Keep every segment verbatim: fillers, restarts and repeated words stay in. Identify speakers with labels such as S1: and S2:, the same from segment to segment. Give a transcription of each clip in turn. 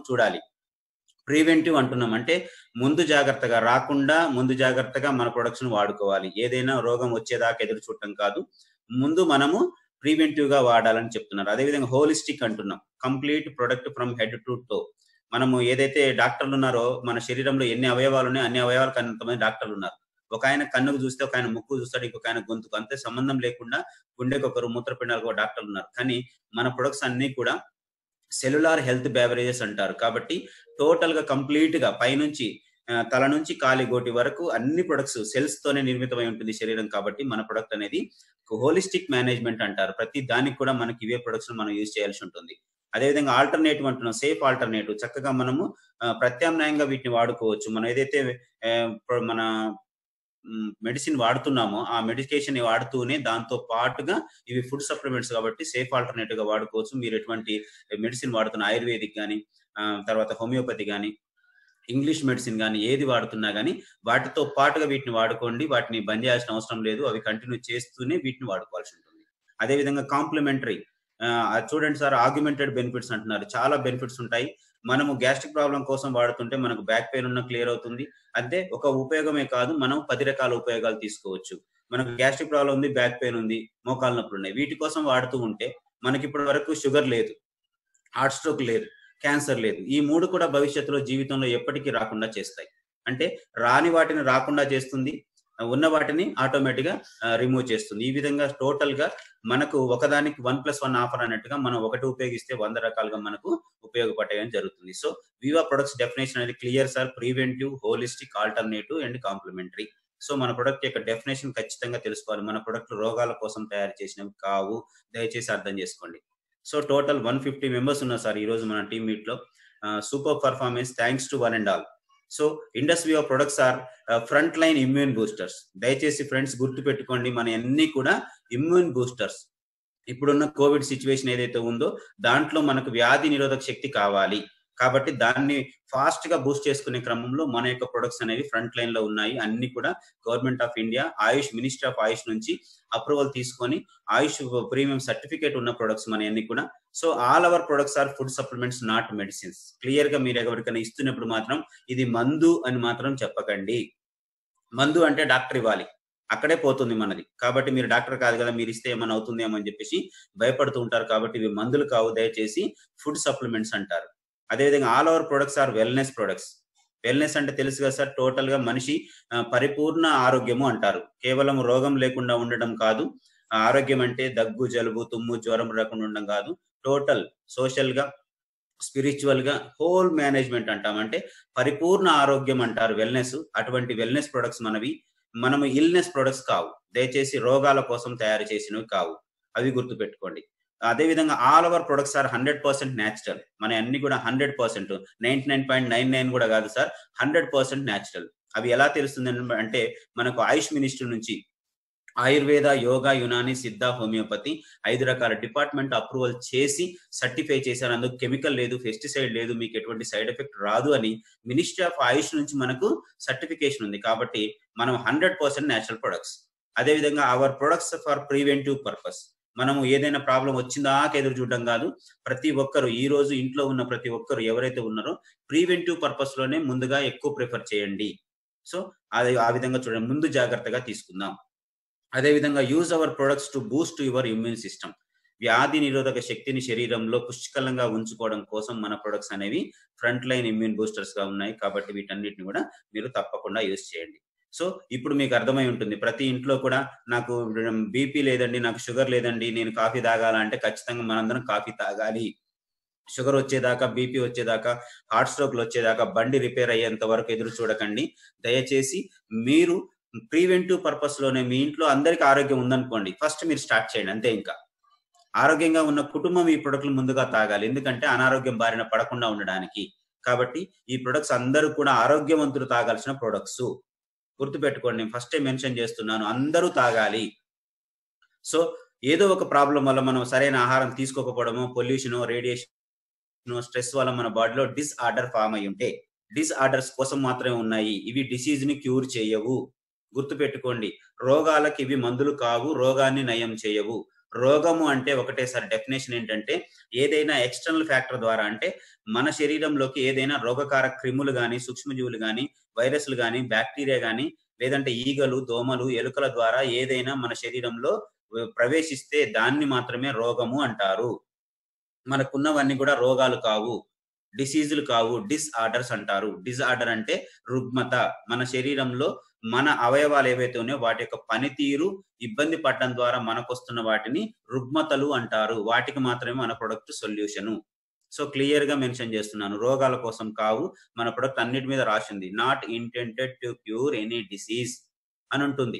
S1: చూడాలి. ప్రివెంటివ్ అంటున్నాం. అంటే ముందు జాగ్రత్తగా రాకుండా, ముందు జాగ్రత్తగా మన ప్రొడక్ట్స్‌ని వాడుకోవాలి. ఏదైనా రోగం వచ్చేదాకా ఎదురు చూడటం కాదు. ముందు మనము ప్రివెంటివ్‌గా వాడాలని చెప్తున్నారు. అదేవిధంగా హోలిస్టిక్ అంటున్నాం. Complete product from head to toe. మనము ఏదైతే డాక్టర్లున్నారో, మన శరీరంలో ఎన్ని అవయవాలున్నాయో అన్ని అవయవాలకు అంతమంది డాక్టర్లున్నారు. ఒకాయన కన్నుకు చూస్తే, ఒకాయన ముక్కుకు చూస్తాడు, ఇంకొకాయన గొంతుకు. అంతే సంబంధం లేకుండా గుండెకొకరు, మూత్రపిండాలకు ఒక డాక్టర్లున్నారు. కానీ మన ప్రొడక్ట్స్ అన్నీ కూడా సెల్యులార్ హెల్త్ బెవరేజెస్ అంటారు. కాబట్టి టోటల్‌గా కంప్లీట్‌గా పైనుంచి ఆహ్, తల నుంచి కాలి గోటి వరకు అన్ని ప్రొడక్ట్స్ సెల్స్ తోనే నిర్మితమై ఉంటుంది శరీరం. కాబట్టి మన ప్రొడక్ట్ అనేది హోలిస్టిక్ మేనేజ్‌మెంట్ అంటారు. ప్రతి దానికి కూడా మనకి ఇవే ప్రొడక్ట్స్‌ని మనం యూజ్ చేయాల్సి ఉంటుంది. అదేవిధంగా ఆల్టర్‌నేటివ్ అంటున్నాం. సేఫ్ ఆల్టర్‌నేటివ్ చక్కగా మనము ఆహ్, ప్రత్యామ్నాయంగా వీటిని వాడుకోవచ్చు. మనం ఏదైతే ఆహ్, ఇప్పుడు మన హ్మ్. మెడిసిన్ వాడుతున్నామో, ఆ మెడికేషన్‌ని వాడుతూనే దాంతో పాటుగా ఇవి ఫుడ్ సప్లిమెంట్స్ కాబట్టి సేఫ్ ఆల్టర్‌నేటివ్‌గా వాడుకోవచ్చు. మీరు ఎటువంటి మెడిసిన్ వాడుతున్న ఆయుర్వేదిక్ గాని, ఆహ్, తర్వాత హోమియోపతి గాని, ఇంగ్లీష్ మెడిసిన్ గాని ఏది వాడుతున్నా గాని వాటితో పాటుగా వీటిని వాడుకోండి. వాటిని బంద్ చేయాల్సిన అవసరం లేదు. అవి కంటిన్యూ చేస్తూనే వీటిని వాడుకోవాల్సి ఉంటుంది. అదే విధంగా కాంప్లిమెంటరీ ఆహ్, అది చూడండి సార్, ఆగ్మెంటెడ్ బెనిఫిట్స్ అంటున్నారు. చాలా బెనిఫిట్స్ ఉంటాయి. మనము గ్యాస్ట్రిక్ ప్రాబ్లమ్ కోసం వాడుతుంటే మనకు బ్యాక్ పెయిన్ ఉన్నా క్లియర్ అవుతుంది. అంతే ఒక ఉపయోగమే కాదు, మనం పది రకాల ఉపయోగాలు తీసుకోవచ్చు. మనకు గ్యాస్ట్రిక్ ప్రాబ్లమ్ ఉంది, బ్యాక్ పెయిన్ ఉంది, మోకాళ్ళ నొప్పులున్నాయి. వీటి కోసం వాడుతూ ఉంటే మనకిప్పటి వరకు షుగర్ లేదు, హార్ట్ స్ట్రోక్ లేదు, క్యాన్సర్ లేదు. ఈ మూడు కూడా భవిష్యత్తులో జీవితంలో ఎప్పటికీ రాకుండా చేస్తాయి. అంటే రాని వాటిని రాకుండా చేస్తుంది. ఉన్న వాటిని ఆటోమేటిక్‌గా ఆహ్, రిమూవ్ చేస్తుంది. ఈ విధంగా టోటల్‌గా మనకు ఒకదానికి వన్ ప్లస్ వన్ ఆఫర్ అన్నట్టుగా మనం ఒకటి ఉపయోగిస్తే వంద రకాలుగా మనకు ఉపయోగపడేయడం జరుగుతుంది. సో, వివా ప్రొడక్ట్స్ డెఫినిషన్ అనేది clear sir. Preventive, holistic, alternative and complementary. So, మన ప్రొడక్ట్ యొక్క డెఫినిషన్ ఖచ్చితంగా తెలుసుకోవాలి. మన ప్రొడక్ట్‌లు రోగాల కోసం తయారు చేసినవి కావు. దయచేసి అర్థం చేసుకోండి. సో, టోటల్ నూట యాభై మెంబర్స్ ఉన్నారు సార్ ఈరోజు మన టీమ్ మీట్‌లో. Ah, super performance thanks to one and all. So, Indus Viva products are ah, front line immune boosters. దయచేసి ఫ్రెండ్స్ గుర్తుపెట్టుకోండి, మనయన్నీ కూడా ఇమ్యూన్ బూస్టర్స్. ఇప్పుడున్న కోవిడ్ సిట్యుయేషన్ ఏదైతే ఉందో దాంట్లో మనకు వ్యాధి నిరోధక శక్తి కావాలి. కాబట్టి దాన్ని ఫాస్ట్‌గా బూస్ట్ చేసుకునే క్రమంలో మన యొక్క ప్రొడక్ట్స్ అనేవి ఫ్రంట్ లైన్‌లో ఉన్నాయి. అన్నీ కూడా government of India, Ayush ministry of Ayush నుంచి అప్రూవల్ తీసుకొని ఆయుష్ ప్రీమియం సర్టిఫికేట్ ఉన్న ప్రొడక్ట్స్ మనయన్నీ కూడా. So, all our products are food supplements not medicines. క్లియర్‌గా మీరు ఎవరికైనా ఇస్తున్నప్పుడు మాత్రం ఇది మందు అని మాత్రం చెప్పకండి. మందు అంటే డాక్టర్ ఇవ్వాలి. అక్కడే పోతుంది మనది. కాబట్టి మీరు డాక్టర్ కాదు గదా, మీరిస్తే ఏమన్నా అవుతుందేమో అని జెప్పేసి భయపడుతూ ఉంటారు. కాబట్టి ఇవి మందులు కావు, దయచేసి ఫుడ్ సప్లిమెంట్స్ అంటారు. అదే విధంగా all our products are wellness products. Wellness అంటే తెలుసు గదా సార్, టోటల్‌గా మనిషి ఆహ్, పరిపూర్ణ ఆరోగ్యము అంటారు. కేవలం రోగం లేకుండా ఉండడం కాదు. ఆరోగ్యం అంటే దగ్గు, జలుబు, తుమ్ము, జ్వరం రాకుండా ఉండడం కాదు. టోటల్ సోషల్‌గా, స్పిరిచువల్‌గా హోల్ మేనేజ్‌మెంట్ అంటాం. అంటే పరిపూర్ణ ఆరోగ్యం అంటారు వెల్‌నెస్. అటువంటి వెల్‌నెస్ ప్రొడక్ట్స్ మనవి. మనము ఇల్‌నెస్ ప్రొడక్ట్స్ కావు. దయచేసి రోగాల కోసం తయారు చేసినవి కావు. అవి గుర్తుపెట్టుకోండి. అదే విధంగా ఆల్ అవర్ ప్రొడక్ట్స్ ఆర్ వంద శాతం నేచురల్. మనయన్నీ కూడా వంద శాతం, తొంభై తొమ్మిది పాయింట్ తొమ్మిది తొమ్మిది కూడా కాదు సార్. వంద శాతం నేచురల్. అవి ఎలా తెలుస్తుందని అంటే మనకు ఆయుష్ మినిస్ట్రీ నుంచి ఆయుర్వేద, యోగా, యునాని, సిద్ధ, హోమియోపతి ఐదు రకాల డిపార్ట్‌మెంట్ అప్రూవల్ చేసి సర్టిఫై చేశారు. అందులో కెమికల్ లేదు, పెస్టిసైడ్ లేదు, మీకు ఎటువంటి సైడ్ ఎఫెక్ట్ రాదు అని మినిస్ట్రీ ఆఫ్ ఆయుష్ నుంచి మనకు సర్టిఫికేషన్ ఉంది. కాబట్టి మనం వంద శాతం నేచురల్ ప్రొడక్ట్స్. అదే విధంగా our products for preventive purpose. మనము ఏదైనా ప్రాబ్లమ్ వచ్చిందాకా ఎదురు చూడడం కాదు. ప్రతి ఒక్కరు ఈ రోజు ఇంట్లో ఉన్న ప్రతి ఒక్కరు ఎవరైతే ఉన్నారో ప్రివెంటివ్ పర్పస్‌లోనే ముందుగా ఎక్కువ ప్రిఫర్ చేయండి. సో, అది ఆ విధంగా చూడండి. ముందు జాగ్రత్తగా తీసుకుందాం. అదే విధంగా use our products to boost your immune system. వ్యాధి నిరోధక శక్తిని శరీరంలో పుష్కలంగా ఉంచుకోవడం కోసం మన ప్రొడక్ట్స్ అనేవి ఫ్రంట్ లైన్ ఇమ్యూన్ బూస్టర్స్‌గా ఉన్నాయి. కాబట్టి వీటన్నిటిని కూడా మీరు తప్పకుండా యూజ్ చేయండి. సో, ఇప్పుడు మీకు అర్థమై ఉంటుంది. ప్రతి ఇంట్లో కూడా నాకు బీపీ లేదండి, నాకు షుగర్ లేదండి, నేను కాఫీ తాగాలా అంటే ఖచ్చితంగా మనందరం కాఫీ తాగాలి. షుగర్ వచ్చేదాకా, బీపీ వచ్చేదాకా, హార్ట్ స్ట్రోక్‌లు వచ్చేదాకా బండి రిపేర్ అయ్యేంత వరకు ఎదురు చూడకండి. దయచేసి మీరు ప్రివెంటివ్ పర్పస్‌లోనే మీ ఇంట్లో అందరికి ఆరోగ్యం ఉందనుకోండి, ఫస్ట్ మీరు స్టార్ట్ చేయండి అంతే ఇంకా. ఆరోగ్యంగా ఉన్న కుటుంబం ఈ ప్రొడక్ట్‌లు ముందుగా తాగాలి. ఎందుకంటే అనారోగ్యం బారిన పడకుండా ఉండడానికి. కాబట్టి ఈ ప్రొడక్ట్స్ అందరూ కూడా ఆరోగ్యవంతులు తాగాల్సిన ప్రొడక్ట్సు. గుర్తుపెట్టుకోండి, నేను ఫస్టే మెన్షన్ చేస్తున్నాను. అందరూ తాగాలి. సో, ఏదో ఒక ప్రాబ్లమ్ వల్ల మనం సరైన ఆహారం తీసుకోకపోవడమో, పొల్యూషనో, రేడియేషనో, స్ట్రెస్ వల్ల మన బాడీలో డిసార్డర్ ఫార్మ్ అయ్యుంటే, డిసార్డర్స్ కోసం మాత్రమే ఉన్నాయి. ఇవి డిసీజ్‌ని క్యూర్ చేయవు. గుర్తుపెట్టుకోండి. రోగాలకి ఇవి మందులు కావు. రోగాన్ని నయం చేయవు. రోగము అంటే ఒకటే సార్. డెఫినేషన్ ఏంటంటే ఏదైనా ఎక్స్టర్నల్ ఫ్యాక్టర్ ద్వారా, అంటే మన శరీరంలోకి ఏదైనా రోగకారక క్రిములు గాని, సూక్ష్మజీవులు గాని, వైరస్లు గాని, బ్యాక్టీరియా గాని, లేదంటే ఈగలు, దోమలు, ఎలుకల ద్వారా ఏదైనా మన శరీరంలో ప్రవేశిస్తే దాన్ని మాత్రమే రోగము అంటారు. మనకున్నవన్నీ కూడా రోగాలు కావు, డిసీజులు కావు, డిస్ఆర్డర్స్ అంటారు. డిసార్డర్ అంటే రుగ్మత. మన శరీరంలో మన అవయవాలు ఏవైతే ఉన్నాయో వాటి యొక్క పనితీరు ఇబ్బంది పడడం ద్వారా మనకొస్తున్న వాటిని రుగ్మతలు అంటారు. వాటికి మాత్రమే మన ప్రొడక్ట్ సొల్యూషను. సో క్లియర్ గా మెన్షన్ చేస్తున్నాను, రోగాల కోసం కావు. మన ప్రొడక్ట్ అన్నిటి మీద రాసింది not intended to cure any disease అని ఉంటుంది.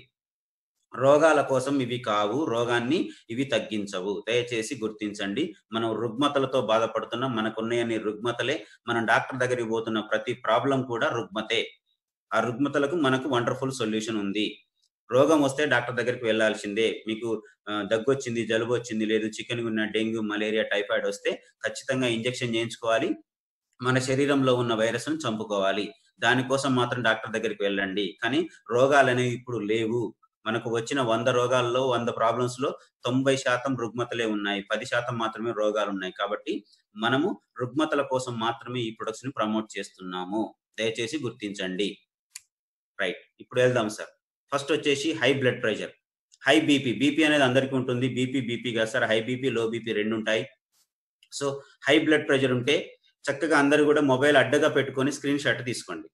S1: రోగాల కోసం ఇవి కావు, రోగాన్ని ఇవి తగ్గించవు. దయచేసి గుర్తించండి. మనం రుగ్మతలతో బాధపడుతున్నాం, మనకున్నాయని రుగ్మతలే. మనం డాక్టర్ దగ్గరికి పోతున్న ప్రతి ప్రాబ్లం కూడా రుగ్మతే. ఆ రుగ్మతలకు మనకు వండర్ఫుల్ సొల్యూషన్ ఉంది. రోగం వస్తే డాక్టర్ దగ్గరికి వెళ్లాల్సిందే. మీకు దగ్గు వచ్చింది, జలుబు వచ్చింది, లేదు chikungunya, dengue, malaria, typhoid వస్తే ఖచ్చితంగా ఇంజెక్షన్ చేయించుకోవాలి. మన శరీరంలో ఉన్న వైరస్ ను చంపుకోవాలి. దానికోసం మాత్రం డాక్టర్ దగ్గరికి వెళ్ళండి. కానీ రోగాలు అనేవి ఇప్పుడు లేవు. మనకు వచ్చిన వంద రోగాల్లో, వంద ప్రాబ్లమ్స్ లో తొంభై శాతం రుగ్మతలే ఉన్నాయి, పది శాతం మాత్రమే రోగాలు ఉన్నాయి. కాబట్టి మనము రుగ్మతల కోసం మాత్రమే ఈ ప్రొడక్ట్స్ ని ప్రమోట్ చేస్తున్నాము. దయచేసి గుర్తించండి. రైట్, ఇప్పుడు వెళ్దాం సార్. ఫస్ట్ వచ్చేసి high blood pressure, high BP. BP అనేది అందరికీ ఉంటుంది. బీపీ బీపీ కాదు sir, high BP, low BP రెండు ఉంటాయి. సో హై బ్లడ్ ప్రెషర్ ఉంటే చక్కగా అందరూ కూడా మొబైల్ అడ్డగా పెట్టుకొని స్క్రీన్ షాట్ తీసుకోండి.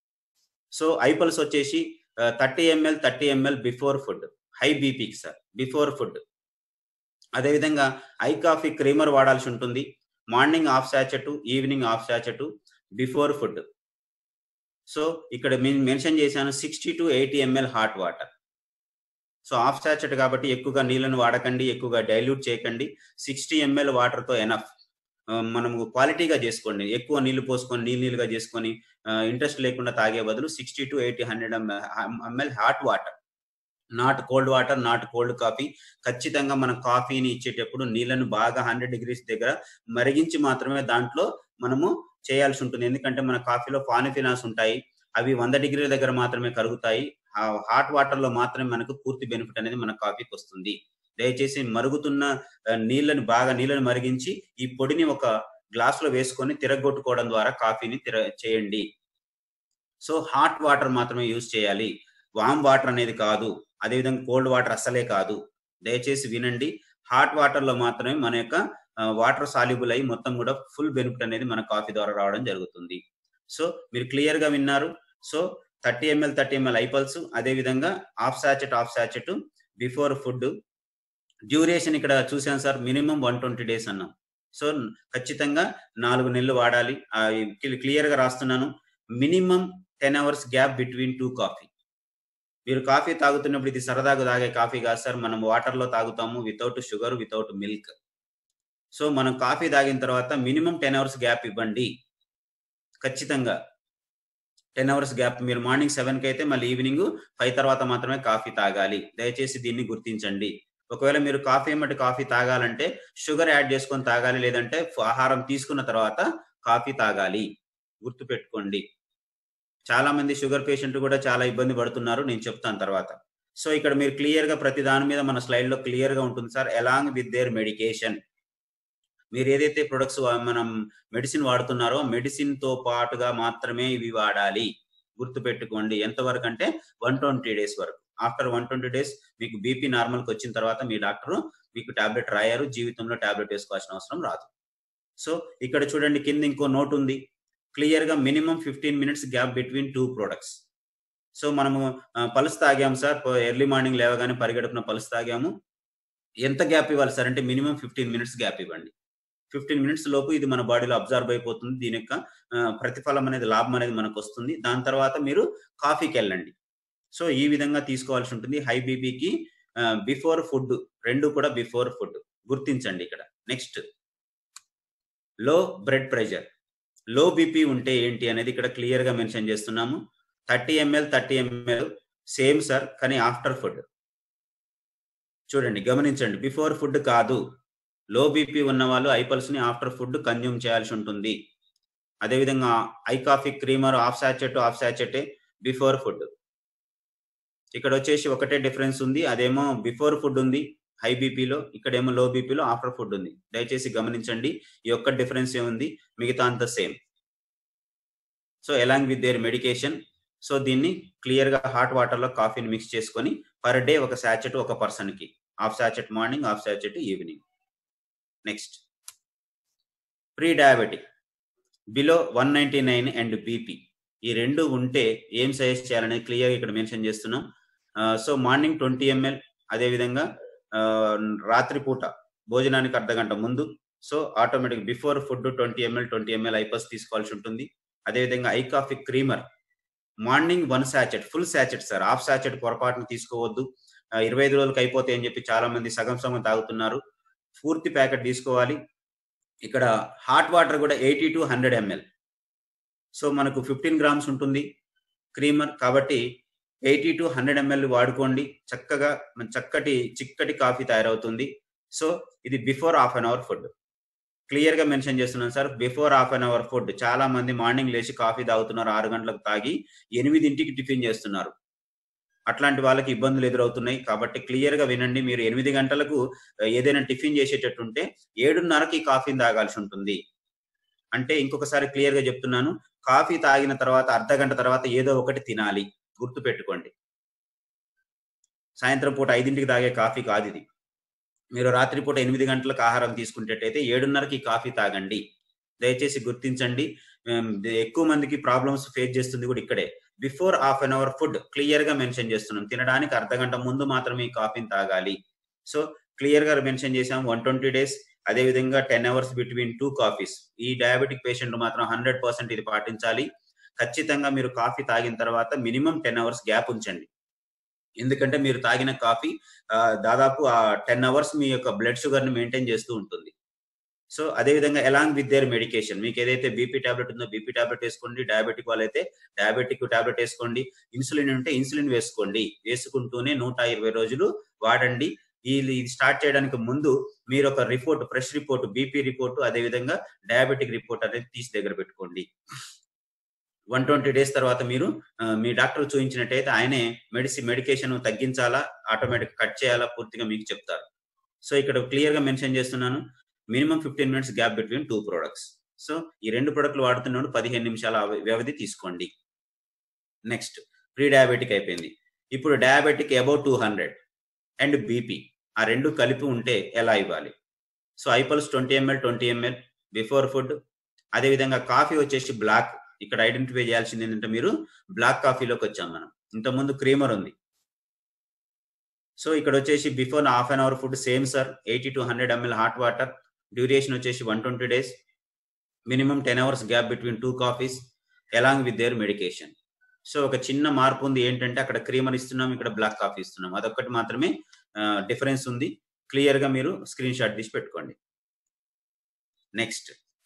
S1: సో ఐపల్స్ వచ్చేసి thirty ML thirty ML before food, high బీపీకి sir, before food. అదేవిధంగా ఐ కాఫీ క్రీమర్ వాడాల్సి ఉంటుంది. Morning half sachet, evening half sachet before food. So ఇక్కడ మెన్షన్ చేశాను sixty to eighty ML hot water. So half sachet కాబట్టి ఎక్కువగా నీళ్ళను వాడకండి, ఎక్కువగా dilute చేయకండి. సిక్స్టీ ఎంఎల్ వాటర్తో ఎనఫ్. మనము క్వాలిటీగా చేసుకోండి. ఎక్కువ నీళ్లు పోసుకొని నీళ్ళు నీళ్ళుగా చేసుకొని ఇంట్రెస్ట్ లేకుండా తాగే బదులు sixty to eighty hundred ml hot water, not cold water, not cold coffee. ఖచ్చితంగా మనం కాఫీని ఇచ్చేటప్పుడు నీళ్ళను బాగా హండ్రెడ్ డిగ్రీస్ దగ్గర మరిగించి మాత్రమే దాంట్లో మనము చేయాల్సి ఉంటుంది. ఎందుకంటే మన కాఫీలో పానిఫినాస్ ఉంటాయి, అవి వంద డిగ్రీల దగ్గర మాత్రమే కరుగుతాయి. హాట్ వాటర్ లో మాత్రమే మనకు పూర్తి బెనిఫిట్ అనేది మన కాఫీకి వస్తుంది. దయచేసి మరుగుతున్న నీళ్ళని బాగా నీళ్ళని మరిగించి ఈ పొడిని ఒక గ్లాస్ లో వేసుకొని తిరగొట్టుకోవడం ద్వారా కాఫీని తిర చేయండి. సో హాట్ వాటర్ మాత్రమే యూజ్ చేయాలి, వామ్ వాటర్ అనేది కాదు. అదేవిధంగా కోల్డ్ వాటర్ అస్సలే కాదు. దయచేసి వినండి, హాట్ వాటర్ లో మాత్రమే మన యొక్క వాటర్ సాల్యుబుల్ అయ్యి మొత్తం కూడా ఫుల్ బెనిఫిట్ అనేది మన కాఫీ ద్వారా రావడం జరుగుతుంది. సో మీరు క్లియర్ గా విన్నారు. So thirty ML thirty ML iPulse, అదేవిధంగా half sachet half sachet before food. Duration ఇక్కడ చూసాను sir, minimum one twenty days అన్నాం. సో ఖచ్చితంగా నాలుగు నెలలు వాడాలి. క్లియర్ గా రాస్తున్నాను, minimum ten hours gap between two coffee. మీరు కాఫీ తాగుతున్నప్పుడు ఇది సరదాగా తాగే కాఫీ కాదు సార్, మనం వాటర్ లో తాగుతాము, without sugar, without milk. So మనం కాఫీ తాగిన తర్వాత మినిమం టెన్ అవర్స్ గ్యాప్ ఇవ్వండి. ఖచ్చితంగా టెన్ అవర్స్ గ్యాప్. మీరు మార్నింగ్ సెవెన్ కి అయితే మళ్ళీ ఈవినింగ్ ఫైవ్ తర్వాత మాత్రమే కాఫీ తాగాలి. దయచేసి దీన్ని గుర్తించండి. ఒకవేళ మీరు కాఫీ ఏమంటే కాఫీ తాగాలంటే షుగర్ యాడ్ చేసుకొని తాగాలి, లేదంటే ఆహారం తీసుకున్న తర్వాత కాఫీ తాగాలి. గుర్తు పెట్టుకోండి. చాలా మంది షుగర్ పేషెంట్ కూడా చాలా ఇబ్బంది పడుతున్నారు, నేను చెప్తాను తర్వాత. సో ఇక్కడ మీరు క్లియర్ గా ప్రతి దాని మీద మన స్లైడ్ లో క్లియర్ గా ఉంటుంది sir, along with their medication. మీరు ఏదైతే ప్రొడక్ట్స్ మనం మెడిసిన్ వాడుతున్నారో మెడిసిన్ తో పాటుగా మాత్రమే ఇవి వాడాలి. గుర్తు పెట్టుకోండి. ఎంతవరకు అంటే వన్ ట్వంటీ డేస్ వరకు. ఆఫ్టర్ వన్ ట్వంటీ డేస్ మీకు బీపీ నార్మల్కి వచ్చిన తర్వాత మీ డాక్టర్ మీకు టాబ్లెట్ రాయారు, జీవితంలో టాబ్లెట్ వేసుకోవాల్సిన అవసరం రాదు. సో ఇక్కడ చూడండి, కింద ఇంకో నోట్ ఉంది క్లియర్ గా, minimum fifteen minutes gap between two products. So మనము పల్స్ తాగాము సార్, ఎర్లీ మార్నింగ్ లేవగానే పరిగెడుకున్న పల్స్ తాగాము. ఎంత గ్యాప్ ఇవ్వాలి సార్ అంటే మినిమం ఫిఫ్టీన్ మినిట్స్ గ్యాప్ ఇవ్వండి. ఫిఫ్టీన్ మినిట్స్ లోపు ఇది మన బాడీలో అబ్జర్వ్ అయిపోతుంది. దీని యొక్క ప్రతిఫలం అనేది, లాభం అనేది మనకు వస్తుంది. దాని తర్వాత మీరు కాఫీకి వెళ్ళండి. సో ఈ విధంగా తీసుకోవాల్సి ఉంటుంది. హై బీపీకి బిఫోర్ ఫుడ్, రెండు కూడా బిఫోర్ ఫుడ్ గుర్తించండి. ఇక్కడ నెక్స్ట్ లో బ్లడ్ ప్రెషర్, లో బీపీ ఉంటే ఏంటి అనేది ఇక్కడ క్లియర్ గా మెన్షన్ చేస్తున్నాము. Thirty ML thirty ml same sir, కానీ ఆఫ్టర్ ఫుడ్. చూడండి, గమనించండి, బిఫోర్ ఫుడ్ కాదు. లో బీపీ ఉన్న వాళ్ళు ఐపల్స్ ని ఆఫ్టర్ ఫుడ్ కన్జ్యూమ్ చేయాల్సి ఉంటుంది. అదేవిధంగా I coffee creamer half sachet half sachet before food. ఇక్కడ వచ్చేసి ఒకటే డిఫరెన్స్ ఉంది, అదేమో బిఫోర్ ఫుడ్ ఉంది, హై బీపీలో, ఇక్కడేమో లో బీపీలో ఆఫ్టర్ ఫుడ్ ఉంది. దయచేసి గమనించండి. ఈ ఒక్క డిఫరెన్స్ ఏముంది, మిగతా అంతా same. So along with their medication. So దీన్ని క్లియర్‌గా హాట్ వాటర్‌లో కాఫీని మిక్స్ చేసుకొని పర్ డే ఒక సాచెట్ ఒక పర్సన్‌కి. Half sachet morning, half sachet evening. Next pre diabetic below one ninety nine and BP. ఈ రెండు ఉంటే ఏం సజెస్ట్ చేయాలనేది క్లియర్‌గా ఇక్కడ మెన్షన్ చేస్తున్నాం. సో మార్నింగ్ ట్వంటీ ఎంఎల్, అదేవిధంగా రాత్రిపూట భోజనానికి అర్ధగంట ముందు. So automatic before food twenty ml twenty ml iPulse తీసుకోవాల్సి ఉంటుంది. అదేవిధంగా I coffee creamer morning one sachet, full sachet sir, half sachet పొరపాటును తీసుకోవద్దు. ఇరవై ఐదు రోజులకి అయిపోతాయి అని చెప్పి చాలా మంది సగం సగం తాగుతున్నారు. పూర్తి ప్యాకెట్ తీసుకోవాలి. ఇక్కడ హాట్ వాటర్ కూడా eighty to hundred ml. So మనకు ఫిఫ్టీన్ గ్రామ్స్ ఉంటుంది క్రీమర్, కాబట్టి ఎయిటీ టు హండ్రెడ్ ఎంఎల్ వాడుకోండి. చక్కగా చక్కటి చిక్కటి కాఫీ తయారవుతుంది. సో ఇది before half an hour food. Clear గా మెన్షన్ చేస్తున్నాను sir, before half an hour food. చాలా మంది మార్నింగ్ లేచి కాఫీ తాగుతున్నారు, ఆరు గంటలకు తాగి ఎనిమిదింటికి టిఫిన్ చేస్తున్నారు. అట్లాంటి వాళ్ళకి ఇబ్బందులు ఎదురవుతున్నాయి. కాబట్టి క్లియర్ గా వినండి. మీరు ఎనిమిది గంటలకు ఏదైనా టిఫిన్ చేసేటట్టుంటే ఏడున్నరకి కాఫీని తాగాల్సి ఉంటుంది. అంటే ఇంకొకసారి క్లియర్ గా చెప్తున్నాను, కాఫీ తాగిన తర్వాత అర్ధ గంట తర్వాత ఏదో ఒకటి తినాలి. గుర్తు పెట్టుకోండి. సాయంత్రం పూట ఐదింటికి తాగే కాఫీ కాదు ఇది. మీరు రాత్రిపూట ఎనిమిది గంటలకు ఆహారం తీసుకునేటట్టయితే ఏడున్నరకి కాఫీ తాగండి. దయచేసి గుర్తించండి. ఎక్కువ మందికి ప్రాబ్లమ్స్ ఫేస్ చేస్తుంది కూడా ఇక్కడే. Before half an hour food clear గా మెన్షన్ చేస్తున్నాం. తినడానికి అర్ధ గంట ముందు మాత్రమే ఈ కాఫీని తాగాలి. సో క్లియర్ గా మెన్షన్ చేసాం. వన్ ట్వంటీ డేస్, అదే విధంగా ten hours between two coffees. ఈ డయాబెటిక్ పేషెంట్ మాత్రం హండ్రెడ్ పర్సెంట్ ఇది పాటించాలి. ఖచ్చితంగా మీరు కాఫీ తాగిన తర్వాత మినిమం టెన్ అవర్స్ గ్యాప్ ఉంచండి. ఎందుకంటే మీరు తాగిన కాఫీ దాదాపు ఆ టెన్ అవర్స్ మీ యొక్క బ్లడ్ షుగర్ ని మెయింటైన్ చేస్తూ ఉంటుంది. సో అదే విధంగా అలాంగ్ విత్ దేర్ మెడికేషన్. మీకు ఏదైతే బీపీ టాబ్లెట్ ఉందో బీపీ టాబ్లెట్ వేసుకోండి. డయాబెటిక్ వాళ్ళైతే డయాబెటిక్ టాబ్లెట్ వేసుకోండి. ఇన్సులిన్ ఉంటే ఇన్సులిన్ వేసుకోండి. వేసుకుంటూనే నూట ఇరవై రోజులు వాడండి. ఇది స్టార్ట్ చేయడానికి ముందు మీరు ఒక report, fresh report, BP report, అదే విధంగా డయాబెటిక్ రిపోర్ట్ అనేది తీసి దగ్గర పెట్టుకోండి. వన్ ట్వంటీ డేస్ తర్వాత మీరు మీ డాక్టర్ చూపించినట్టయితే ఆయనే మెడిసిన్ మెడికేషన్ తగ్గించాలా, ఆటోమేటిక్ కట్ చేయాలా పూర్తిగా మీకు చెప్తారు. సో ఇక్కడ క్లియర్ గా మెన్షన్ చేస్తున్నాను, minimum fifteen minutes gap between two products. So ఈ రెండు ప్రొడక్ట్లు వాడుతున్నప్పుడు పదిహేను నిమిషాల వ్యవధి తీసుకోండి. నెక్స్ట్ ప్రీ డయాబెటిక్ అయిపోయింది. ఇప్పుడు diabetic above two hundred and BP, ఆ రెండు కలిపి ఉంటే ఎలా ఇవ్వాలి? So iPulse twenty ml twenty ML before food. అదేవిధంగా కాఫీ వచ్చేసి బ్లాక్. ఇక్కడ ఐడెంటిఫై చేయాల్సింది ఏంటంటే మీరు బ్లాక్ కాఫీలోకి వచ్చాం మనం. ఇంతకుముందు క్రీమర్ ఉంది. సో ఇక్కడ వచ్చేసి before half an hour food same sir, eighty to hundred ml hot water. Duration వచ్చేసి one twenty days. Minimum ten hours gap between two coffees along with their medication. So ఒక చిన్న మార్పు ఉంది ఏంటంటే అక్కడ క్రీమర్ ఇస్తున్నాం, ఇక్కడ బ్లాక్ కాఫీ ఇస్తున్నాం. అదొక్కటి మాత్రమే డిఫరెన్స్ ఉంది. క్లియర్ గా మీరు స్క్రీన్ షాట్ తీసి పెట్టుకోండి. Next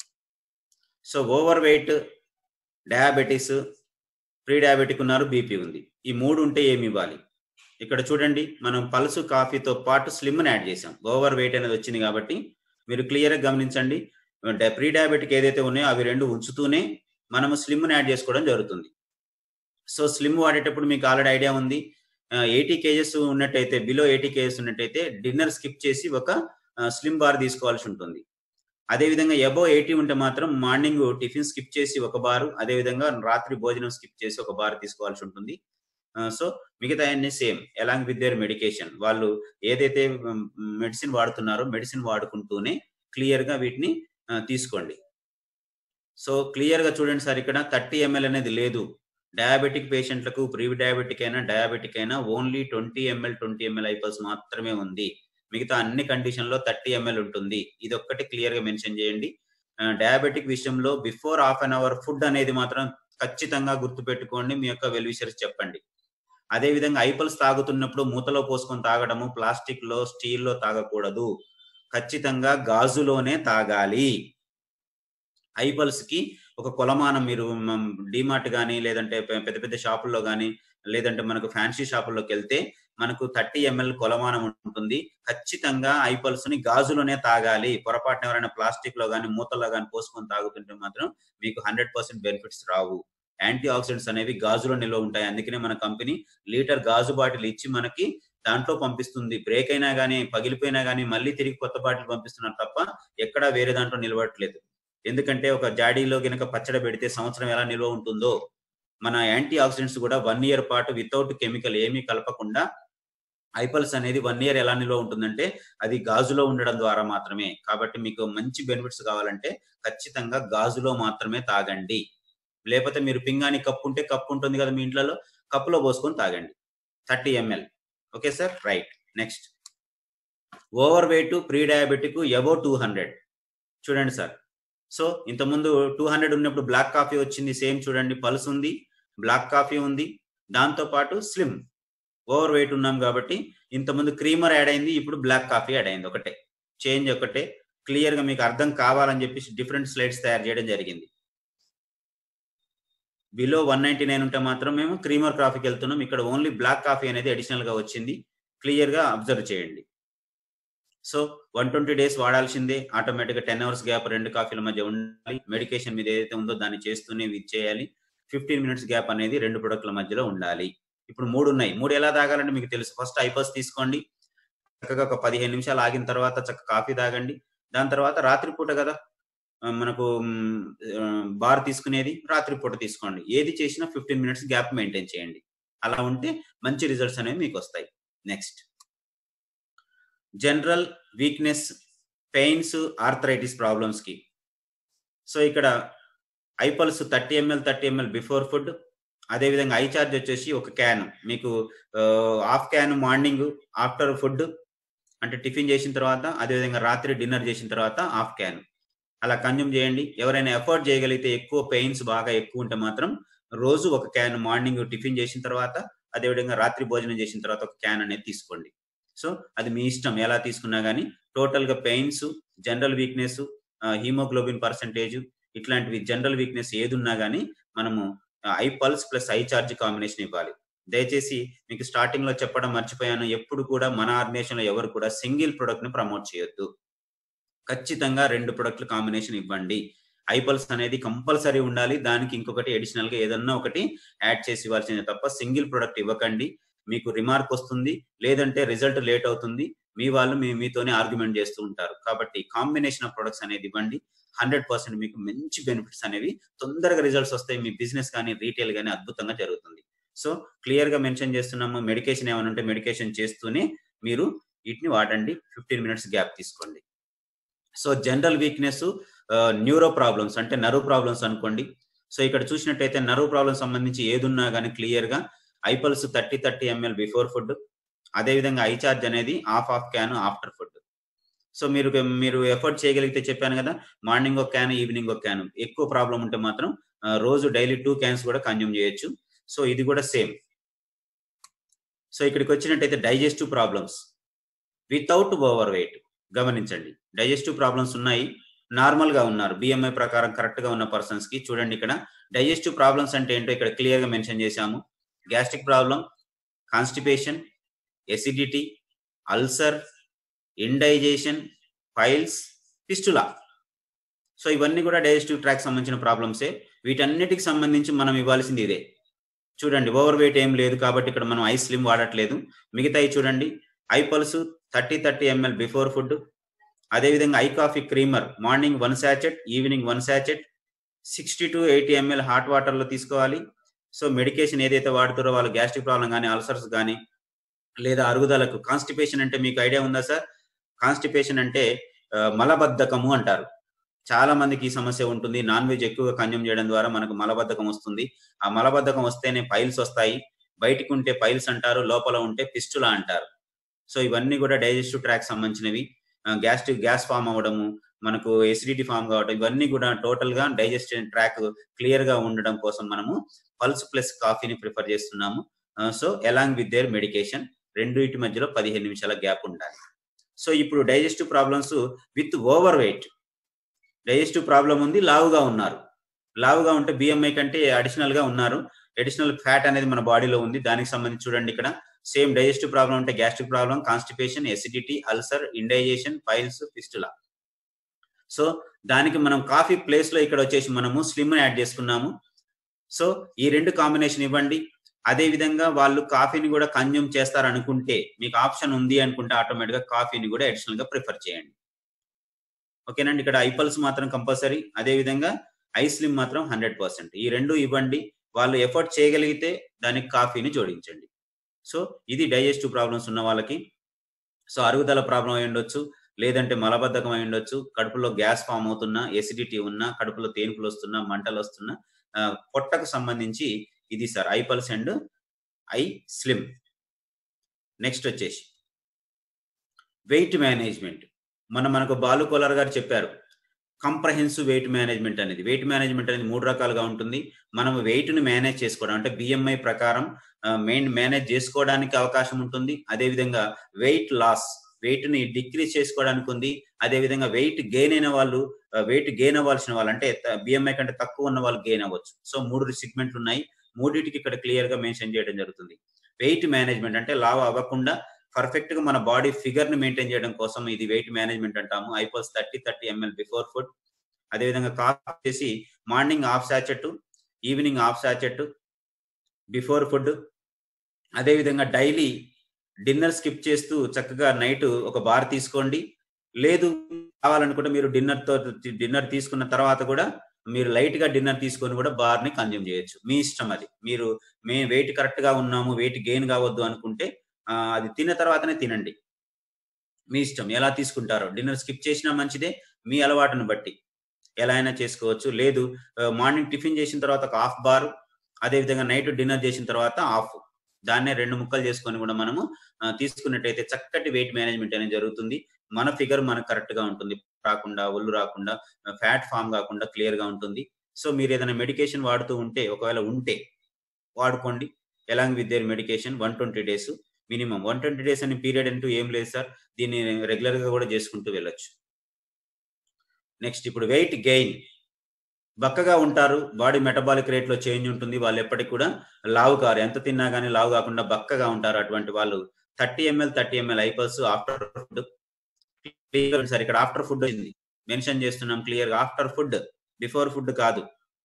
S1: so over weight, diabetes, pre diabetic ఉన్నారు, బీపీ ఉంది. ఈ మూడు ఉంటే ఏమి ఇవ్వాలి? ఇక్కడ చూడండి, మనం పల్సు కాఫీతో పాటు స్లిమ్ని యాడ్ చేసాం. ఓవర్ వెయిట్ అనేది వచ్చింది కాబట్టి మీరు క్లియర్గా గమనించండి. ప్రీ డయాబెటిక్ ఏదైతే ఉన్నాయో అవి రెండు ఉంచుతూనే మనము స్లిమ్ని యాడ్ చేసుకోవడం జరుగుతుంది. సో స్లిమ్ వాడేటప్పుడు మీకు ఆల్రెడీ ఐడియా ఉంది. ఎయిటీ కేజెస్ ఉన్నట్టయితే, బిలో ఎయిటీ కేజెస్ ఉన్నట్టయితే డిన్నర్ స్కిప్ చేసి ఒక స్లిమ్ బార్ తీసుకోవాల్సి ఉంటుంది. అదేవిధంగా ఎబో ఎయిటీ ఉంటే మాత్రం మార్నింగ్ టిఫిన్ స్కిప్ చేసి ఒక బారు, అదేవిధంగా రాత్రి భోజనం స్కిప్ చేసి ఒక బార్ తీసుకోవాల్సి ఉంటుంది. సో మిగతా అన్ని same along with their medication. వాళ్ళు ఏదైతే మెడిసిన్ వాడుతున్నారో మెడిసిన్ వాడుకుంటూనే క్లియర్ గా వీటిని తీసుకోండి. సో క్లియర్ గా చూడండి సార్, ఇక్కడ థర్టీ ఎంఎల్ అనేది లేదు. డయాబెటిక్ పేషెంట్లకు, ప్రీ డయాబెటిక్ అయినా డయాబెటిక్ అయినా only twenty ml twenty ml iPulse మాత్రమే ఉంది. మిగతా అన్ని కండిషన్ లో థర్టీ ఎంఎల్ ఉంటుంది. ఇది ఒక్కటి క్లియర్ గా మెన్షన్ చేయండి. డయాబెటిక్ విషయంలో before half an hour food అనేది మాత్రం ఖచ్చితంగా గుర్తు పెట్టుకోండి. మీ యొక్క వెల్ విషర్స్ చెప్పండి. అదే విధంగా ఐపల్స్ తాగుతున్నప్పుడు మూతలో పోసుకొని తాగడము, ప్లాస్టిక్ లో, స్టీల్ లో తాగకూడదు. ఖచ్చితంగా గాజులోనే తాగాలి. ఐపల్స్ కి ఒక కొలమానం మీరు డిమార్ట్ కానీ, లేదంటే పెద్ద పెద్ద షాపుల్లో కానీ, లేదంటే మనకు ఫ్యాన్సీ షాపుల్లోకి వెళ్తే మనకు థర్టీ ఎంఎల్ కొలమానం ఉంటుంది. ఖచ్చితంగా ఐపల్స్ ని గాజులోనే తాగాలి. పొరపాటున ఎవరైనా ప్లాస్టిక్ లో కానీ, మూతల్లో కానీ పోసుకొని తాగుతుంటే మాత్రం మీకు హండ్రెడ్ పర్సెంట్ బెనిఫిట్స్ రావు. యాంటీ ఆక్సిడెంట్స్ అనేవి గాజులో నిల్వ ఉంటాయి. అందుకనే మన కంపెనీ లీటర్ గాజు బాటిల్ ఇచ్చి మనకి దాంట్లో పంపిస్తుంది. బ్రేక్ అయినా గానీ, పగిలిపోయినా గానీ మళ్ళీ తిరిగి కొత్త బాటిల్ పంపిస్తున్నారు తప్ప ఎక్కడా వేరే దాంట్లో నిలవట్లేదు. ఎందుకంటే ఒక జాడీలో గనక పచ్చడి పెడితే సంవత్సరం ఎలా నిల్వ ఉంటుందో, మన యాంటీ ఆక్సిడెంట్స్ కూడా వన్ ఇయర్ పాటు వితౌట్ కెమికల్ ఏమీ కలపకుండా ఐపల్స్ అనేది వన్ ఇయర్ ఎలా నిల్వ ఉంటుందంటే అది గాజులో ఉండడం ద్వారా మాత్రమే. కాబట్టి మీకు మంచి బెనిఫిట్స్ కావాలంటే ఖచ్చితంగా గాజులో మాత్రమే తాగండి. లేకపోతే మీరు పింగాణి కప్పు ఉంటే కప్పు ఉంటుంది కదా మీ ఇంట్లలో, కప్పులో పోసుకొని తాగండి. Thirty ml. Okay sir, right. Next, over weight pre diabetic above two hundred. చూడండి సార్, సో ఇంతకుముందు టూ హండ్రెడ్ ఉన్నప్పుడు బ్లాక్ కాఫీ వచ్చింది. సేమ్ చూడండి, పల్స్ ఉంది, బ్లాక్ కాఫీ ఉంది, దాంతో పాటు స్లిమ్. ఓవర్ వెయిట్ ఉన్నాం కాబట్టి ఇంతకుముందు క్రీమర్ యాడ్ అయింది, ఇప్పుడు బ్లాక్ కాఫీ యాడ్ అయింది. ఒకటే చేంజ్, ఒకటే. క్లియర్ గా మీకు అర్థం కావాలని చెప్పేసి డిఫరెంట్ స్లైడ్స్ తయారు చేయడం జరిగింది. బిలో వన్ నైన్టీ నైన్ ఉంటే మాత్రం మేము క్రీమర్ కాఫీకి వెళ్తున్నాం. ఇక్కడ ఓన్లీ బ్లాక్ కాఫీ అనేది అడిషనల్ గా వచ్చింది. క్లియర్ గా అబ్జర్వ్ చేయండి. సో వన్ ట్వంటీ డేస్ వాడాల్సిందే. ఆటోమేటిక్ గా టెన్ అవర్స్ గ్యాప్ రెండు కాఫీల మధ్య ఉండాలి. మెడికేషన్ మీద ఏదైతే ఉందో దాన్ని చేస్తూనే ఇది చేయాలి. ఫిఫ్టీన్ మినిట్స్ గ్యాప్ అనేది రెండు ప్రొడక్ట్ల మధ్యలో ఉండాలి. ఇప్పుడు మూడు ఉన్నాయి. మూడు ఎలా తాగాలంటే మీకు తెలుసు. ఫస్ట్ ఐపల్స్ తీసుకోండి, చక్కగా ఒక పదిహేను నిమిషాలు ఆగిన తర్వాత చక్కగా కాఫీ తాగండి. దాని తర్వాత రాత్రిపూట కదా మనకు బార్ తీసుకునేది, రాత్రిపూట తీసుకోండి. ఏది చేసినా ఫిఫ్టీన్ మినిట్స్ గ్యాప్ మెయింటైన్ చేయండి. అలా ఉంటే మంచి రిజల్ట్స్ అనేవి మీకు వస్తాయి. Next, general weakness, pains, arthritis problems కి. సో ఇక్కడ iPulse thirty ML thirty ML before food, అదేవిధంగా ఐ చార్జ్ వచ్చేసి ఒక క్యాన్ మీకు half can morning after food అంటే టిఫిన్ చేసిన తర్వాత, అదేవిధంగా రాత్రి డిన్నర్ చేసిన తర్వాత హాఫ్ క్యాన్ అలా కన్జ్యూమ్ చేయండి. ఎవరైనా ఎఫర్ట్ చేయగలిగితే, ఎక్కువ పెయిన్స్ బాగా ఎక్కువ ఉంటే మాత్రం రోజు ఒక క్యాన్ మార్నింగ్ టిఫిన్ చేసిన తర్వాత, అదేవిధంగా రాత్రి భోజనం చేసిన తర్వాత ఒక క్యాన్ అనేది తీసుకోండి. సో అది మీ ఇష్టం ఎలా తీసుకున్నా కానీ. టోటల్ గా pains, general weakness, haemoglobin percentage ఇట్లాంటివి జనరల్ వీక్నెస్ ఏది ఉన్నా కానీ మనము iPulse plus I charge combination ఇవ్వాలి. దయచేసి మీకు స్టార్టింగ్ లో చెప్పడం మర్చిపోయాను, ఎప్పుడు కూడా మన ఆర్గనైజేషన్ లో ఎవరు కూడా సింగిల్ ప్రొడక్ట్ ని ప్రమోట్ చేయొద్దు. ఖచ్చితంగా రెండు ప్రొడక్ట్ల కాంబినేషన్ ఇవ్వండి. ఐపల్స్ అనేది కంపల్సరీ ఉండాలి. దానికి ఇంకొకటి అడిషనల్ గా ఏదన్నా ఒకటి యాడ్ చేసి ఇవ్వాల్సిందే తప్ప సింగిల్ ప్రొడక్ట్ ఇవ్వకండి. మీకు రిమార్క్ వస్తుంది, లేదంటే రిజల్ట్ లేట్ అవుతుంది. మీ వాళ్ళు మీ మీతోనే ఆర్గ్యుమెంట్ చేస్తూ ఉంటారు. కాబట్టి కాంబినేషన్ ఆఫ్ ప్రొడక్ట్స్ అనేది ఇవ్వండి. హండ్రెడ్ పర్సెంట్ మీకు మంచి బెనిఫిట్స్ అనేవి తొందరగా రిజల్ట్స్ వస్తాయి. మీ బిజినెస్ కానీ రీటైల్ కానీ అద్భుతంగా జరుగుతుంది. సో క్లియర్ గా మెన్షన్ చేస్తున్నాము. మెడికేషన్ ఏమైనా ఉంటే మెడికేషన్ చేస్తూనే మీరు వీటిని వాడండి. ఫిఫ్టీన్ మినిట్స్ గ్యాప్ తీసుకోండి. So general weakness, neuro problems అంటే నర్వ్ ప్రాబ్లమ్స్ అనుకోండి. సో ఇక్కడ చూసినట్టయితే నర్వ్ ప్రాబ్లమ్స్ సంబంధించి ఏదున్నా కానీ క్లియర్ గా iPulse thirty thirty ML before food, అదేవిధంగా ఐ చార్జ్ అనేది half half can after food. So మీరు మీరు ఎఫర్ట్ చేయగలిగితే చెప్పాను కదా, మార్నింగ్ ఒక క్యాన్, ఈవినింగ్ ఒక క్యాన్. ఎక్కువ ప్రాబ్లం ఉంటే మాత్రం రోజు డైలీ టూ క్యాన్స్ కూడా కన్జ్యూమ్ చేయొచ్చు. సో ఇది కూడా సేమ్. సో ఇక్కడికి వచ్చినట్టయితే digestive problems without overweight. గమనించండి, డైజెస్టివ్ ప్రాబ్లమ్స్ ఉన్నాయి, నార్మల్ గా ఉన్నారు, బిఎంఐ ప్రకారం కరెక్ట్ గా ఉన్న పర్సన్స్ కి. చూడండి ఇక్కడ డైజెస్టివ్ ప్రాబ్లమ్స్ అంటే ఏంటో ఇక్కడ క్లియర్ గా మెన్షన్ చేశాము. Gastric problem, constipation, acidity, ulcer, indigestion, piles, fistula. So ఇవన్నీ కూడా డైజెస్టివ్ ట్రాక్ సంబంధించిన ప్రాబ్లమ్సే. వీటన్నిటికి సంబంధించి మనం ఇవ్వాల్సింది ఇదే. చూడండి, ఓవర్ వెయిట్ ఏం లేదు కాబట్టి ఇక్కడ మనం ఐ స్లిమ్ వాడట్లేదు. మిగతాయి చూడండి, I pulse thirty thirty ML before food, అదేవిధంగా I coffee creamer morning one sachet, evening one sachet, sixty to eighty ML hot water లో తీసుకోవాలి. సో మెడికేషన్ ఏదైతే వాడుతారో వాళ్ళు గ్యాస్ట్రిక్ ప్రాబ్లం కానీ, అల్సర్స్ కానీ, లేదా అరుగుదలకు. కాన్స్టిపేషన్ అంటే మీకు ఐడియా ఉందా సార్? కాన్స్టిపేషన్ అంటే మలబద్ధకము అంటారు. చాలా మందికి ఈ సమస్య ఉంటుంది. నాన్ వెజ్ ఎక్కువగా కన్జ్యూమ్ చేయడం ద్వారా మనకు మలబద్ధకం వస్తుంది. ఆ మలబద్ధకం వస్తేనే పైల్స్ వస్తాయి. బయటికి ఉంటే పైల్స్ అంటారు, లోపల ఉంటే ఫిస్టులా అంటారు. సో ఇవన్నీ కూడా డైజెస్టివ్ ట్రాక్ సంబంధించినవి. గ్యాస్ట్రిక్ గ్యాస్ ఫామ్ అవ్వడము, మనకు ఎసిడిటీ ఫామ్ కావడం, ఇవన్నీ కూడా టోటల్ గా డైజెస్టివ్ ట్రాక్ క్లియర్ గా ఉండడం కోసం మనము పల్స్ ప్లస్ కాఫీని ప్రిఫర్ చేస్తున్నాము. So along with their medication రెండింటి మధ్యలో పదిహేను నిమిషాల గ్యాప్ ఉండాలి. సో ఇప్పుడు digestive problems with overweight. Digestive problem ఉంది, లావుగా ఉన్నారు. లావుగా ఉంటే బిఎంఐ కంటే అడిషనల్ గా ఉన్నారు. అడిషనల్ ఫ్యాట్ అనేది మన బాడీలో ఉంది. దానికి సంబంధించి చూడండి ఇక్కడ సేమ్ డైజెస్టివ్ ప్రాబ్లం ఉంటే gastric problem, constipation, acidity, ulcer, indigestion, piles, fistula. So దానికి మనం కాఫీ ప్లేస్ లో ఇక్కడ వచ్చేసి మనము స్లిమ్ యాడ్ చేసుకున్నాము. సో ఈ రెండు కాంబినేషన్ ఇవ్వండి. అదే విధంగా వాళ్ళు కాఫీని కూడా కన్జ్యూమ్ చేస్తారనుకుంటే మీకు ఆప్షన్ ఉంది అనుకుంటే ఆటోమేటిక్‌గా కాఫీని కూడా అడిషనల్‌గా ప్రిఫర్ చేయండి. ఓకేనండి. ఇక్కడ ఐపల్స్ మాత్రం కంపల్సరీ. అదే విధంగా ఐస్లిమ్ మాత్రం హండ్రెడ్ పర్సెంట్. ఈ రెండు ఇవ్వండి. వాళ్ళు ఎఫర్ట్ చేయగలిగితే దానికి కాఫీని జోడించండి. సో ఇది డైజెస్టివ్ ప్రాబ్లమ్స్ ఉన్న వాళ్ళకి. సో అరుగుదల ప్రాబ్లమ్ అయి ఉండొచ్చు. లేదంటే మలబద్ధకం అయి ఉండొచ్చు. కడుపులో గ్యాస్ ఫార్మ్ అవుతున్నా, ఎసిడిటీ ఉన్నా, కడుపులో తేన్పులు వస్తున్నా, మంటలు వస్తున్నా ఆహ్, పొట్టకు సంబంధించి ఇది sir iPulse and I slim. Next వచ్చేసి వెయిట్ మేనేజ్‌మెంట్. మొన్న మనకు బాలు కోలార్ గారు చెప్పారు. కంప్రహెన్సివ్ వెయిట్ మేనేజ్‌మెంట్ అనేది. వెయిట్ మేనేజ్‌మెంట్ అనేది మూడు రకాలుగా ఉంటుంది. మనం వెయిట్‌ని మేనేజ్ చేసుకోవడం అంటే బీఎంఐ ప్రకారం ఆహ్, మెయిన్ మేనేజ్ చేసుకోవడానికి అవకాశం ఉంటుంది. అదే విధంగా వెయిట్ లాస్ వెయిట్‌ని డిక్రీజ్ చేసుకోవడానికి ఉంది. అదే విధంగా వెయిట్ గెయిన్ అయిన వాళ్ళు ఆహ్, వెయిట్ గెయిన్ అవ్వాల్సిన వాళ్ళు అంటే త బీఎంఐ కంటే తక్కువ ఉన్న వాళ్ళు గెయిన్ అవ్వచ్చు. సో మూడు సెగ్మెంట్లు ఉన్నాయి. మూడిటికి ఇక్కడ క్లియర్‌గా మెన్షన్ చేయడం జరుగుతుంది. వెయిట్ మేనేజ్‌మెంట్ అంటే లావు అవ్వకుండా పర్ఫెక్ట్‌గా మన బాడీ ఫిగర్‌ని మెయింటైన్ చేయడం కోసం ఇది వెయిట్ మేనేజ్‌మెంట్ అంటాము. IPulse thirty, thirty ML before food. అదే విధంగా కాఫీ వచ్చేసి morning half sachet, evening half sachet before food. అదే విధంగా డైలీ డిన్నర్ స్కిప్ చేస్తూ చక్కగా నైట్ ఒక బార్ తీసుకోండి. లేదు కావాలనుకుంటే మీరు డిన్నర్‌తో డిన్నర్ తీసుకున్న తర్వాత కూడా మీరు లైట్‌గా డిన్నర్ తీసుకొని కూడా బార్‌ని కన్జ్యూమ్ చేయొచ్చు. మీ ఇష్టం అది. మీరు మేము వెయిట్ కరెక్ట్‌గా ఉన్నాము, వెయిట్ గెయిన్ కావద్దు అనుకుంటే ఆహ్, అది తిన్న తర్వాతనే తినండి. మీ ఇష్టం ఎలా తీసుకుంటారో. డిన్నర్ స్కిప్ చేసినా మంచిదే. మీ అలవాటును బట్టి ఎలా అయినా చేసుకోవచ్చు. లేదు ఆహ్, మార్నింగ్ టిఫిన్ చేసిన తర్వాత ఒక హాఫ్ బార్, అదే విధంగా నైట్ డిన్నర్ చేసిన తర్వాత హాఫ్. దాన్నే రెండు ముక్కలు చేసుకొని కూడా మనము ఆహ్, తీసుకున్నట్టయితే చక్కటి వెయిట్ మేనేజ్‌మెంట్ అనేది జరుగుతుంది. మన ఫిగర్ మనకు కరెక్ట్‌గా ఉంటుంది. రాకుండా, ఒళ్ళు రాకుండా, ఆహ్, ఫ్యాట్ ఫార్మ్ కాకుండా క్లియర్‌గా ఉంటుంది. సో మీరు ఏదైనా మెడికేషన్ వాడుతూ ఉంటే ఒకవేళ ఉంటే వాడుకోండి. Along with their medication one twenty days minimum. One twenty days అనే పీరియడ్ అంటూ ఏం లేదు సార్. దీన్ని రెగ్యులర్‌గా కూడా చేసుకుంటూ వెళ్ళొచ్చు. నెక్స్ట్ ఇప్పుడు వెయిట్ గెయిన్. బక్కగా ఉంటారు. బాడీ మెటబాలిక్ రేట్‌లో చేంజ్ ఉంటుంది. వాళ్ళు ఎప్పటికి కూడా లావు కారు. ఎంత తిన్నా గాని లావు కాకుండా బక్కగా ఉంటారు. అటువంటి వాళ్ళు thirty ML, thirty ML iPulse after food. Clear sir ఇక్కడ ఆఫ్టర్ ఫుడ్ అయింది. మెన్షన్ చేస్తున్నాం క్లియర్‌గా ఆఫ్టర్ ఫుడ్. బిఫోర్ ఫుడ్ కాదు.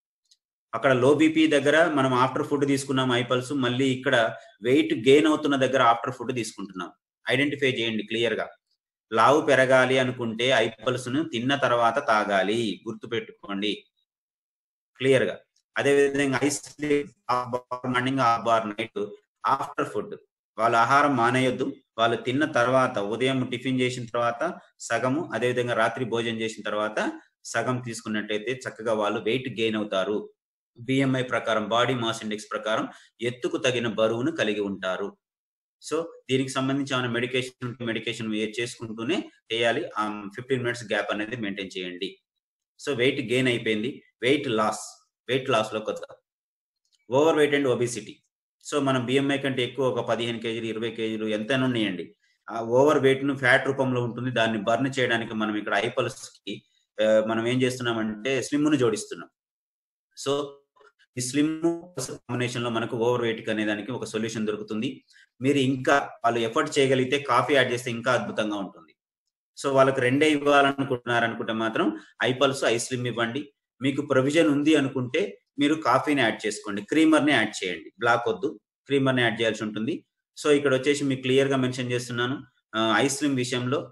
S1: అక్కడ లో బీపీ దగ్గర మనం ఆఫ్టర్ ఫుడ్ తీసుకున్నాం ఐపల్స్. మళ్ళీ ఇక్కడ వెయిట్ గెయిన్ అవుతున్న దగ్గర ఆఫ్టర్ ఫుడ్ తీసుకుంటున్నాం. ఐడెంటిఫై చేయండి క్లియర్‌గా. లావు పెరగాలి అనుకుంటే ఐపల్స్‌ను తిన్న తర్వాత తాగాలి. గుర్తుపెట్టుకోండి. క్లియర్‌గా. అదే విధంగా ఐస్ half bar morning, half bar night after food. వాళ్ళు ఆహారం మానేయొద్దు. వాళ్ళు తిన్న తర్వాత ఉదయం టిఫిన్ చేసిన తర్వాత సగము, అదే విధంగా రాత్రి భోజనం చేసిన తర్వాత సగం తీసుకున్నట్టయితే చక్కగా వాళ్ళు వెయిట్ గెయిన్ అవుతారు. బీఎంఐ ప్రకారం బాడీ మాస్ ఇండెక్స్ ప్రకారం ఎత్తుకు తగిన బరువును కలిగి ఉంటారు. సో దీనికి సంబంధించి ఏమైనా మెడికేషన్ ఉంటే మెడికేషన్ చేసుకుంటూనే చేయాలి. ఆహ్, ఫిఫ్టీన్ మినిట్స్ గ్యాప్ అనేది మెయింటైన్ చేయండి. సో వెయిట్ గెయిన్ అయిపోయింది. Weight loss. వెయిట్ లాస్‌లో కొత్త overweight and obesity. So మనం బీఎంఐ కంటే ఎక్కువ ఒక పదిహేను కేజీలు, ఇరవై కేజీలు ఎంతైనా ఉన్నాయండి. ఆ ఓవర్ వెయిట్‌ను ఫ్యాట్ రూపంలో ఉంటుంది. దాన్ని బర్న్ చేయడానికి మనం ఇక్కడ ఐపల్స్‌కి ఆహ్, మనం ఏం చేస్తున్నామంటే స్లిమ్‌ను జోడిస్తున్నాం. సో ఈ స్లిమ్ కాంబినేషన్‌లో మనకు ఓవర్ వెయిట్‌కి అనే దానికి ఒక సొల్యూషన్ దొరుకుతుంది. మీరు ఇంకా వాళ్ళు ఎఫర్ట్ చేయగలిగితే కాఫీ యాడ్ చేస్తే ఇంకా అద్భుతంగా ఉంటుంది. సో వాళ్ళకి రెండే ఇవ్వాలనుకుంటున్నారనుకుంటే మాత్రం ఐపల్స్, ఐస్లిమ్ ఇవ్వండి. మీకు ప్రొవిజన్ ఉంది అనుకుంటే మీరు కాఫీని యాడ్ చేసుకోండి. క్రీమర్‌ని యాడ్ చేయండి. బ్లాక్ వద్దు. క్రీమర్‌ని యాడ్ చేయాల్సి ఉంటుంది. సో ఇక్కడ వచ్చేసి మీకు క్లియర్‌గా మెన్షన్ చేస్తున్నాను. ఆహ్, ఐస్లిమ్ విషయంలో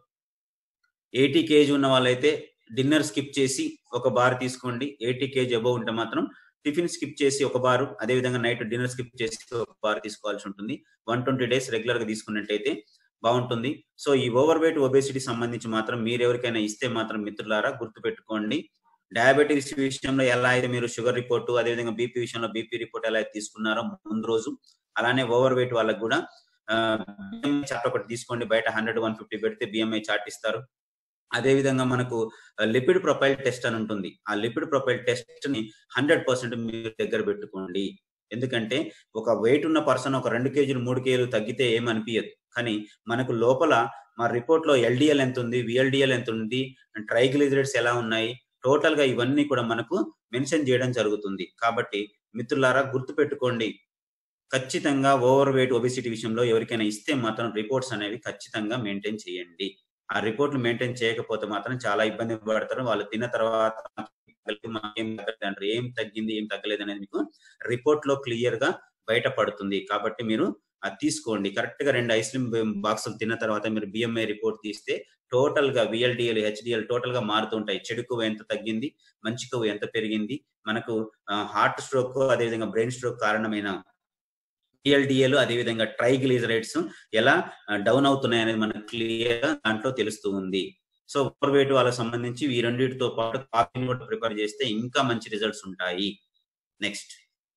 S1: ఎయిటీ కేజీ ఉన్న వాళ్ళైతే డిన్నర్ స్కిప్ చేసి ఒక బార్ తీసుకోండి. ఎయిటీ కేజీ అబోవ్ ఉంటే మాత్రం టిఫిన్ స్కిప్ చేసి ఒక బారు, అదే విధంగా నైట్ డిన్నర్ స్కిప్ చేసి ఒక బార్ తీసుకోవాల్సి ఉంటుంది. వన్ ట్వంటీ డేస్ రెగ్యులర్‌గా తీసుకున్నట్టయితే బావుంటుంది. సో ఈ ఓవర్ వెయిట్, ఒబెసిటీ సంబంధించి మాత్రం మీరెవరికైనా ఇస్తే మాత్రం మిత్రులారా గుర్తుపెట్టుకోండి. డయాబెటిస్ విషయంలో ఎలా అయితే మీరు షుగర్ రిపోర్ట్, అదే విధంగా బీపీ విషయంలో బీపీ రిపోర్ట్ ఎలా అయితే తీసుకున్నారో ముందు రోజు, అలానే ఓవర్ వెయిట్ వాళ్ళకి కూడా ఆహ్, బీఎంఐ చార్ట్ ఒకటి తీసుకోండి. బయట హండ్రెడ్, వన్ ఫిఫ్టీ పెడితే బీఎంఐ చార్ట్ ఇస్తారు. అదే విధంగా మనకు లిపిడ్ ప్రొఫైల్ టెస్ట్ అని ఉంటుంది. ఆ లిపిడ్ ప్రొఫైల్ టెస్ట్‌ని హండ్రెడ్ పర్సెంట్ మీరు దగ్గర పెట్టుకోండి. ఎందుకంటే ఒక వెయిట్ ఉన్న పర్సన్ ఒక రెండు కేజీలు, మూడు కేజీలు తగ్గితే ఏమి అనిపియదు. కానీ మనకు లోపల మా రిపోర్ట్‌లో ఎల్‌డీఎల్ ఎంతుంది, వీఎల్‌డీఎల్ ఎంతుంది, ట్రైగ్లిజరైడ్స్ ఎలా ఉన్నాయి, టోటల్‌గా ఇవన్నీ కూడా మనకు మెన్షన్ చేయడం జరుగుతుంది. కాబట్టి మిత్రులారా గుర్తుపెట్టుకోండి. ఖచ్చితంగా ఓవర్ వెయిట్, ఒబెసిటీ విషయంలో ఎవరికైనా ఇస్తే మాత్రం రిపోర్ట్స్ అనేవి ఖచ్చితంగా మెయింటైన్ చేయండి. ఆ రిపోర్ట్‌లు మెయింటైన్ చేయకపోతే మాత్రం చాలా ఇబ్బంది పడతారు. వాళ్ళు తిన్న తర్వాత మాకేం తగ్గలేదంటారు. ఏం తగ్గింది, ఏం తగ్గలేదనేది మీకు రిపోర్ట్‌లో క్లియర్‌గా బయటపడుతుంది. కాబట్టి మీరు అది తీసుకోండి. కరెక్ట్‌గా రెండు ఐస్ క్రీమ్ బాక్సులు తిన్న తర్వాత మీరు బీఎంఐ రిపోర్ట్ తీస్తే టోటల్‌గా వీఎల్‌డీఎల్, హెచ్‌డీఎల్ టోటల్‌గా మారుతూ ఉంటాయి. చెడు కొవ్వు ఎంత తగ్గింది, మంచి కొవ్వు ఎంత పెరిగింది, మనకు ఆహ్, హార్ట్ స్ట్రోక్ అదేవిధంగా బ్రెయిన్ స్ట్రోక్ కారణమైన వీఎల్‌డీఎల్ అదేవిధంగా ట్రైగ్లిజరైడ్స్ ఎలా ఆహ్, డౌన్ అవుతున్నాయనేది మనకు క్లియర్‌గా దాంట్లో తెలుస్తూ ఉంది. సో, ఓవర్ వెయిట్ వాళ్ళకి సంబంధించి ఈ రెండిటితో పాటు కాఫీని కూడా ప్రిఫర్ చేస్తే ఇంకా మంచి రిజల్ట్స్ ఉంటాయి. Next.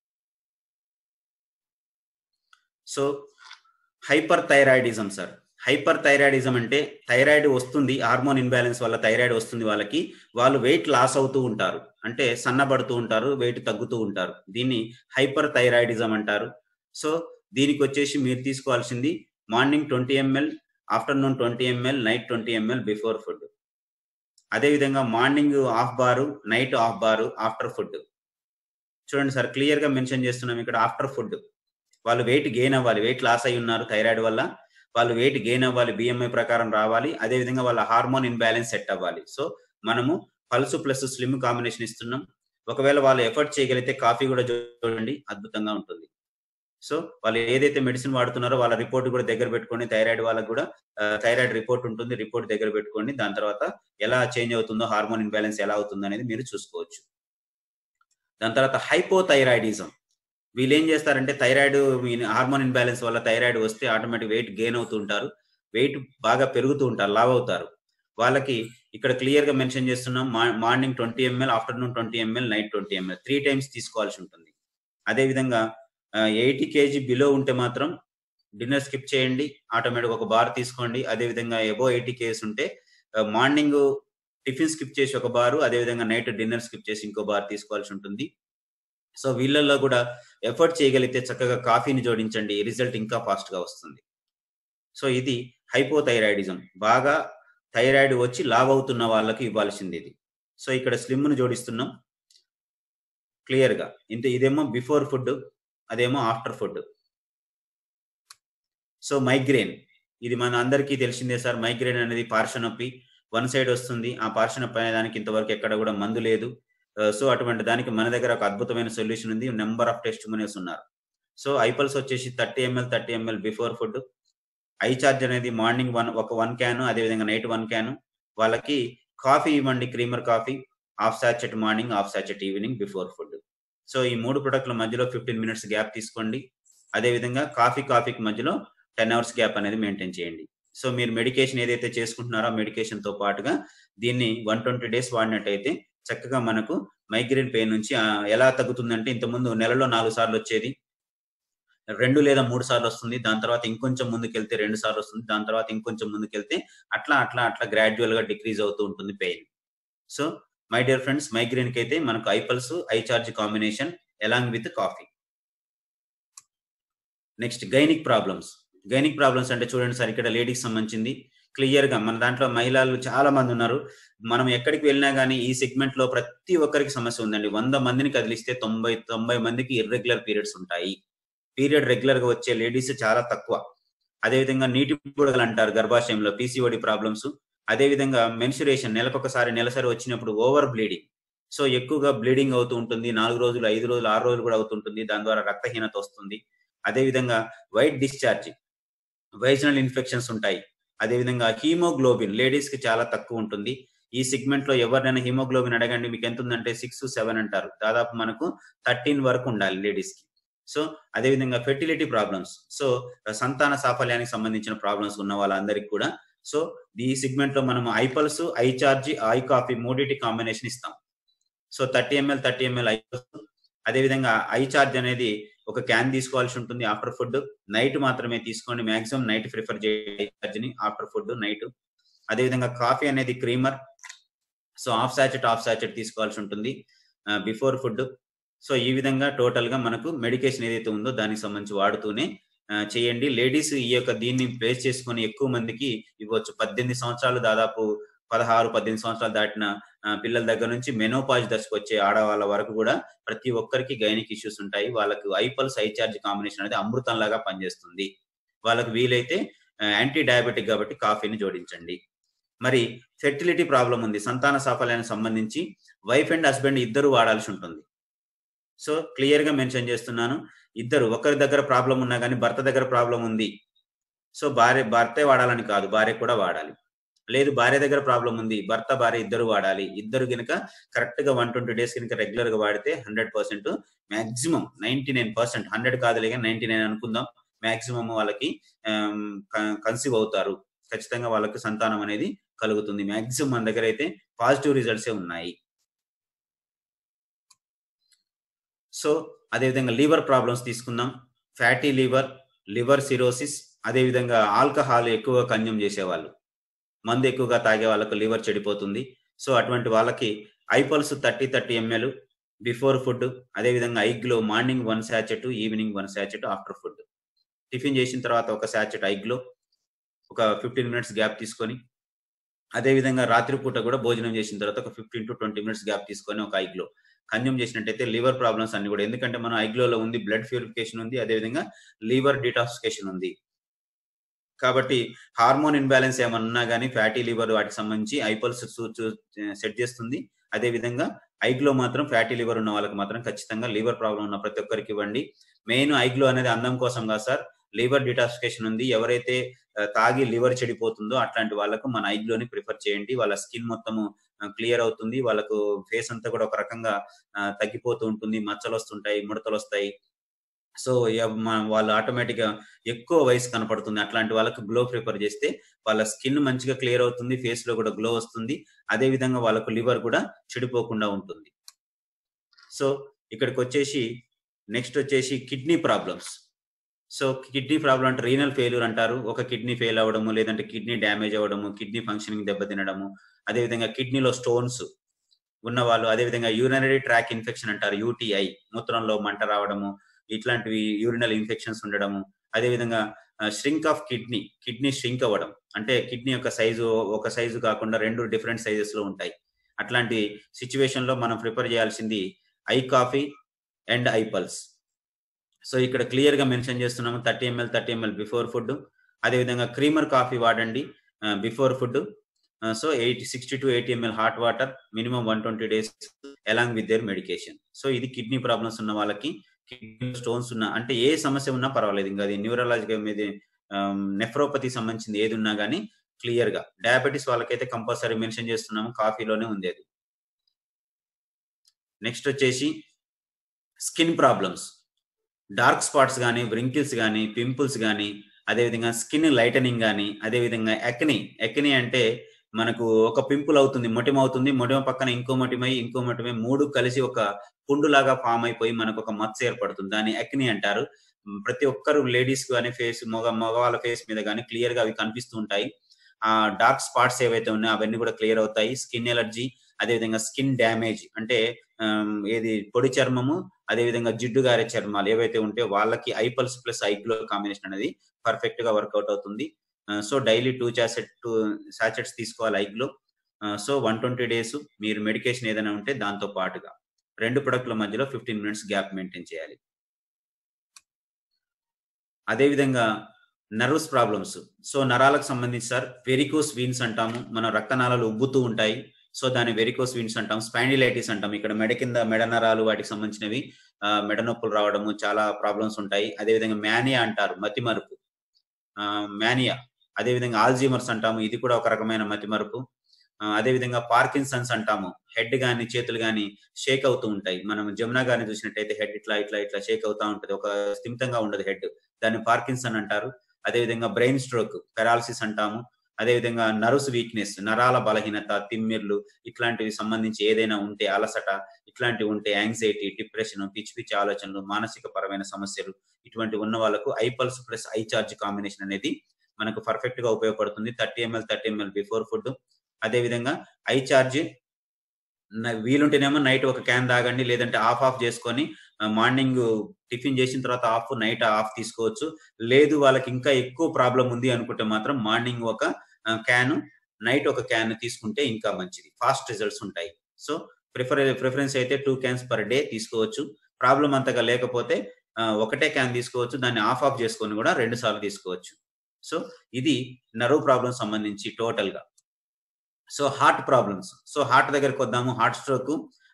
S1: So, hyperthyroidism sir. Hyperthyroidism అంటే థైరాయిడ్ వస్తుంది. హార్మోన్ ఇంబాలెన్స్ వల్ల థైరాయిడ్ వస్తుంది వాళ్ళకి. వాళ్ళు వెయిట్ లాస్ అవుతూ ఉంటారు. అంటే సన్నబడుతూ ఉంటారు. వెయిట్ తగ్గుతూ ఉంటారు. దీన్ని హైపర్ థైరాయిడిజం అంటారు. సో, దీనికొచ్చేసి మీరు తీసుకోవాల్సింది morning twenty ML, afternoon twenty ML, night twenty ML before food. అదేవిధంగా morning half bar, night half bar after food. చూడండి సార్ క్లియర్‌గా మెన్షన్ చేస్తున్నాం ఇక్కడ ఆఫ్టర్ ఫుడ్. వాళ్ళు వెయిట్ గెయిన్ అవ్వాలి. వెయిట్ లాస్ అయ్యి ఉన్నారు థైరాయిడ్ వల్ల. వాళ్ళు వెయిట్ గెయిన్ అవ్వాలి. బీఎంఐ ప్రకారం రావాలి. అదేవిధంగా వాళ్ళ హార్మోన్ ఇంబాలెన్స్ సెట్ అవ్వాలి. సో, మనము పల్స్ ప్లస్ స్లిమ్ కాంబినేషన్ ఇస్తున్నాం. ఒకవేళ వాళ్ళు ఎఫర్ట్ చేయగలిగితే కాఫీ కూడా చూడండి అద్భుతంగా ఉంటుంది. సో, వాళ్ళు ఏదైతే మెడిసిన్ వాడుతున్నారో వాళ్ళ రిపోర్ట్ కూడా దగ్గర పెట్టుకోండి. థైరాయిడ్ వాళ్ళకి కూడా ఆహ్, థైరాయిడ్ రిపోర్ట్ ఉంటుంది. రిపోర్ట్ దగ్గర పెట్టుకోండి. దాని తర్వాత ఎలా చేంజ్ అవుతుందో హార్మోన్ ఇంబాలెన్స్ ఎలా అవుతుందో అనేది మీరు చూసుకోవచ్చు. దాని తర్వాత హైపోథైరాయిడిజం. వీళ్ళేం చేస్తారంటే థైరాయిడ్ మీన్ హార్మోన్ ఇంబాలెన్స్ వల్ల థైరాయిడ్ వస్తే ఆటోమేటిక్ వెయిట్ గెయిన్ అవుతూ ఉంటారు. వెయిట్ బాగా పెరుగుతూ ఉంటారు. లావు అవుతారు. వాళ్ళకి ఇక్కడ క్లియర్‌గా మెన్షన్ చేస్తున్నాం. మా morning twenty ML, afternoon twenty ML, night twenty ML మూడు టైమ్స్ తీసుకోవాల్సి ఉంటుంది. అదేవిధంగా ఆహ్, ఎనభై కేజీ బిలో ఉంటే మాత్రం డిన్నర్ స్కిప్ చేయండి. ఆటోమేటిక్‌గా ఒక బార్ తీసుకోండి. అదేవిధంగా అబోవ్ ఎనభై కేజీస్ ఉంటే ఆహ్, మార్నింగ్ టిఫిన్ స్కిప్ చేసి ఒక బారు, అదేవిధంగా నైట్ డిన్నర్ స్కిప్ చేసి ఇంకో బార్ తీసుకోవాల్సి ఉంటుంది. సో, వీళ్ళల్లో కూడా ఎఫర్ట్ చేయగలిగితే చక్కగా కాఫీని జోడించండి. రిజల్ట్ ఇంకా ఫాస్ట్‌గా వస్తుంది. సో, ఇది హైపోథైరాయిడిజం. బాగా థైరాయిడ్ వచ్చి లావవుతున్న వాళ్ళకి ఇవ్వాల్సింది ఇది. సో, ఇక్కడ స్లిమ్‌ని జోడిస్తున్నాం. క్లియర్‌గా. ఇంత ఇదేమో బిఫోర్ ఫుడ్, అదేమో ఆఫ్టర్ ఫుడ్. So, migraine. ఇది మన అందరికీ తెలిసిందే సార్. మైగ్రేన్ అనేది పార్శ్వ నొప్పి. వన్ సైడ్ వస్తుంది. ఆ పార్శ్వ నొప్పి అనే దానికి ఇంతవరకు ఎక్కడ కూడా మందు లేదు. ఆహ్, సో, అటువంటి దానికి మన దగ్గర ఒక అద్భుతమైన సొల్యూషన్ ఉంది. నంబర్ ఆఫ్ టెస్టిమోనియల్స్ ఉన్నారు. సో, ఐపల్స్ వచ్చేసి thirty ML, thirty ML before food. I charge అనేది మార్నింగ్ వన్ ఒక 1 క్యాను, అదేవిధంగా నైట్ వన్ క్యాను. వాళ్ళకి కాఫీ ఇవ్వండి. Creamer coffee. Half sachet morning, half sachet evening before food. So, ఈ మూడు ప్రొడక్ట్‌ల మధ్యలో పదిహేను మినిట్స్ గ్యాప్ తీసుకోండి. అదేవిధంగా కాఫీ, కాఫీకి మధ్యలో పది అవర్స్ గ్యాప్ అనేది మెయింటైన్ చేయండి. సో, మీరు మెడికేషన్ ఏదైతే చేసుకుంటున్నారో ఆ మెడికేషన్‌తో పాటుగా దీన్ని నూట ఇరవై డేస్ వాడినట్టయితే చక్కగా మనకు మైగ్రేన్ పెయిన్ నుంచి ఆహ్, ఎలా తగ్గుతుందంటే ఇంతకుముందు నెలలో నాలుగు సార్లు వచ్చేది. రెండు లేదా మూడు సార్లు వస్తుంది. దాని తర్వాత ఇంకొంచెం ముందుకెళ్తే రెండు సార్లు వస్తుంది. దాని తర్వాత ఇంకొంచెం ముందుకెళ్తే అట్లా, అట్లా, అట్లా గ్రాడ్యుయల్‌గా డిక్రీజ్ అవుతూ ఉంటుంది pain. So, my dear friends మైగ్రేన్‌కైతే మనకు iPulse, I charge combination along with coffee. Next gynaec problems. Gynaec problems అంటే చూడండి సార్ ఇక్కడ లేడీస్‌కి సంబంధించింది. క్లియర్‌గా మన దాంట్లో మహిళలు చాలా మంది ఉన్నారు. మనం ఎక్కడికి వెళ్ళినా గాని ఈ సెగ్మెంట్‌లో ప్రతి ఒక్కరికి సమస్య ఉందండి. వంద మందిని కదిలిస్తే తొంభై, తొంభై మందికి ఇర్రెగ్యులర్ పీరియడ్స్ ఉంటాయి. పీరియడ్ రెగ్యులర్‌గా వచ్చే లేడీస్ చాలా తక్కువ. అదేవిధంగా నీటి బుడగలు అంటారు గర్భాశయంలో పీసీఓడీ ప్రాబ్లమ్స్. అదేవిధంగా మెన్స్చురేషన్ నెలకొకసారి నెలసరి వచ్చినప్పుడు ఓవర్ బ్లీడింగ్. సో, ఎక్కువగా బ్లీడింగ్ అవుతూ ఉంటుంది. నాలుగు రోజులు, ఐదు రోజులు, ఆరు రోజులు కూడా అవుతుంటుంది. దాని ద్వారా రక్తహీనత వస్తుంది. అదేవిధంగా వైట్ డిశ్చార్జ్, వైజనల్ ఇన్ఫెక్షన్స్ ఉంటాయి. అదేవిధంగా హీమోగ్లోబిన్ లేడీస్‌కి చాలా తక్కువ ఉంటుంది. ఈ సెగ్మెంట్‌లో ఎవరినైనా హీమోగ్లోబిన్ అడగండి మీకు ఎంతుందంటే ఆరు, ఏడు అంటారు. దాదాపు మనకు పదమూడు వరకు ఉండాలి లేడీస్‌కి. సో, అదేవిధంగా ఫెర్టిలిటీ ప్రాబ్లమ్స్. సో, సంతాన సాఫల్యానికి సంబంధించిన ప్రాబ్లమ్స్ ఉన్న వాళ్ళందరికి కూడా సో, ఈ సెగ్మెంట్‌లో మనం iPulse, I charge, I coffee మూడిటి కాంబినేషన్ ఇస్తాం. సో, ముప్పై ఎంఎల్, ముప్పై ఎంఎల్ ఐపల్స్. అదేవిధంగా ఐ చార్జ్ అనేది ఒక క్యాన్ తీసుకోవాల్సి ఉంటుంది ఆఫ్టర్ ఫుడ్. నైట్ మాత్రమే తీసుకోండి. మాక్సిమం నైట్ ప్రిఫర్ చేయండి ఐ చార్జ్‌ని ఆఫ్టర్ ఫుడ్ నైట్. అదేవిధంగా కాఫీ అనేది creamer. So, half sachet, half sachet తీసుకోవాల్సి ఉంటుంది ఆహ్, బిఫోర్ ఫుడ్. సో, ఈ విధంగా టోటల్‌గా మనకు మెడికేషన్ ఏదైతే ఉందో దానికి సంబంధించి వాడుతూనే ఆహ్, చేయండి. లేడీస్ ఈ యొక్క దీన్ని బేస్ చేసుకొని ఎక్కువ మందికి ఇవ్వచ్చు. పద్దెనిమిది సంవత్సరాలు దాదాపు పదహారు, పద్దెనిమిది సంవత్సరాలు దాటిన ఆహ్, పిల్లల దగ్గర నుంచి మెనోపాజ్ దశకొచ్చే ఆడవాళ్ళ వరకు కూడా ప్రతి ఒక్కరికి గైనిక్ ఇష్యూస్ ఉంటాయి. వాళ్ళకి ఐపల్స్, ఐ చార్జ్ కాంబినేషన్ అనేది అమృతంలాగా పనిచేస్తుంది. వాళ్ళకి వీలైతే ఆహ్, యాంటీ డయాబెటిక్ కాబట్టి కాఫీని జోడించండి. మరి ఫెర్టిలిటీ ప్రాబ్లమ్ ఉంది. సంతాన సాఫల్యానికి సంబంధించి వైఫ్ అండ్ హస్బెండ్ ఇద్దరు వాడాల్సి ఉంటుంది. సో క్లియర్ గా మెన్షన్ చేస్తున్నాను. ఇద్దరు ఒకరి దగ్గర ప్రాబ్లం ఉన్నా కానీ భర్త దగ్గర ప్రాబ్లం ఉంది, సో భార్య భర్తే వాడాలని కాదు, భార్య కూడా వాడాలి. లేదు భార్య దగ్గర ప్రాబ్లం ఉంది, భర్త భార్య ఇద్దరు వాడాలి. ఇద్దరు గనుక కరెక్ట్ గా వన్ ట్వంటీ డేస్ కనుక రెగ్యులర్ గా వాడితే hundred percent maximum ninety nine percent hundred కాదులే నైన్టీ నైన్ అనుకుందాం, మాక్సిమం వాళ్ళకి కన్సీవ్ అవుతారు. ఖచ్చితంగా వాళ్ళకి సంతానం అనేది కలుగుతుంది. మాక్సిమం మన దగ్గర అయితే పాజిటివ్ రిజల్ట్సే ఉన్నాయి. సో అదేవిధంగా లివర్ ప్రాబ్లమ్స్ తీసుకుందాం. ఫ్యాటీ లివర్, లివర్ సిరోసిస్, అదేవిధంగా ఆల్కహాల్ ఎక్కువగా కన్జ్యూమ్ చేసేవాళ్ళు, మందు ఎక్కువగా తాగే వాళ్ళకు లివర్ చెడిపోతుంది. సో అటువంటి వాళ్ళకి iPulse thirty thirty ML before food, అదేవిధంగా iGlow morning one sachet, evening one sachet after food. Tiffin చేసిన తర్వాత ఒక శాచెట్ ఐగ్లో ఒక ఫిఫ్టీన్ మినిట్స్ గ్యాప్ తీసుకొని, అదేవిధంగా రాత్రిపూట కూడా భోజనం చేసిన తర్వాత ఒక fifteen to twenty minutes gap తీసుకొని ఒక ఐగ్లో కన్జ్యూమ్ చేసినట్టయితే లివర్ ప్రాబ్లమ్స్ అన్ని కూడా, ఎందుకంటే మనం ఐగ్లోలో ఉంది బ్లడ్ ప్యూరిఫికేషన్ ఉంది, అదేవిధంగా లివర్ డిటాక్సిఫికేషన్ ఉంది. కాబట్టి హార్మోన్ ఇన్బ్యాలెన్స్ ఏమన్నా కానీ ఫ్యాటీ లివర్ వాటికి సంబంధించి ఐపల్స్ సెట్ చేస్తుంది. అదేవిధంగా ఐగ్లో మాత్రం ఫ్యాటీ లివర్ ఉన్న వాళ్ళకి మాత్రం ఖచ్చితంగా లివర్ ప్రాబ్లం ఉన్న ప్రతి ఒక్కరికి ఇవ్వండి. మెయిన్ ఐగ్లో అనేది అందం కోసం కాదు సార్, లివర్ డిటాక్సిఫికేషన్ ఉంది. ఎవరైతే తాగి లివర్ చెడిపోతుందో అట్లాంటి వాళ్ళకు మన ఐగ్లోని ప్రిఫర్ చేయండి. వాళ్ళ స్కిన్ మొత్తము క్లియర్ అవుతుంది, వాళ్ళకు ఫేస్ అంతా కూడా ఒక రకంగా తగ్గిపోతూ ఉంటుంది, మచ్చలు వస్తుంటాయి, ముడతలు వస్తాయి. సో వాళ్ళు ఆటోమేటిక్ గా ఎక్కువ వయసు కనపడుతుంది. అట్లాంటి వాళ్ళకు గ్లో ప్రిఫర్ చేస్తే వాళ్ళ స్కిన్ మంచిగా క్లియర్ అవుతుంది, ఫేస్ లో కూడా గ్లో వస్తుంది, అదే విధంగా వాళ్ళకు లివర్ కూడా చెడిపోకుండా ఉంటుంది. సో ఇక్కడికి వచ్చేసి నెక్స్ట్ వచ్చేసి kidney problems. So kidney problem అంటే రీనల్ ఫెయిల్యూర్ అంటారు. ఒక కిడ్నీ ఫెయిల్ అవ్వడము, లేదంటే కిడ్నీ డ్యామేజ్ అవ్వడము, కిడ్నీ ఫంక్షనింగ్ దెబ్బతినడము, అదేవిధంగా కిడ్నీలో స్టోన్స్ ఉన్నవాళ్ళు, అదేవిధంగా యూరినరీ ట్రాక్ ఇన్ఫెక్షన్ అంటారు, యూటీఐ, మూత్రంలో మంట రావడము, ఇట్లాంటివి యూరినల్ ఇన్ఫెక్షన్స్ ఉండడము, అదేవిధంగా shrink of kidney, kidney shrink అవ్వడం, అంటే కిడ్నీ యొక్క సైజు ఒక సైజు కాకుండా రెండు డిఫరెంట్ సైజెస్ లో ఉంటాయి. అట్లాంటి సిచ్యువేషన్ లో మనం ప్రిపేర్ చేయాల్సింది I coffee and I pulse. So ఇక్కడ క్లియర్ గా మెన్షన్ చేస్తున్నాము thirty ML thirty ML before food, అదేవిధంగా క్రీమర్ కాఫీ వాడండి before food. So eighty sixty to eighty ML hot water minimum one twenty days along with their medication. So ఇది kidney problems ఉన్న వాళ్ళకి, kidney stones ఉన్న, అంటే ఏ సమస్య ఉన్నా పర్వాలేదు, ఇంకా అది న్యూరలాజికల్ మీద నెఫ్రోపతి సంబంధించింది ఏది ఉన్నా కానీ క్లియర్ గా. డయాబెటీస్ వాళ్ళకైతే కంపల్సరీ మెన్షన్ చేస్తున్నాము, కాఫీలోనే ఉంది అది. నెక్స్ట్ వచ్చేసి స్కిన్ ప్రాబ్లమ్స్, డార్క్ స్పాట్స్ కానీ, వ్రింకిల్స్ కానీ, పింపుల్స్ కానీ, అదేవిధంగా స్కిన్ లైటనింగ్ కానీ, అదేవిధంగా ఎక్ని. ఎక్ని అంటే మనకు ఒక పింపుల్ అవుతుంది, మొటిమ అవుతుంది, మొటిమ పక్కన ఇంకో మొటిమై ఇంకో మొటిమై మూడు కలిసి ఒక పుండులాగా ఫామ్ అయిపోయి మనకు ఒక మచ్చ ఏర్పడుతుంది, దాన్ని ఎక్ని అంటారు. ప్రతి ఒక్కరు లేడీస్ కానీ ఫేస్, మగ మగవాళ్ళ ఫేస్ మీద కానీ క్లియర్ గా అవి కనిపిస్తూ ఉంటాయి. ఆ డార్క్ స్పాట్స్ ఏవైతే ఉన్నాయో అవన్నీ కూడా క్లియర్ అవుతాయి. స్కిన్ ఎలర్జీ, అదేవిధంగా స్కిన్ డ్యామేజ్ అంటే ఏది పొడి చర్మము, అదేవిధంగా జిడ్డు గారే చర్మాలు ఏవైతే ఉంటే వాళ్ళకి ఐపల్స్ ప్లస్ ఐగ్లో కాంబినేషన్ అనేది పర్ఫెక్ట్ గా వర్కౌట్ అవుతుంది. So daily two sachet two sachets తీసుకోవాలి iGlow. So one twenty days మీరు మెడికేషన్ ఏదైనా ఉంటే దాంతో పాటుగా రెండు ప్రొడక్ట్ల మధ్యలో ఫిఫ్టీన్ మినిట్స్ గ్యాప్ మెయింటైన్ చేయాలి. అదేవిధంగా నర్వ్స్ ప్రాబ్లమ్స్. సో నరాలకు సంబంధించి సార్ వెరికోస్ వీన్స్ అంటాము, మన రక్తనాళాలు ఉబ్బుతూ ఉంటాయి, సో దాన్ని వెరికోస్ వీన్స్ అంటాం. స్పైండిలైటిస్ అంటాం, ఇక్కడ మెడ కింద మెడ నరాలు వాటికి సంబంధించినవి మెడ నొప్పులు రావడము చాలా ప్రాబ్లమ్స్ ఉంటాయి. అదేవిధంగా మ్యానియా అంటారు, మతిమరుపు మ్యానియా. అదేవిధంగా ఆల్జీమర్స్ అంటాము, ఇది కూడా ఒక రకమైన మతిమరుపు. అదేవిధంగా పార్కిన్సన్స్ అంటాము, హెడ్ గాని చేతులు గాని షేక్ అవుతూ ఉంటాయి. మనం జమునా గారిని చూసినట్టయితే హెడ్ ఇట్లా ఇట్లా ఇట్లా షేక్ అవుతా ఉంటది, ఒక స్థిమితంగా ఉండదు హెడ్, దాన్ని పార్కిన్సన్ అంటారు. అదేవిధంగా బ్రెయిన్ స్ట్రోక్, పెరాలసిస్ అంటాము. అదేవిధంగా నర్వ్స్ వీక్నెస్, నరాల బలహీనత, తిమ్మిర్లు, ఇట్లాంటివి సంబంధించి ఏదైనా ఉంటే, అలసట ఇట్లాంటివి ఉంటే, యాంగ్జైటీ, డిప్రెషన్, పిచ్చి పిచ్చి ఆలోచనలు, మానసిక పరమైన సమస్యలు, ఇటువంటి ఉన్న వాళ్ళకు iPulse plus I charge combination అనేది మనకు పర్ఫెక్ట్ గా ఉపయోగపడుతుంది. Thirty ML thirty ML before food. అదేవిధంగా ఐ చార్జ్ వీలుంటేనేమో నైట్ ఒక క్యాన్ తాగండి, లేదంటే ఆఫ్ ఆఫ్ చేసుకొని మార్నింగ్ టిఫిన్ చేసిన తర్వాత ఆఫ్, నైట్ ఆఫ్ తీసుకోవచ్చు. లేదు వాళ్ళకి ఇంకా ఎక్కువ ప్రాబ్లం ఉంది అనుకుంటే మాత్రం మార్నింగ్ ఒక క్యాన్, నైట్ ఒక క్యాన్ తీసుకుంటే ఇంకా మంచిది, ఫాస్ట్ రిజల్ట్స్ ఉంటాయి. సో ప్రిఫర్ ప్రిఫరెన్స్ అయితే టూ క్యాన్స్ పర్ డే తీసుకోవచ్చు. ప్రాబ్లం అంతగా లేకపోతే ఒకటే క్యాన్ తీసుకోవచ్చు, దాన్ని ఆఫ్ ఆఫ్ చేసుకొని కూడా రెండు సార్లు తీసుకోవచ్చు. సో ఇది నర్వ్ ప్రాబ్లం సంబంధించి టోటల్ గా. So heart problems, so heart దగ్గరకు వద్దాము. హార్ట్ స్ట్రోక్,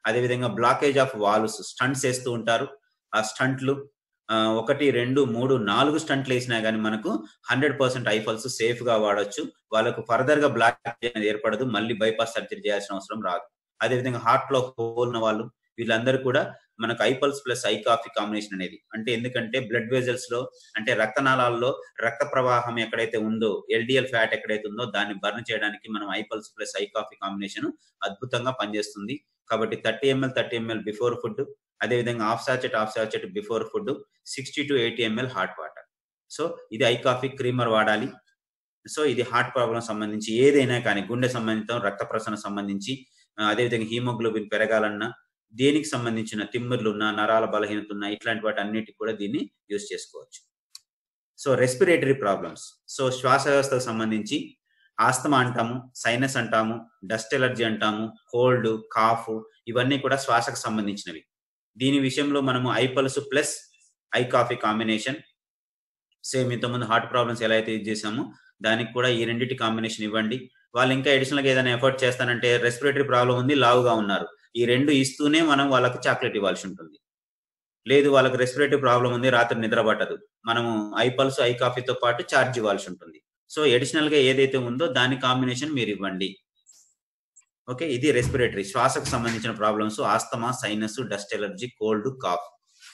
S1: అదేవిధంగా బ్లాకేజ్ ఆఫ్ వాల్వ్స్, స్టంట్స్ వేస్తూ ఉంటారు. ఆ స్టంట్లు ఒకటి రెండు మూడు నాలుగు స్టంట్లు వేసినా కానీ మనకు హండ్రెడ్ పర్సెంట్ ఐపల్స్ సేఫ్ గా వాడచ్చు. వాళ్ళకు ఫర్దర్ గా బ్లాకేజ్ అనేది ఏర్పడదు, మళ్ళీ బైపాస్ సర్జరీ చేయాల్సిన అవసరం రాదు. అదేవిధంగా హార్ట్ లో హోల్ ఉన్న వాళ్ళు వీళ్ళందరూ కూడా మనకు iPulse plus I coffee combination అనేది, అంటే ఎందుకంటే బ్లడ్ వెజల్స్ లో అంటే రక్తనాళాల్లో రక్త ప్రవాహం ఎక్కడైతే ఉందో, ఎల్డిఎల్ ఫ్యాట్ ఎక్కడైతే ఉందో దాన్ని బర్న్ చేయడానికి మనం iPulse plus I coffee combination అద్భుతంగా పనిచేస్తుంది. కాబట్టి thirty ML thirty ML before food, అదేవిధంగా half sachet half sachet before food, sixty to eighty ML hot water. So ఇది ఐ కాఫీ క్రీమర్ వాడాలి. సో ఇది హార్ట్ ప్రాబ్లం సంబంధించి ఏదైనా కానీ, గుండె సంబంధితం, రక్త ప్రసరణ సంబంధించి, అదేవిధంగా హీమోగ్లోబిన్ పెరగాలన్నా, దేనికి సంబంధించిన తిమ్మిర్లు ఉన్నా, నరాల బలహీనత ఉన్నా, ఇట్లాంటి వాటి అన్నిటికి కూడా దీన్ని యూజ్ చేసుకోవచ్చు. సో రెస్పిరేటరీ ప్రాబ్లమ్స్, సో శ్వాస వ్యవస్థకు సంబంధించి ఆస్తమా అంటాము, సైనస్ అంటాము, డస్ట్ ఎలర్జీ అంటాము, కోల్డ్, కాఫ్, ఇవన్నీ కూడా శ్వాసకు సంబంధించినవి. దీని విషయంలో మనము iPulse plus I coffee combination, same ఇంతకుముందు హార్ట్ ప్రాబ్లమ్స్ ఎలా అయితే యూజ్ చేసామో దానికి కూడా ఈ రెండింటి కాంబినేషన్ ఇవ్వండి. వాళ్ళు ఇంకా అడిషనల్ గా ఏదైనా ఎఫర్ట్ చేస్తానంటే, రెస్పిరేటరీ ప్రాబ్లం ఉంది, లావుగా ఉన్నారు, ఈ రెండు ఇస్తూనే మనం వాళ్ళకి చాక్లెట్ ఇవ్వాల్సి ఉంటుంది. లేదు వాళ్ళకి రెస్పిరేటరీ ప్రాబ్లం ఉంది, రాత్రి నిద్ర పట్టదు, మనము ఐపల్స్ ఐ కాఫీతో పాటు చార్జ్ ఇవ్వాల్సి ఉంటుంది. సో అడిషనల్ గా ఏదైతే ఉందో దాని కాంబినేషన్ మీరు ఇవ్వండి. ఓకే, ఇది రెస్పిరేటరీ శ్వాసకు సంబంధించిన problems, asthma, sinus, dust allergy, cold, cough.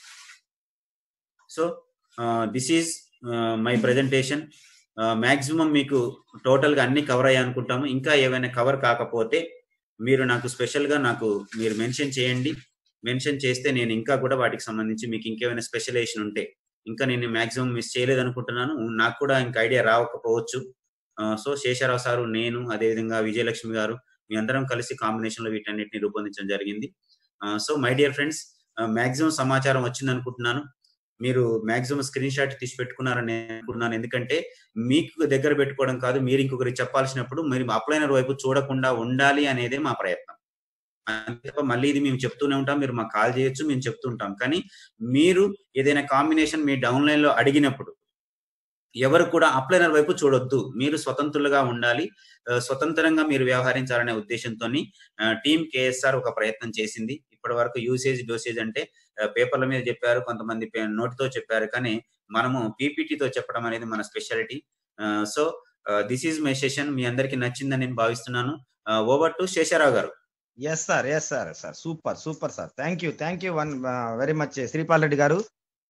S1: So this is my presentation. Maximum మీకు టోటల్ గా అన్ని కవర్ అయ్యా అనుకుంటాము. ఇంకా ఏమైనా కవర్ కాకపోతే మీరు నాకు స్పెషల్ గా నాకు మీరు మెన్షన్ చేయండి. మెన్షన్ చేస్తే నేను ఇంకా కూడా వాటికి సంబంధించి మీకు ఇంకేమైనా స్పెషలైజేషన్ ఉంటే, ఇంకా నేను మాక్సిమం మిస్ చేయలేదు అనుకుంటున్నాను, నాకు కూడా ఇంకా ఐడియా రాకపోవచ్చు. సో శేషారావు సారు, నేను, అదేవిధంగా విజయలక్ష్మి గారు, మీ అందరం కలిసి కాంబినేషన్ లో వీటన్నిటిని రూపొందించడం జరిగింది. So my dear friends, maximum సమాచారం వచ్చింది అనుకుంటున్నాను. మీరు మాక్సిమం స్క్రీన్ షాట్ తీసి పెట్టుకున్నారని అనుకుంటున్నాను. ఎందుకంటే మీకు దగ్గర పెట్టుకోవడం కాదు, మీరు ఇంకొకరికి చెప్పాల్సినప్పుడు మీరు అప్లైనర్ వైపు చూడకుండా ఉండాలి అనేదే మా ప్రయత్నం. అంతే తప్ప మళ్ళీ ఇది మేము చెప్తూనే ఉంటాం, మీరు మాకు కాల్ చేయొచ్చు, మేము చెప్తుంటాం. కానీ మీరు ఏదైనా కాంబినేషన్ మీ డౌన్లైన్ లో అడిగినప్పుడు ఎవరు కూడా అప్లైనర్ వైపు చూడొద్దు, మీరు స్వతంత్రులుగా ఉండాలి, స్వతంత్రంగా మీరు వ్యవహరించాలనే ఉద్దేశంతో టీమ్ కేఎస్ఆర్ ఒక ప్రయత్నం చేసింది. ఇప్పటి వరకు యూసేజ్ డోసేజ్ అంటే పేపర్ల మీద చెప్పారు, కొంతమంది నోటితో చెప్పారు, కానీ మనము పీపీటీతో చెప్పడం అనేది మన speciality. So this is my session. మీ అందరికి నచ్చిందని నేను భావిస్తున్నాను. ఓవర్ టు శేషారావు గారు.
S2: Yes sir, yes sir, sir super super sir, thank you thank you one very much Sripal Reddy గారు.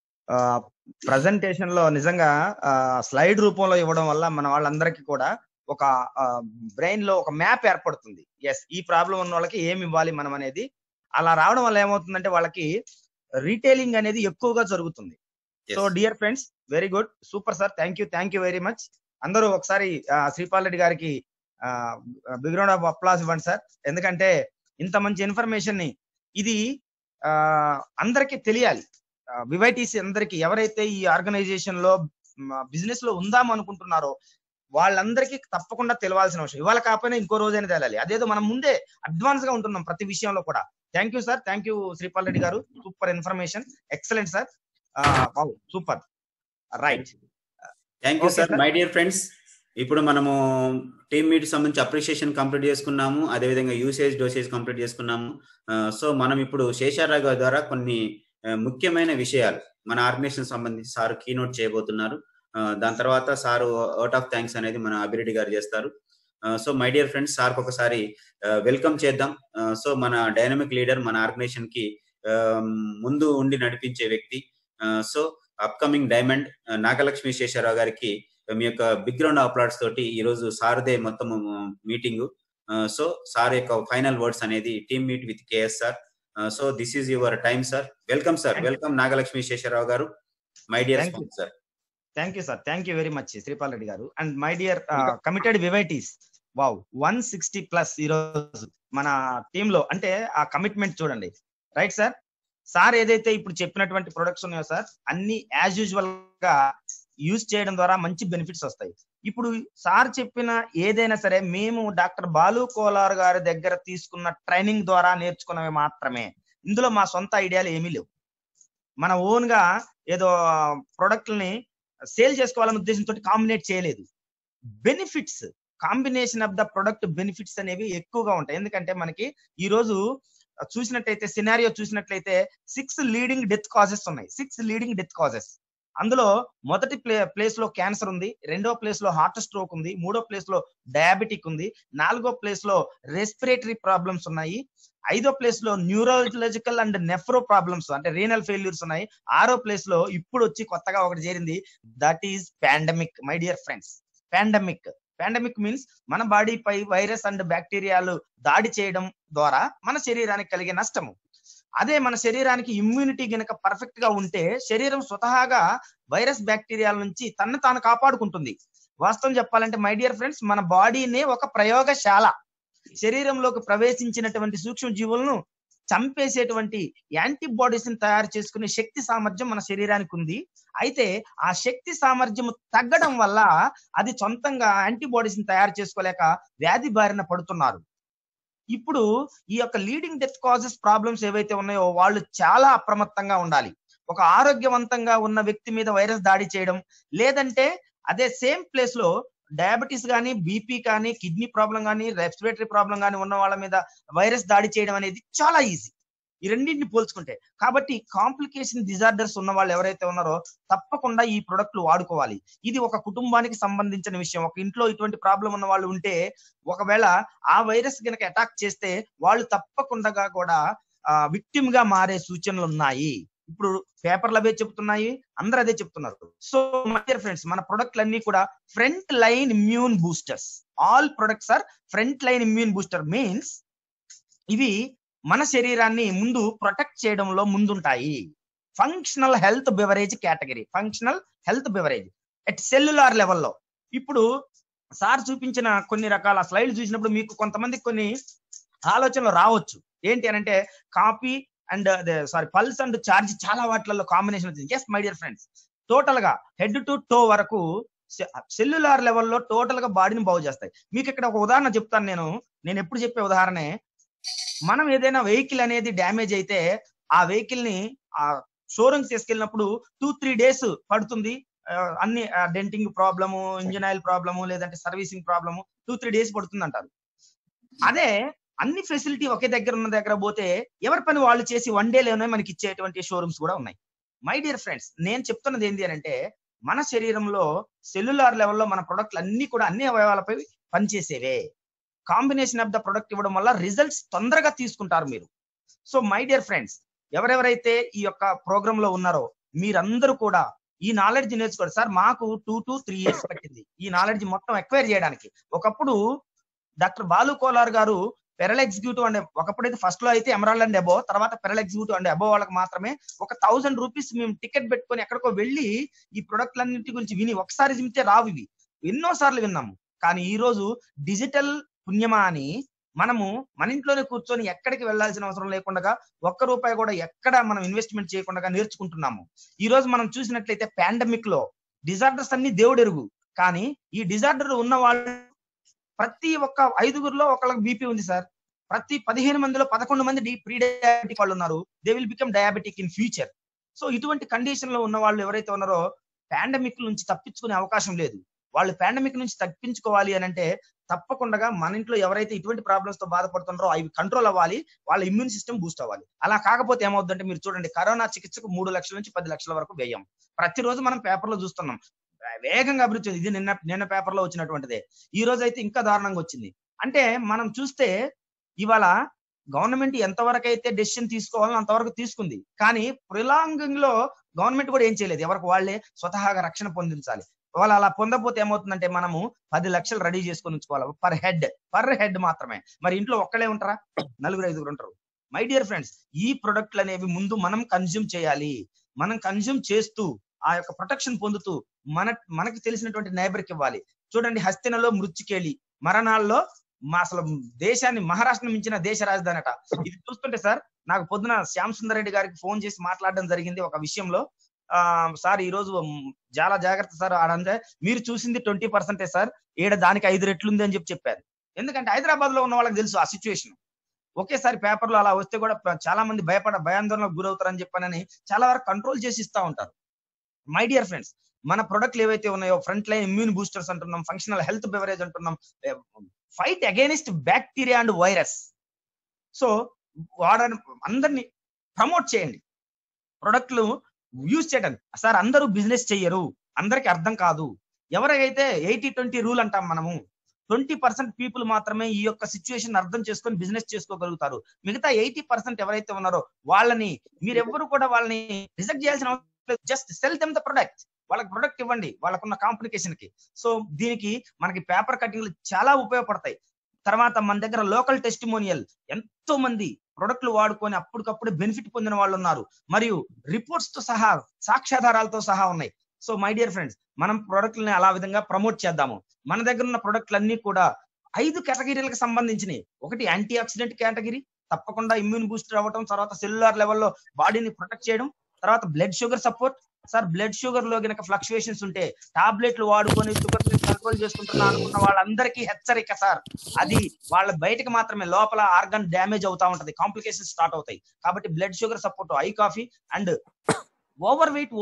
S2: ప్రజెంటేషన్ లో నిజంగా స్లైడ్ రూపంలో ఇవ్వడం వల్ల మన వాళ్ళందరికీ కూడా ఒక బ్రెయిన్ లో ఒక మ్యాప్ ఏర్పడుతుంది. ఎస్, ఈ ప్రాబ్లం ఉన్న వాళ్ళకి ఏమి ఇవ్వాలి మనం అనేది. అలా రావడం వల్ల ఏమవుతుందంటే వాళ్ళకి రీటైలింగ్ అనేది ఎక్కువగా జరుగుతుంది. So dear friends, very good, super sir, thank you thank you very much. అందరూ ఒకసారి శ్రీపాల్ రెడ్డి గారికి బిగ్ రౌండ్ ఆఫ్ అప్లాస్ ఇవ్వండి సార్. ఎందుకంటే ఇంత మంచి ఇన్ఫర్మేషన్ ని ఇది అందరికీ తెలియాలి. వివైటీసీ అందరికి, ఎవరైతే ఈ ఆర్గనైజేషన్ లో బిజినెస్ లో ఉందాం అనుకుంటున్నారో వాళ్ళందరికీ తప్పకుండా తెలియాల్సిన అవసరం. ఇవాళ కాకపోయినా ఇంకో రోజైనా తెలియాలి. అదేదో మనం ముందే అడ్వాన్స్ గా ఉంటున్నాం ప్రతి విషయంలో కూడా. Thank you sir, thank you Sripal Reddy గారు, super information, excellent sir, super, right.
S1: Thank you sir. My dear friends, ఇప్పుడు మనము టీమ్ మీట్ సంబంధించి అప్రిషియేషన్ కంప్లీట్ చేసుకున్నాము, అదేవిధంగా యూసేజ్ డోసేజ్ కంప్లీట్ చేసుకున్నాము. సో మనం ఇప్పుడు శేషారావు గారి ద్వారా కొన్ని ముఖ్యమైన విషయాలు మన ఆర్గనైజేషన్ సంబంధించి సార్ కీనోట్ చేయబోతున్నారు. దాని తర్వాత సారు అవుట్ ఆఫ్ థ్యాంక్స్ అనేది మన అభిరెడ్డి గారు చేస్తారు. So my dear friends, sir ఒకసారి వెల్కమ్ చేద్దాం. సో మన డైనమిక్ లీడర్, మన ఆర్గనైజేషన్ కి ముందు ఉండి నడిపించే వ్యక్తి, so upcoming diamond Nagalakshmi Sesharao గారికి మీ యొక్క బిగ్ గ్రౌండ్ అప్లాట్స్ తోటి ఈ రోజు సార్దే మొత్తం మీటింగ్. సో సార్ యొక్క ఫైనల్ వర్డ్స్ అనేది team meet with KSR. So this is your time sir. Welcome sir, welcome Nagalakshmi Sesharao garu, my dear sir.
S2: Thank you sir, thank you very much Sripal Reddy garu. And my dear committed వివైటీస్, wow, one sixty plus ఈ రోజు మన team లో. అంటే ఆ commitment చూడండి, right sir. Sir ఏదైతే ఇప్పుడు చెప్పినటువంటి ప్రొడక్ట్స్ ఉన్నాయో సార్, అన్ని యాజ్ యూజువల్ గా యూజ్ చేయడం ద్వారా మంచి బెనిఫిట్స్ వస్తాయి. ఇప్పుడు సార్ చెప్పిన ఏదైనా సరే మేము డాక్టర్ బాలు కోలార్ గారి దగ్గర తీసుకున్న ట్రైనింగ్ ద్వారా నేర్చుకున్నవి మాత్రమే. ఇందులో మా సొంత ఐడియాలు ఏమీ లేవు. మన ఓన్ గా ఏదో ప్రొడక్ట్ని సేల్ చేసుకోవాలనే ఉద్దేశంతో కాంబినేట్ చేయలేదు. Benefits, combination of the product benefits అనేవి ఎక్కువగా ఉంటాయి. ఎందుకంటే మనకి ఈ రోజు చూసినట్లయితే సినారియో చూసినట్లయితే సిక్స్ లీడింగ్ డెత్ కాజెస్ ఉన్నాయి. Six leading death causes. అందులో మొదటి ప్లే ప్లేస్ లో క్యాన్సర్ ఉంది, రెండో ప్లేస్ లో హార్ట్ స్ట్రోక్ ఉంది, మూడో ప్లేస్ లో డయాబెటిక్ ఉంది, నాలుగో ప్లేస్ లో రెస్పిరేటరీ ప్రాబ్లమ్స్ ఉన్నాయి, ఐదో ప్లేస్ లో న్యూరోలజికల్ అండ్ నెఫ్రో ప్రాబ్లమ్స్ అంటే రీనల్ ఫెయిల్యూర్స్ ఉన్నాయి, ఆరో ప్లేస్ లో ఇప్పుడు వచ్చి కొత్తగా ఒకటి చేరింది, that is pandemic. My dear friends, pandemic pandemic means మన బాడీపై వైరస్ అండ్ బ్యాక్టీరియాలు దాడి చేయడం ద్వారా మన శరీరానికి కలిగే నష్టము. అదే మన శరీరానికి ఇమ్యూనిటీ గనక పర్ఫెక్ట్ గా ఉంటే శరీరం స్వతహాగా వైరస్ బ్యాక్టీరియాల నుంచి తన్ను తాను కాపాడుకుంటుంది. వాస్తవం చెప్పాలంటే మై డియర్ ఫ్రెండ్స్, మన బాడీనే ఒక ప్రయోగశాల. శరీరంలోకి ప్రవేశించినటువంటి సూక్ష్మ జీవులను చంపేసేటువంటి యాంటీబాడీస్ ని తయారు చేసుకునే శక్తి సామర్థ్యం మన శరీరానికి ఉంది. అయితే ఆ శక్తి సామర్థ్యం తగ్గడం వల్ల అది సొంతంగా యాంటీబాడీస్ ని తయారు చేసుకోలేక వ్యాధి బారిన పడుతున్నారు. ఇప్పుడు ఈ యొక్క లీడింగ్ డెత్ కాజెస్ ప్రాబ్లమ్స్ ఏవైతే ఉన్నాయో వాళ్ళు చాలా అప్రమత్తంగా ఉండాలి. ఒక ఆరోగ్యవంతంగా ఉన్న వ్యక్తి మీద వైరస్ దాడి చేయడం, లేదంటే అదే సేమ్ ప్లేస్ లో డయాబెటీస్ కానీ, బీపీ కానీ, కిడ్నీ ప్రాబ్లం కానీ, రెస్పిరేటరీ ప్రాబ్లం కానీ ఉన్న వాళ్ళ మీద వైరస్ దాడి చేయడం అనేది చాలా ఈజీ ఈ రెండింటిని పోల్చుకుంటే. కాబట్టి కాంప్లికేషన్ డిజార్డర్స్ ఉన్న వాళ్ళు ఎవరైతే ఉన్నారో తప్పకుండా ఈ ప్రొడక్ట్లు వాడుకోవాలి. ఇది ఒక కుటుంబానికి సంబంధించిన విషయం. ఒక ఇంట్లో ఇటువంటి ప్రాబ్లం ఉన్న వాళ్ళు ఉంటే ఒకవేళ ఆ వైరస్ కనుక అటాక్ చేస్తే వాళ్ళు తప్పకుండా కూడా విక్టిమ్ గా మారే సూచనలు ఉన్నాయి. ఇప్పుడు పేపర్లు అవే చెప్తున్నాయి, అందరూ అదే చెప్తున్నారు. సో మై డియర్ ఫ్రెండ్స్, మన ప్రొడక్ట్లు అన్ని కూడా front line immune boosters. All products are front line immune booster. Means ఇవి మన శరీరాన్ని ముందు ప్రొటెక్ట్ చేయడంలో ముందుంటాయి. Functional health beverage category, functional health beverage at cellular లెవెల్లో. ఇప్పుడు సార్ చూపించిన కొన్ని రకాల స్లైడ్లు చూసినప్పుడు మీకు కొంతమందికి కొన్ని ఆలోచనలు రావచ్చు. ఏంటి అని అంటే కాపీ అండ్ సారీ పల్స్ అండ్ చార్జ్ చాలా వాటిలలో కాంబినేషన్ వచ్చింది. Yes my dear friends, total గా హెడ్ టు టో వరకు సెల్యులార్ లెవెల్లో టోటల్ గా బాడీని బాగు చేస్తాయి. మీకు ఇక్కడ ఒక ఉదాహరణ చెప్తాను. నేను నేను ఎప్పుడు చెప్పే ఉదాహరణే, మనం ఏదైనా వెహికల్ అనేది డ్యామేజ్ అయితే ఆ వెహికల్ ని ఆ షోరూమ్స్ తీసుకెళ్ళినప్పుడు టూ త్రీ డేస్ పడుతుంది. అన్ని denting problem, engine oil problem, లేదంటే servicing problem two three days పడుతుంది అంటారు. అదే అన్ని ఫెసిలిటీ ఒకే దగ్గర ఉన్న దగ్గర పోతే ఎవరి పని వాళ్ళు చేసి వన్ డే లోనే మనకి ఇచ్చేటువంటి షోరూమ్స్ కూడా ఉన్నాయి. మై డియర్ ఫ్రెండ్స్, నేను చెప్తున్నది ఏంటి అని అంటే మన శరీరంలో సెల్యులార్ లెవెల్లో మన ప్రొడక్ట్లు అన్ని కూడా అన్ని అవయవాలపై పనిచేసేవే. కాంబినేషన్ ఆఫ్ ద ప్రొడక్ట్ ఇవ్వడం వల్ల రిజల్ట్స్ తొందరగా తీసుకుంటారు మీరు. సో మై డియర్ ఫ్రెండ్స్, ఎవరెవరైతే ఈ యొక్క ప్రోగ్రామ్ లో ఉన్నారో మీరందరూ కూడా ఈ నాలెడ్జ్ నేర్చుకోండి. సార్ మాకు టూ టు త్రీ ఇయర్స్ పట్టింది ఈ నాలెడ్జ్ మొత్తం ఎక్వైర్ చేయడానికి. ఒకప్పుడు doctor Balu Kolar garu pearl executive and ఒకప్పుడైతే ఫస్ట్ లో అయితే ఎమరాల్డ్ అండ్ అబో, తర్వాత పెరల్ ఎగ్జిక్యూటివ్ అండ్ అబో వాళ్ళకి మాత్రమే ఒక థౌసండ్ రూపీస్ మేము టికెట్ పెట్టుకొని ఎక్కడికో వెళ్ళి ఈ ప్రొడక్ట్లన్నింటి గురించి విని ఒకసారి వింటే రావు, ఇవి ఎన్నో సార్లు విన్నాము. కానీ ఈ రోజు డిజిటల్ పుణ్యమా అని మనము మన ఇంట్లోనే కూర్చొని ఎక్కడికి వెళ్లాల్సిన అవసరం లేకుండా ఒక్క రూపాయి కూడా ఎక్కడ మనం ఇన్వెస్ట్మెంట్ చేయకుండా నేర్చుకుంటున్నాము. ఈ రోజు మనం చూసినట్లయితే పాండమిక్ లో డిజార్డర్స్ అన్ని దేవుడు ఎరుగు, కానీ ఈ డిజార్డర్ ఉన్న వాళ్ళు ప్రతి ఒక్క ఐదుగురులో ఒకళ్ళకి బీపీ ఉంది సార్. ప్రతి పదిహేను మందిలో పదకొండు మంది ప్రీ డయాబెటిక్ వాళ్ళు ఉన్నారు. They will become diabetic in future. So ఇటువంటి కండిషన్ లో ఉన్న వాళ్ళు ఎవరైతే ఉన్నారో పాండమిక్ నుంచి తప్పించుకునే అవకాశం లేదు. వాళ్ళు పాండమిక్ నుంచి తప్పించుకోవాలి అని అంటే తప్పకుండా మన ఇంట్లో ఎవరైతే ఇటువంటి ప్రాబ్లమ్స్ తో బాధపడుతున్నారో అవి కంట్రోల్ అవ్వాలి, వాళ్ళ ఇమ్యూన్ సిస్టమ్ బూస్ట్ అవ్వాలి. అలా కాకపోతే ఏమవుతుందంటే మీరు చూడండి, కరోనా చికిత్సకు మూడు లక్షల నుంచి పది లక్షల వరకు వ్యయం ప్రతిరోజు మనం పేపర్ లో చూస్తున్నాం. వేగంగా అభివృద్ధి, ఇది నిన్న నిన్న పేపర్ లో వచ్చినటువంటిదే. ఈ రోజు అయితే ఇంకా దారుణంగా వచ్చింది. అంటే మనం చూస్తే ఇవాళ గవర్నమెంట్ ఎంతవరకు అయితే డెసిషన్ తీసుకోవాలో అంతవరకు తీసుకుంది, కానీ ప్రిలాంగింగ్ లో గవర్నమెంట్ కూడా ఏం చేయలేదు. ఎవరికి వాళ్ళే స్వతహాగా రక్షణ పొందించాలి. వాళ్ళు అలా పొందకపోతే ఏమవుతుందంటే మనము పది లక్షలు రెడీ చేసుకొని ఉంచుకోవాలి పర్ హెడ్ పర్ హెడ్ మాత్రమే. మరి ఇంట్లో ఒక్కడే ఉంటారా? నలుగురు ఐదుగురు ఉంటారు. మై డియర్ ఫ్రెండ్స్, ఈ ప్రొడక్ట్లు అనేవి ముందు మనం కన్జ్యూమ్ చేయాలి. మనం కన్జ్యూమ్ చేస్తూ ఆ యొక్క ప్రొటెక్షన్ పొందుతూ మన మనకి తెలిసినటువంటి నైబర్కి ఇవ్వాలి. చూడండి, హస్తినలో మృత్యుకేళి, మరణాల్లో మా అసలు దేశాన్ని మహారాష్ట్ర మించిన దేశ రాజధాని అట. ఇది చూస్తుంటే సార్ నాకు పొద్దున శ్యామ్ సుందర్ రెడ్డి గారికి ఫోన్ చేసి మాట్లాడడం జరిగింది ఒక విషయంలో. ఆ సార్ ఈ రోజు చాలా జాగ్రత్త సార్ ఆడంటే, మీరు చూసింది ట్వంటీ పర్సెంటే సార్, ఈడ దానికి ఐదు రెట్లు ఉంది అని చెప్పి చెప్పారు. ఎందుకంటే హైదరాబాద్ లో ఉన్న వాళ్ళకి తెలుసు ఆ సిచ్యువేషన్. ఒకేసారి పేపర్లో అలా వస్తే కూడా చాలా మంది భయపడ భయాందోళనకు గురవుతారని చెప్పానని చాలా వరకు కంట్రోల్ చేసి ఇస్తా ఉంటారు. మై డియర్ ఫ్రెండ్స్, మన ప్రొడక్ట్లు ఏవైతే ఉన్నాయో ఫ్రంట్ లైన్ ఇమ్యూన్ బూస్టర్స్ అంటున్నాం, ఫంక్షనల్ హెల్త్ బెవరేజ్ అంటున్నాం, fight against bacteria and virus. So వాడని అందరినీ ప్రమోట్ చేయండి, ప్రొడక్ట్లు యూజ్ చేయడానికి. సార్ అందరూ బిజినెస్ చెయ్యరు, అందరికి అర్థం కాదు. ఎవరైతే ఎయిటీ ట్వంటీ రూల్ అంటాం మనము, ట్వంటీ పర్సెంట్ పీపుల్ మాత్రమే ఈ యొక్క సిచ్యువేషన్ అర్థం చేసుకొని బిజినెస్ చేసుకోగలుగుతారు. మిగతా ఎయిటీ పర్సెంట్ ఎవరైతే ఉన్నారో వాళ్ళని మీరు ఎవ్వరు కూడా వాళ్ళని రిజెక్ట్ చేయాల్సిన అవసరం లేదు. Just sell them the product, వాళ్ళకి ప్రొడక్ట్ ఇవ్వండి వాళ్ళకున్న కాంప్లికేషన్ కి. సో దీనికి మనకి పేపర్ కటింగ్లు చాలా ఉపయోగపడతాయి. తర్వాత మన దగ్గర లోకల్ టెస్టిమోనియల్ ఎంతో మంది ప్రొడక్ట్లు వాడుకొని అప్పటికప్పుడు బెనిఫిట్ పొందిన వాళ్ళు ఉన్నారు, మరియు రిపోర్ట్స్ తో సహా సాక్ష్యాధారాలతో సహా ఉన్నాయి. సో మై డియర్ ఫ్రెండ్స్, మనం ప్రొడక్ట్లని అలా విధంగా ప్రమోట్ చేద్దాము. మన దగ్గర ఉన్న ప్రొడక్ట్లు అన్ని కూడా ఐదు కేటగిరీలకు సంబంధించినవి. ఒకటి యాంటీ ఆక్సిడెంట్ కేటగిరీ, తప్పకుండా ఇమ్యూన్ బూస్టర్ అవ్వటం, తర్వాత సెల్యులార్ లెవెల్లో బాడీని ప్రొటెక్ట్ చేయడం, తర్వాత blood sugar support. Sir blood sugar లో గనక ఫ్లక్చుయేషన్స్ ఉంటే టాబ్లెట్లు వాడుకొని షుగర్ కంట్రోల్ చేసుకుంటున్నా అనుకున్న వాళ్ళందరికీ హెచ్చరిక సార్, అది వాళ్ళ బయటకు మాత్రమే, లోపల ఆర్గన్ డ్యామేజ్ అవుతా ఉంటది, కాంప్లికేషన్స్ స్టార్ట్ అవుతాయి. కాబట్టి blood sugar support, I coffee and over weight,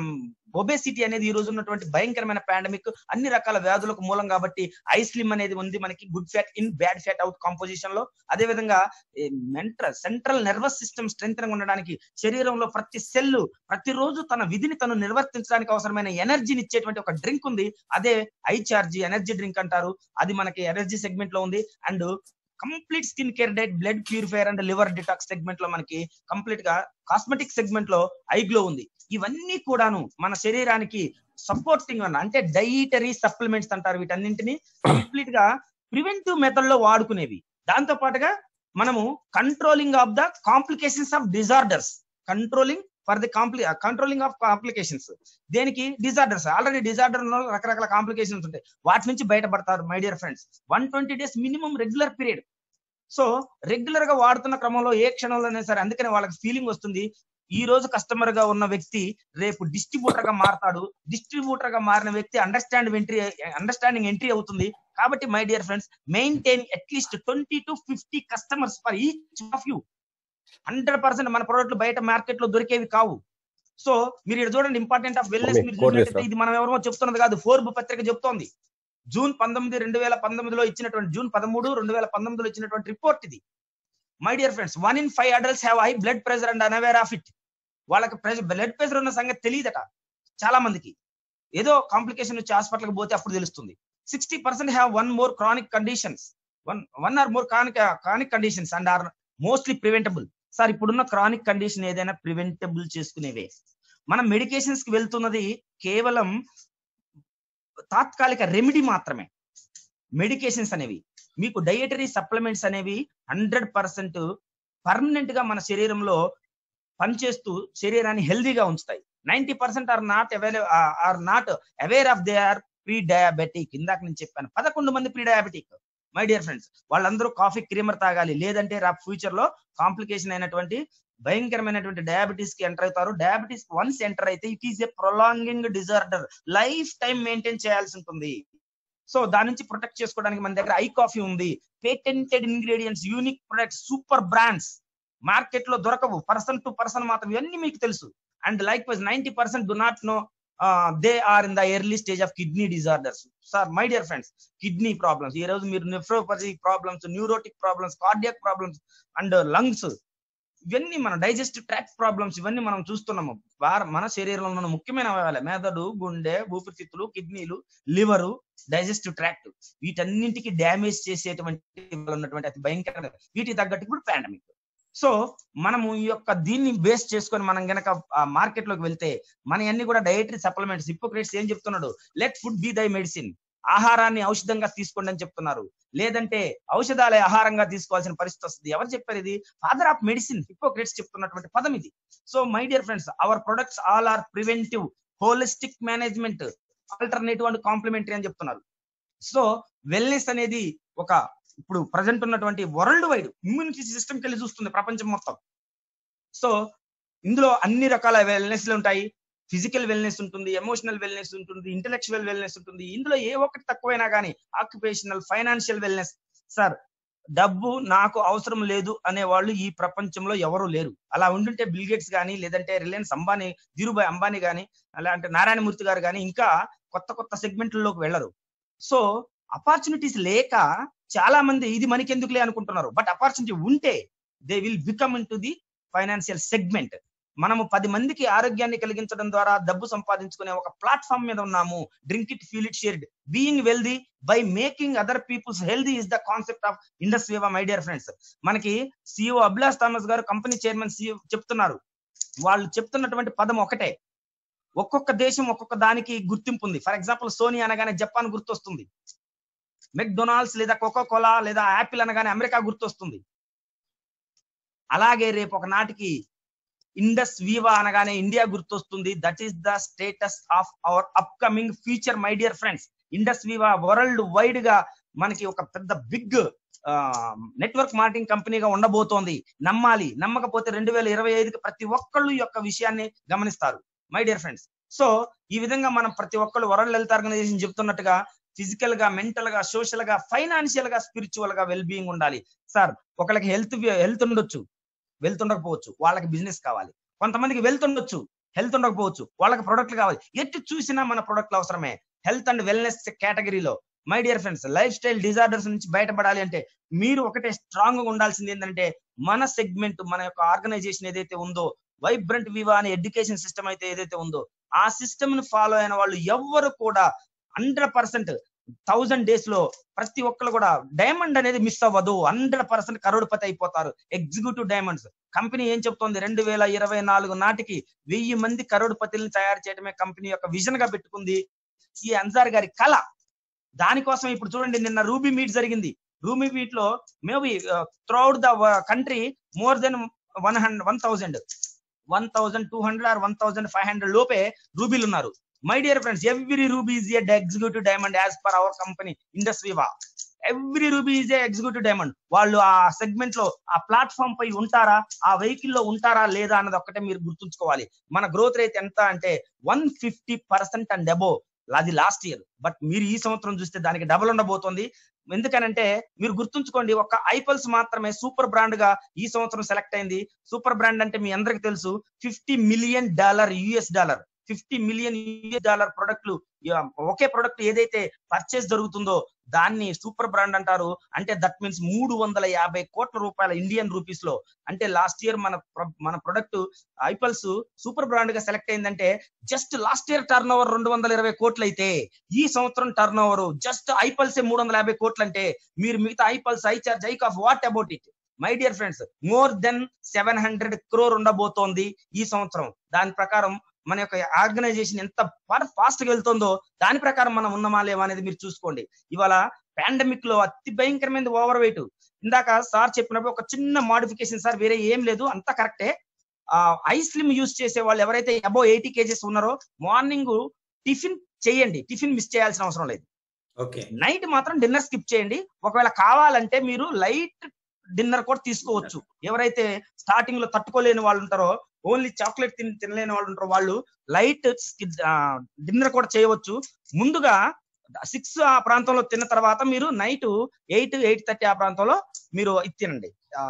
S2: obesity అనేది ఈ రోజు ఉన్నటువంటి భయంకరమైన పాండమిక్, అన్ని రకాల వ్యాధులకు మూలం. కాబట్టి ఐ స్లిమ్ అనేది ఉంది మనకి, good fat in bad fat out composition లో. అదే విధంగా మెంటల్ సెంట్రల్ నర్వస్ సిస్టమ్ స్ట్రెంగ్ ఉండడానికి, శరీరంలో ప్రతి సెల్ ప్రతిరోజు తన విధిని తను నిర్వర్తించడానికి అవసరమైన ఎనర్జీని ఇచ్చేటువంటి ఒక డ్రింక్ ఉంది, అదే ఐ చార్జీ ఎనర్జీ డ్రింక్ అంటారు. అది మనకి ఎనర్జీ సెగ్మెంట్ లో ఉంది. And complete skin care diet, blood purifier and liver detox segment లో మనకి, కంప్లీట్ గా కాస్మెటిక్ సెగ్మెంట్ లో ఐ గ్లో ఉంది. ఇవన్నీ కూడాను మన శరీరానికి సపోర్టింగ్ అన్న, అంటే డైటరీ సప్లిమెంట్స్ అంటారు వీటన్నింటినీ. కంప్లీట్ గా ప్రివెంటివ్ మెథడ్ లో వాడుకునేవి. దాంతో పాటుగా మనము controlling of the complications of disorders, controlling for the compli controlling of complications. దేనికి? డిజార్డర్స్. ఆల్రెడీ డిజార్డర్ రకరకాల కాంప్లికేషన్స్ ఉంటాయి, వాటి నుంచి బయటపడతారు my dear friends. One twenty days minimum regular period. So regular గా వాడుతున్న క్రమంలో ఏ క్షణంలోనే సరే, అందుకని వాళ్ళకి ఫీలింగ్ వస్తుంది, ఈ రోజు కస్టమర్ గా ఉన్న వ్యక్తి రేపు డిస్ట్రిబ్యూటర్ గా మారతాడు, డిస్ట్రిబ్యూటర్ గా మారిన వ్యక్తి అండర్స్టాండ్ ఎంట్రీ అండర్స్టాండింగ్ ఎంట్రీ అవుతుంది. కాబట్టి my dear friends, maintain at least twenty to fifty customers for each of you. Hundred percent మన ప్రోడక్ట్లు బయట మార్కెట్ లో దొరికేవి కావు. సో మీరు ఇక్కడ చూడండి, ఇంపార్టెంట్ ఆఫ్ వెల్నెస్ మీరు చూసినట్లయితే ఇది మనం ఎవరో చెప్తున్నది కాదు, ఫోర్బ్ పత్రిక చెప్తోంది. జూన్ పంతొమ్మిది రెండు వేల పంతొమ్మిదిలో ఇచ్చినటువంటి, జూన్ పదమూడు రెండు వేల పంతొమ్మిదిలో ఇచ్చినటువంటి రిపోర్ట్ ఇది. My dear friends, one in five adults have high blood pressure and unaware of it. వాళ్ళకి బ్లడ్ ప్రెషర్ ఉన్న సంగతి తెలియదట చాలా మందికి. ఏదో కాంప్లికేషన్ వచ్చి హాస్పిటల్కి పోతే అప్పుడు తెలుస్తుంది. Sixty percent have one more chronic conditions, one one or more chronic chronic conditions and are mostly preventable. Sir ఇప్పుడున్న క్రానిక్ కండిషన్ ఏదైనా ప్రివెంటబుల్ చేసుకునేవే. మనం మెడికేషన్స్ కి వెళ్తున్నది కేవలం తాత్కాలిక రెమెడీ మాత్రమే. మెడికేషన్స్ అనేవి, మీకు డైటరీ సప్లిమెంట్స్ అనేవి హండ్రెడ్ పర్సెంట్ పర్మనెంట్ గా మన శరీరంలో పనిచేస్తూ శరీరాన్ని హెల్దీగా ఉంచుతాయి. Ninety percent are not available are not aware of they are pre diabetic. ఇందాక నేను చెప్పాను పదకొండు మంది pre diabetic. My dear friends, వాళ్ళందరూ కాఫీ క్రీమర్ తాగాలి, లేదంటే రా ఫ్యూచర్ లో కాంప్లికేషన్ అయినటువంటి భయంకరమైనటువంటి డయాబెటీస్ కి ఎంటర్ అవుతారు. డయాబెటీస్ వన్స్ ఎంటర్ అయితే it is a prolonging disorder, life time maintain చేయాల్సి ఉంటుంది. సో దాని నుంచి ప్రొటెక్ట్ చేసుకోవడానికి మన దగ్గర ఐ కాఫీ ఉంది. Patented ingredients, unique products, super brands market లో దొరకవు, పర్సన్ టు పర్సన్ మాత్రం, ఇవన్నీ మీకు తెలుసు. And likewise ninety percent do not know they are in the early stage of kidney disorders. Sir my dear friends, kidney problems, ఈ రోజు మీరు nephropathy problems, neurotic problems, cardiac problems and lungs, ఇవన్నీ మన digestive tract problems, ఇవన్నీ మనం చూస్తున్నాము. మన శరీరంలో ఉన్న ముఖ్యమైన అవయవాలే మెదడు, గుండె, ఊపిరితిత్తులు, కిడ్నీలు, లివరు, డైజెస్టివ్ ట్రాక్ట్, వీటన్నింటికి డ్యామేజ్ చేసేటువంటి ఉన్నటువంటి అతి భయంకరంగా వీటికి తగ్గట్టు ఇప్పుడు పాండమిక్. సో మనము ఈ యొక్క దీన్ని బేస్ చేసుకొని మనం గనక మార్కెట్ లోకి వెళ్తే మన అన్ని కూడా డైటరీ సప్లిమెంట్స్, హిప్పోక్రేట్స్ ఏం చెప్తున్నాడు, let food be thy medicine, ఆహారాన్ని ఔషధంగా తీసుకోండి అని చెప్తున్నారు. లేదంటే ఔషధాలే ఆహారంగా తీసుకోవాల్సిన పరిస్థితి వస్తుంది. ఎవరు చెప్పారు ఇది? ఫాదర్ ఆఫ్ మెడిసిన్ హిప్పోక్రేట్స్ చెప్తున్నటువంటి పదం ఇది. So my dear friends, our products all are preventive, holistic management, alternative and complementary అని చెప్తున్నారు. సో వెల్నెస్ అనేది ఒక ఇప్పుడు ప్రజెంట్ ఉన్నటువంటి వరల్డ్ వైడ్ ఇమ్యూనిటీ సిస్టమ్ కి వెళ్ళి చూస్తుంది ప్రపంచం మొత్తం. సో ఇందులో అన్ని రకాల వెల్నెస్ ఉంటాయి. ఫిజికల్ వెల్నెస్ ఉంటుంది, ఎమోషనల్ వెల్నెస్ ఉంటుంది, ఇంటెలెక్చువల్ వెల్నెస్ ఉంటుంది. ఇందులో ఏ ఒక్కటి తక్కువైనా కానీ ఆక్యుపేషనల్, ఫైనాన్షియల్ వెల్నెస్. సార్ డబ్బు నాకు అవసరం లేదు అనే వాళ్ళు ఈ ప్రపంచంలో ఎవరు లేరు. అలా ఉండుంటే బిల్ గేట్స్ కానీ, లేదంటే రిలయన్స్ అంబానీ, ధీరుభాయ్ అంబానీ కానీ, అలాంటి నారాయణమూర్తి గారు కానీ ఇంకా కొత్త కొత్త సెగ్మెంట్లలోకి వెళ్ళరు. సో అపార్చునిటీస్ లేక చాలా మంది ఇది మనకెందుకులే అనుకుంటున్నారు. బట్ అపార్చునిటీ ఉంటే they will become into the financial segment. మనము పది మందికి ఆరోగ్యాన్ని కలిగించడం ద్వారా డబ్బు సంపాదించుకునే ఒక ప్లాట్ఫామ్ మీద ఉన్నాము. Drink it, feel it, share it. Being wealthy by making other peoples healthy is the concept of Indus Viva my dear friends. మనకి CEO Abhilash Thomas garu, company chairman CEO చెప్తున్నారు. వాళ్ళు చెప్తున్నటువంటి పదం ఒకటే. ఒక్కొక్క దేశం ఒక్కొక్క దానికి గుర్తింపు ఉంది. ఫర్ ఎగ్జాంపుల్ సోనీ అనగానే జపాన్ గుర్తొస్తుంది, మెక్డొనాల్డ్స్ లేదా కోకో కోలా లేదా యాపిల్ అనగానే అమెరికా గుర్తొస్తుంది. అలాగే రేపు ఒక నాటికి ఇండస్ వివా అనగానే ఇండియా గుర్తొస్తుంది. That is the status of our upcoming future my dear friends. Indus Viva world wide గా మనకి ఒక పెద్ద బిగ్ నెట్వర్క్ మార్కెటింగ్ కంపెనీగా ఉండబోతోంది. నమ్మాలి. నమ్మకపోతే రెండు వేల ఇరవై ఐదుకి ప్రతి ఒక్కళ్ళు ఈ యొక్క విషయాన్ని గమనిస్తారు మై డియర్ ఫ్రెండ్స్. సో ఈ విధంగా మనం ప్రతి ఒక్కళ్ళు వరల్డ్ హెల్త్ ఆర్గనైజేషన్ చెప్తున్నట్టుగా ఫిజికల్ గా, మెంటల్ గా, సోషల్ గా, ఫైనాన్షియల్ గా, స్పిరిచువల్ గా వెల్ బీయింగ్ ఉండాలి. సార్ ఒకళ్ళకి హెల్త్ హెల్త్ ఉండొచ్చు, వెల్త్ ఉండకపోవచ్చు, వాళ్ళకి బిజినెస్ కావాలి. కొంతమందికి వెల్త్ ఉండొచ్చు, హెల్త్ ఉండకపోవచ్చు, వాళ్ళకి ప్రొడక్ట్లు కావాలి. ఎటు చూసినా మన ప్రొడక్ట్లు అవసరమే. హెల్త్ అండ్ వెల్నెస్ కేటగిరీలో my dear friends life style disorders నుంచి బయటపడాలి అంటే మీరు ఒకటే స్ట్రాంగ్ గా ఉండాల్సింది ఏంటంటే మన సెగ్మెంట్, మన యొక్క ఆర్గనైజేషన్ ఏదైతే ఉందో, వైబ్రెంట్ వివా అనే ఎడ్యుకేషన్ సిస్టమ్ అయితే ఏదైతే ఉందో, ఆ సిస్టమ్ ని ఫాలో అయిన వాళ్ళు ఎవ్వరు కూడా హండ్రెడ్ పర్సెంట్ థౌజండ్ డేస్ లో ప్రతి ఒక్కరు కూడా డైమండ్ అనేది మిస్ అవ్వదు. హండ్రెడ్ పర్సెంట్ కరోడ్పతి అయిపోతారు. ఎగ్జిక్యూటివ్ డైమండ్స్ కంపెనీ ఏం చెప్తోంది, రెండు వేల ఇరవై నాలుగు నాటికి వెయ్యి మంది కరోడ్పతులను తయారు చేయడమే కంపెనీ యొక్క విజన్ గా పెట్టుకుంది ఈ అన్సార్ గారి కళ. దానికోసం ఇప్పుడు చూడండి, నిన్న రూబీ మీట్ జరిగింది. రూబీ మీట్ లో maybe throughout the country more than one hundred one thousand one thousand two hundred or one thousand five hundred లోపే రూబీలు ఉన్నారు. My dear friends, every ruby is a executive diamond as per our company Indus Viva. Every ruby is a executive diamond. వాళ్ళు ఆ segment లో, ఆ platform పై ఉంటారా, ఆ vehicle లో ఉంటారా లేదా అన్నది ఒక్కటే మీరు గుర్తుంచుకోవాలి. మన గ్రోత్ రేట్ ఎంత అంటే one fifty percent and above. అది లాస్ట్ ఇయర్. బట్ మీరు ఈ సంవత్సరం చూస్తే దానికి డబుల్ ఉండబోతోంది. ఎందుకనంటే మీరు గుర్తుంచుకోండి, ఒక ఐపల్స్ మాత్రమే సూపర్ బ్రాండ్ గా ఈ సంవత్సరం సెలెక్ట్ అయింది. సూపర్ బ్రాండ్ అంటే మీ అందరికి తెలుసు, fifty million dollar US dollar fifty million US dollar ప్రొడక్ట్లు, ఒకే ప్రొడక్ట్ ఏదైతే పర్చేస్ జరుగుతుందో దాన్ని సూపర్ బ్రాండ్ అంటారు. అంటే దట్ మీన్స్ మూడు వందల యాభై కోట్ల రూపాయల ఇండియన్ రూపీస్ లో. అంటే లాస్ట్ ఇయర్ మన మన ప్రొడక్ట్ ఐపల్స్ సూపర్ బ్రాండ్ గా సెలెక్ట్ అయిందంటే just last year turn over రెండు వందల ఇరవై కోట్లు అయితే ఈ సంవత్సరం టర్న్ ఓవర్ జస్ట్ ఐపల్స్ మూడు వందల యాభై కోట్లు అంటే మీరు మిగతా iPulse, iCharge, iCoff, what about it my dear friends, more than seven hundred crore ఉండబోతోంది ఈ సంవత్సరం. దాని ప్రకారం మన యొక్క ఆర్గనైజేషన్ ఎంత ఫాస్ట్ గా వెళ్తుందో దాని ప్రకారం మనం ఉన్నామా లేవా అనేది మీరు చూసుకోండి. ఇవాళ పాండమిక్ లో అతి భయంకరమైన ఓవర్ వెయిట్. ఇందాక సార్ చెప్పినప్పుడు ఒక చిన్న మోడిఫికేషన్ సార్, వేరే ఏం లేదు, అంతా కరెక్టే. ఆ ఐ స్లిమ్ యూజ్ చేసే వాళ్ళు ఎవరైతే అబౌవ్ ఎయిటీ కేజెస్ ఉన్నారో మార్నింగ్ టిఫిన్ చేయండి, టిఫిన్ మిస్ చేయాల్సిన అవసరం లేదు. నైట్ మాత్రం డిన్నర్ స్కిప్ చేయండి. ఒకవేళ కావాలంటే మీరు లైట్ డిన్నర్ కూడా తీసుకోవచ్చు. ఎవరైతే స్టార్టింగ్ లో తట్టుకోలేని వాళ్ళు ఉంటారో, ఓన్లీ చాక్లెట్ తిని తినలేని వాళ్ళు ఉంటారో, వాళ్ళు లైట్ డిన్నర్ కూడా చేయవచ్చు. ముందుగా సిక్స్ ఆ ప్రాంతంలో తిన్న తర్వాత మీరు నైట్ ఎయిట్ ఎయిట్ థర్టీ ఆ ప్రాంతంలో మీరు ఇది తినండి,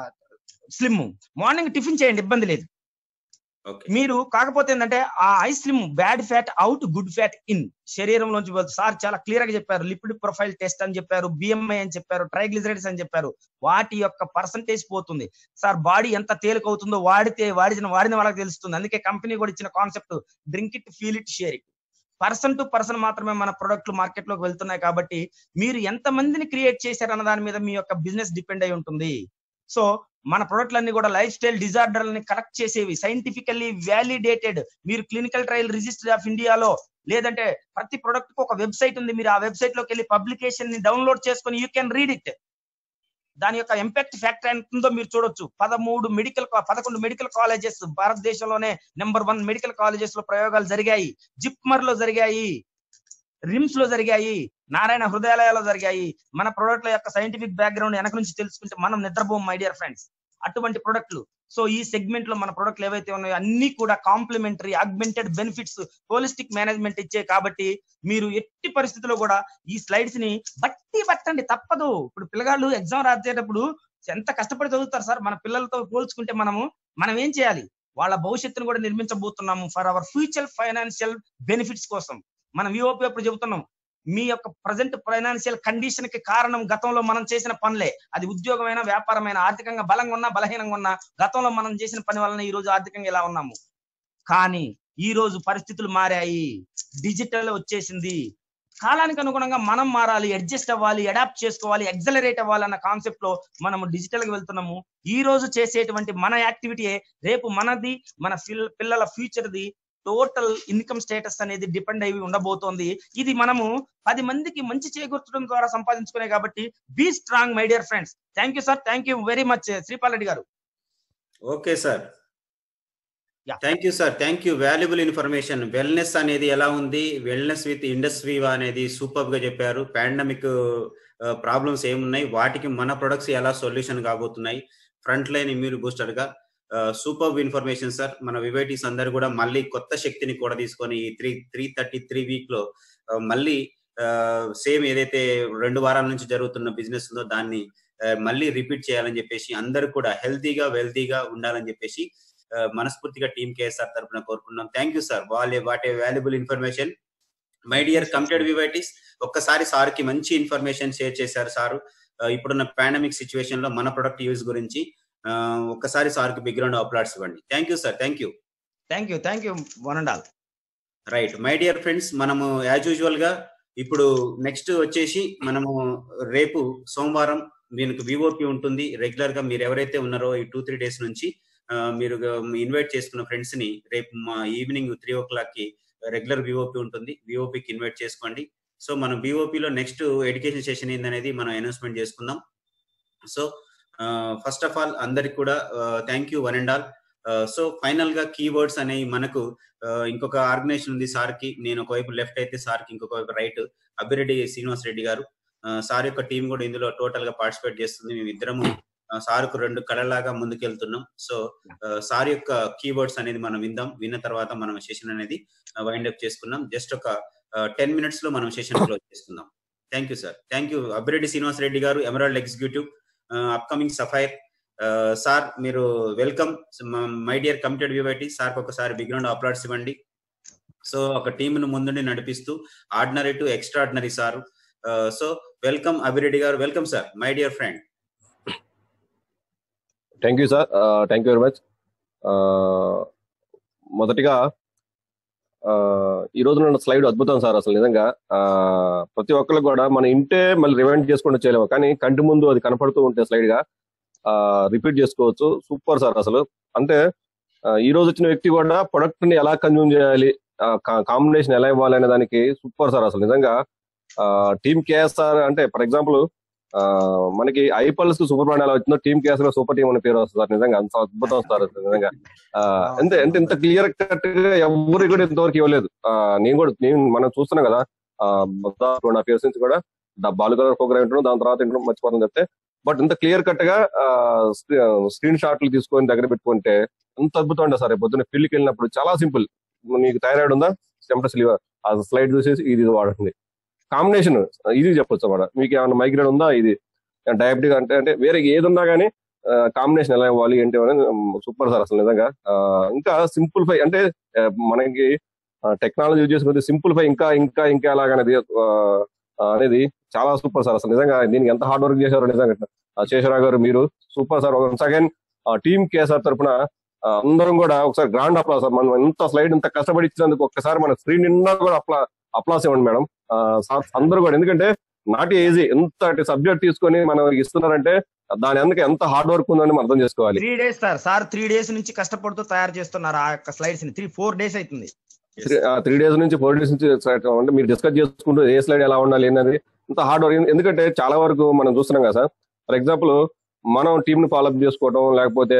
S2: స్లిమ్. మార్నింగ్ టిఫిన్ చేయండి, ఇబ్బంది లేదు. మీరు కాకపోతే ఏంటంటే ఆ iSlim bad fat out, good fat in శరీరంలోంచి సార్ చాలా క్లియర్ గా చెప్పారు. లిపిడ్ ప్రొఫైల్ టెస్ట్ అని చెప్పారు, బిఎంఐ అని చెప్పారు, ట్రైగ్లిజరైడ్స్ అని చెప్పారు. వాటి యొక్క పర్సంటేజ్ పోతుంది సార్. బాడీ ఎంత తేలిక అవుతుందో వాడితే వాడిన వాడిన వాళ్ళకి తెలుస్తుంది. అందుకే కంపెనీ కూడా ఇచ్చిన concept drink it, feel it, share it. Person to person మాత్రమే మన ప్రొడక్ట్లు మార్కెట్ లోకి వెళ్తున్నాయి. కాబట్టి మీరు ఎంత మందిని క్రియేట్ చేశారన్న దాని మీద మీ యొక్క బిజినెస్ డిపెండ్ అయి ఉంటుంది. సో మన ప్రొడక్ట్లన్నీ కూడా లైఫ్ స్టైల్ డిజార్డర్లని కరెక్ట్ చేసేవి, సైంటిఫికల్లీ వ్యాలిడేటెడ్. మీరు క్లినికల్ ట్రయల్ రిజిస్టర్ ఆఫ్ ఇండియాలో, లేదంటే ప్రతి ప్రొడక్ట్ కు ఒక వెబ్సైట్ ఉంది, మీరు ఆ వెబ్సైట్ లోకి వెళ్ళి పబ్లికేషన్ ని డౌన్లోడ్ చేసుకుని యూ కెన్ రీడ్ ఇట్. దాని యొక్క ఇంపాక్ట్ ఫ్యాక్టర్ ఎంత ఉందో మీరు చూడొచ్చు. పదమూడు మెడికల్ పదకొండు మెడికల్ కాలేజెస్ భారతదేశంలోనే నెంబర్ వన్ మెడికల్ కాలేజెస్ లో ప్రయోగాలు జరిగాయి. జిప్మర్ లో జరిగాయి, రిమ్స్ లో జరిగాయి, నారాయణ హృదయాలయాలో జరిగాయి. మన ప్రొడక్ట్ల యొక్క సైంటిఫిక్ బ్యాక్గ్రౌండ్ వెనక నుంచి తెలుసుకుంటే మనం నిద్రపోం మై డియర్ ఫ్రెండ్స్. అటువంటి ప్రొడక్ట్లు. సో ఈ సెగ్మెంట్ లో మన ప్రొడక్ట్లు ఏవైతే ఉన్నాయో అన్ని కూడా complementary, augmented benefits, holistic management ఇచ్చే. కాబట్టి మీరు ఎట్టి పరిస్థితుల్లో కూడా ఈ స్లైడ్స్ ని బట్టి పట్టండి, తప్పదు. ఇప్పుడు పిల్లగాళ్ళు ఎగ్జామ్ రాసేటప్పుడు ఎంత కష్టపడి చదువుతారు సార్. మన పిల్లలతో పోల్చుకుంటే మనము మనం ఏం చేయాలి, వాళ్ళ భవిష్యత్తును కూడా నిర్మించబోతున్నాము for our future financial benefits కోసం. మనం విఓపి అప్పుడు చెబుతున్నాం, మీ యొక్క ప్రజెంట్ ఫైనాన్షియల్ కండిషన్ కి కారణం గతంలో మనం చేసిన పనులే. అది ఉద్యోగమైన, వ్యాపారమైన, ఆర్థికంగా బలంగా ఉన్నా, బలహీనంగా ఉన్నా, గతంలో మనం చేసిన పని వలన ఈ రోజు ఆర్థికంగా ఇలా ఉన్నాము. కానీ ఈ రోజు పరిస్థితులు మారాయి, డిజిటల్ వచ్చేసింది. కాలానికి అనుగుణంగా మనం మారాలి, అడ్జస్ట్ అవ్వాలి, అడాప్ట్ చేసుకోవాలి, ఎక్సలరేట్ అవ్వాలి అన్న కాన్సెప్ట్ లో మనము డిజిటల్ గా వెళ్తున్నాము. ఈ రోజు చేసేటువంటి మన యాక్టివిటీయే రేపు మనది, మన పిల్లల ఫ్యూచర్ ది టోటల్ ఇన్కమ్ స్టేటస్ అనేది డిపెండ్ అయి ఉండబోతోంది. ఇది మనము పది మందికి మంచి చేకూర్చడం ద్వారా సంపాదించుకునే కాబట్టి be strong my dear friends. Thank you sir, thank you very much Sripal Reddy garu.
S1: Okay sir, thank you sir, thank you. Valuable information. Wellness అనేది ఎలా ఉంది, వెల్నెస్ విత్ ఇండస్ట్రీ అనేది సూపర్ గా చెప్పారు. పాండమిక్ ప్రాబ్లమ్స్ ఏమున్నాయి, వాటికి మన ప్రొడక్ట్స్ ఎలా సొల్యూషన్ కాబోతున్నాయి, ఫ్రంట్ లైన్ ఇమ్యూన్ బూస్టర్ గా సూపర్ ఇన్ఫర్మేషన్ సార్. మన వివైటీస్ అందరు కూడా మళ్ళీ కొత్త శక్తిని కూడా తీసుకొని ఈ three three thirty three week లో మళ్ళీ సేమ్ ఏదైతే రెండు వారాల నుంచి జరుగుతున్న బిజినెస్ ఉందో దాన్ని మళ్ళీ రిపీట్ చేయాలని చెప్పేసి, అందరూ కూడా హెల్తీగా వెల్తీగా ఉండాలని చెప్పేసి మనస్ఫూర్తిగా టీమ్ కేఎస్ఆర్ తరఫున కోరుకున్నాం. థ్యాంక్ యూ సార్, వాళ్ళే what a valuable information. My dear committed VYTs, ఒక్కసారి సార్ కి మంచి ఇన్ఫర్మేషన్ షేర్ చేశారు సార్. ఇప్పుడున్న పాండమిక్ సిచ్యువేషన్ లో మన ప్రొడక్ట్ యూజ్ గురించి ఒక్కసారి సార్ కి బిగ్ రౌండ్ అప్లాడ్స్ ఇవ్వండి. Thank you sir, thank you
S2: thank you thank you one and all.
S1: Right my dear friends, మనము యాజ్ యూజువల్ గా ఇప్పుడు నెక్స్ట్ వచ్చేసి మనము రేపు సోమవారం దీనికి వివోపి ఉంటుంది. రెగ్యులర్ గా మీరు ఎవరైతే ఉన్నారో ఈ టూ త్రీ డేస్ నుంచి మీరు ఇన్వైట్ చేసుకున్న ఫ్రెండ్స్ ని రేపు మా ఈవినింగ్ త్రీ ఓ క్లాక్ కి రెగ్యులర్ వివోపి ఉంటుంది, వివోపికి ఇన్వైట్ చేసుకోండి. సో మనం వివోపిలో నెక్స్ట్ ఎడ్యుకేషన్ సెషన్ ఏందనేది మనం అనౌన్స్మెంట్ చేసుకుందాం. సో ఫస్ట్ ఆఫ్ ఆల్ అందరికి కూడా thank you one and all. So final గా కీవర్డ్స్ అనేవి మనకు ఇంకొక ఆర్గనైజేషన్ ఉంది సార్ కి, నేను ఒకవైపు లెఫ్ట్ అయితే సార్ కి ఇంకొక వైపు రైట్ అబ్బిరెడ్డి శ్రీనివాస్ రెడ్డి గారు. సార్ యొక్క టీం కూడా ఇందులో టోటల్ గా పార్టిసిపేట్ చేస్తుంది. మేము ఇద్దరము సార్కు రెండు కళలాగా ముందుకెళ్తున్నాం. సో సార్ యొక్క కీవర్డ్స్ అనేది మనం విందాం. విన్న తర్వాత మనం సెషన్ అనేది వైండ్ అప్ చేసుకున్నాం. జస్ట్ ఒక టెన్ మినిట్స్ లో మనం సెషన్ క్లోజ్ చేసుకుందాం. Thank you sir, thank you. Abbireddy Srinivas Reddy గారు, emerald executive, upcoming sapphire. Sir మీరు welcome. My dear committed VYT, sir ఒకసారి బిగ్ రౌండ్ అప్లాడ్స్ ఇవ్వండి. సో ఒక టీంను ముందుండి నడిపిస్తూ ordinary to extraordinary sir. So welcome Abbireddy గారు, welcome sir, my dear friend.
S3: Thank you sir, thank you very much. మొదటిగా ఈ రోజు నా స్లైడ్ అద్భుతం సార్. అసలు నిజంగా ప్రతి ఒక్కరు కూడా మన ఇంటే మళ్ళీ రివైండ్ చేసుకుంటూ చేయలేము, కానీ కంటి ముందు అది కనపడుతూ ఉంటే స్లైడ్ గా రిపీట్ చేసుకోవచ్చు. Super sir. అసలు అంటే ఈ రోజు వచ్చిన వ్యక్తి కూడా ప్రొడక్ట్ ని ఎలా కన్జ్యూమ్ చేయాలి, కాంబినేషన్ ఎలా ఇవ్వాలి అనే దానికి సూపర్ సార్. అసలు నిజంగా టీమ్ కేఎస్ఆర్ అంటే ఫర్ ఎగ్జాంపుల్ మనకి ఐపల్స్ సూపర్ బ్రాండ్ ఎలా వచ్చిందో టీమ్ కేఎస్ఆర్ సూపర్ టీమ్ అనే పేరు వస్తుంది సార్. నిజంగా అంత అద్భుతం సార్. నిజంగా అంటే అంటే ఇంత క్లియర్ కట్ గా ఎవరు కూడా ఇంతవరకు ఇవ్వలేదు. నేను కూడా నేను మనం చూస్తున్నాం కదా, టూ అండ్ హాఫ్ ఇయర్స్ నుంచి కూడా బాలు కలర్ ప్రోగ్రామ్ వింటున్నాం, దాని తర్వాత వింటున్నాం, మర్చిపోతాం చెప్తే. బట్ ఇంత క్లియర్ కట్ గా స్క్రీన్ షాట్లు తీసుకొని దగ్గర పెట్టుకుంటే ఎంత అద్భుతం అంటే సార్. పొద్దున్న ఫీల్డ్కి వెళ్ళినప్పుడు చాలా సింపుల్. నీకు థైరాయిడ్ ఉందా, చెమటస్ లివర్, ఆ స్లైడ్ చూసేసి ఇది వాడుతుంది. కాంబినేషన్ ఇది చెప్పొచ్చు అన్నమాట. మీకు ఏమైనా మైగ్రేన్ ఉందా, ఇది డయాబెటిక్ అంటే అంటే వేరే ఏది ఉన్నా కానీ కాంబినేషన్ ఎలా ఇవ్వాలి ఏంటి అనేది సూపర్ సార్. అసలు నిజంగా ఇంకా సింప్లిఫై అంటే మనకి టెక్నాలజీ యూజ్ చేసుకుంటే సింప్లిఫై ఇంకా ఇంకా ఇంకా ఎలాగనేది అనేది చాలా సూపర్ సార్. అసలు నిజంగా దీనికి ఎంత హార్డ్ వర్క్ చేశారో నిజంగా శేషరావు గారు మీరు super sir. Once again team KSR తరఫున అందరం కూడా ఒకసారి గ్రాండ్ అప్లాస్ సార్. మనం ఎంత స్లైడ్ ఇంత కష్టపడి ఇచ్చినందుకు ఒక్కసారి మన స్క్రీన్ నిండా కూడా అప్లా అప్లాస్ ఇవ్వండి మేడం. అందరూ కూడా, ఎందుకంటే నాట్ ఈజీ ఎంత సబ్జెక్ట్ తీసుకొని మనం ఇస్తున్నారంటే దాని అందుకే ఎంత హార్డ్ వర్క్ ఉందని మనం అర్థం చేసుకోవాలి.
S2: Three days sir sir three days నుంచి కష్టపడుతూ తయారు చేస్తున్నారు ఆ యొక్క స్లైడ్స్ ని. త్రీ ఫోర్ డేస్ అవుతుంది.
S3: త్రీ డేస్ నుంచి ఫోర్ డేస్ నుంచి అంటే మీరు డిస్కస్ చేసుకుంటూ ఏ స్లైడ్ ఎలా ఉండాలి అనేది ఇంత హార్డ్ వర్క్. ఎందుకంటే చాలా వరకు మనం చూస్తున్నాం కదా సార్. ఫర్ ఎగ్జాంపుల్ మనం టీమ్ ని ఫాలోఅప్ చేసుకోవడం, లేకపోతే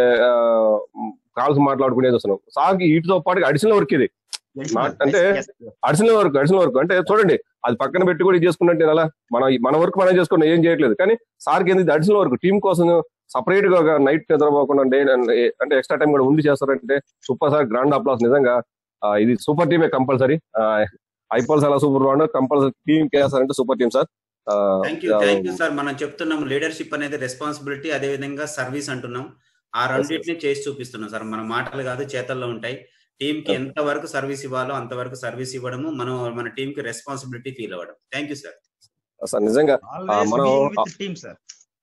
S3: కాల్స్ మాట్లాడుకునేది వస్తున్నాం. సార్ వీటితో పాటు అడిషనల్ వర్క్ ఇది. అంటే అడిషనల్ వర్క్ అడిషనల్ వర్క్ అంటే చూడండి, అది పక్కన పెట్టి కూడా ఇది చేసుకున్నట్టు అలా మన మన వర్క్ మనం చేసుకున్నా ఏం చేయట్లేదు. కానీ సార్కి ఏంది అడిషనల్ వర్క్ టీం కోసం సపరేట్ గా నైట్ నిద్రపోకుండా డే అంటే ఎక్స్ట్రా టైం కూడా ఉండి చేస్తారంటే సూపర్ సార్. Grand applause. నిజంగా ఇది సూపర్ టీమే కంపల్సరీ. ఐపల్స్ అలా super brand compulsory team KSR super team sir.
S1: Thank you thank you sir. మనం చెప్తున్నాం లీడర్షిప్ అనేది రెస్పాన్సిబిలిటీ, అదే విధంగా సర్వీస్ అంటున్నాం. ఆ రెండింటిని చేసి చూపిస్తున్నాం సార్. మన మాటలు కాదు చేతల్లో ఉంటాయి. టీమ్ కి ఎంత వరకు సర్వీస్ ఇవ్వాలో అంతవరకు సర్వీస్ ఇవ్వడము, మనం మన టీమ్ కి రెస్పాన్సిబిలిటీ ఫీల్ అవ్వడం. Thank you sir.
S3: సార్ నిజంగా
S2: ఆల్వేస్
S3: మనం
S2: బీయింగ్ విత్ టీమ్ సార్.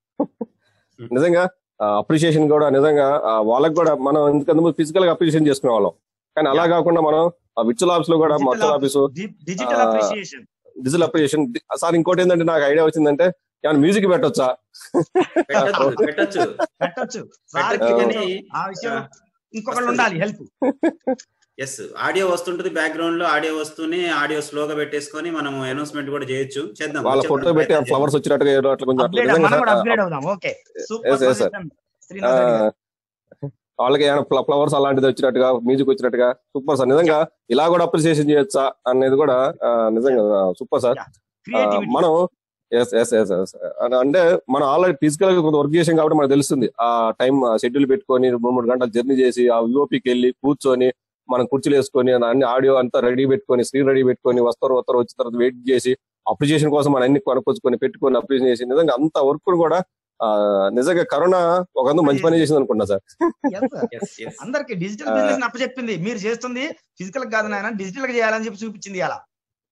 S3: నిజంగా అప్రిషియేషన్ కూడా నిజంగా ఆ, వాళ్ళకి కూడా మనం ఎందుకంటే ఫిజికల్ గా అప్రిషియేషన్ చేసుకునే వాళ్ళం, కానీ అలా కాకుండా మనం విర్చువల్ ఆఫీస్ లో కూడా మొత్తం office
S2: digital appreciation,
S3: digital appreciation. Sir ఇంకోటి ఏంటంటే నాకు ఐడియా వచ్చిందంటే ఏమైనా మ్యూజిక్ పెట్టొచ్చా?
S1: పెట్టచ్చు పెట్టచ్చు
S2: పెట్టొచ్చు సార్,
S1: పెట్టచ్చు కానీ
S2: ఆ విషయం ఇంకొకళ్ళు ఉండాలి హెల్ప్.
S1: ఎస్, ఆడియో వస్తుంటది బ్యాక్గ్రౌండ్ లో, ఆడియో వస్తూనే ఆడియో స్లోగా పెట్టేసుకొని మనం అనౌన్స్మెంట్ కూడా చేయొచ్చు. చేద్దాం,
S3: వాళ్ళ ఫోటో పెట్టి ఫ్లవర్స్ వచ్చినట్టుగా ఏదో అట్లా కొంచెం అట్లా
S2: అప్గ్రేడ్
S3: నిజంగా
S2: మనం
S3: సార్
S2: కూడా అప్గ్రేడ్ అవుదాం. Okay, super
S3: yes, yes, sir.
S2: Suggestion Srinivas Reddy గారు.
S3: వాళ్ళకి ఏమైనా ఫ్లవర్స్ అలాంటిది వచ్చినట్టుగా మ్యూజిక్ వచ్చినట్టుగా సూపర్ సార్. నిజంగా ఇలా కూడా అప్రిసియేషన్ చేయొచ్చా అనేది కూడా ఆ, నిజంగా సూపర్ సార్.
S2: క్రియేటివిటీ
S3: మనం ఎస్ ఎస్ ఎస్ ఎస్ అంటే మనం ఆల్రెడీ ఫిజికల్ గా కొంత వర్క్ చేసాం కాబట్టి మనకు తెలుస్తుంది. ఆ టైం షెడ్యూల్ పెట్టుకొని మూడు మూడు గంటలు జర్నీ చేసి ఆ యూఓపీకి వెళ్ళి కూర్చొని మనం కుర్చీలు వేసుకొని అన్ని ఆడియో అంతా రెడీ పెట్టుకొని స్క్రీన్ రెడీ పెట్టుకొని వస్తారు వస్తారు వచ్చిన తర్వాత వెయిట్ చేసి అప్రిసియేషన్ కోసం మనం అన్ని కొనుక్కొచ్చుకొని పెట్టుకొని అప్రిసియేషన్ చేసి నిజంగా అంత వర్క్ కూడా ఆ నిజంగా కరోనా ఒక మంచి పని చేసింది అనుకుంటా సార్.
S2: అందరికి డిజిటల్ బిజినెస్ అప్పచెప్పింది, మీరు చేస్తుంది ఫిజికల్ కాదు నాయన డిజిటల్ గా చేయాలని చెప్పి చూపించింది అలా.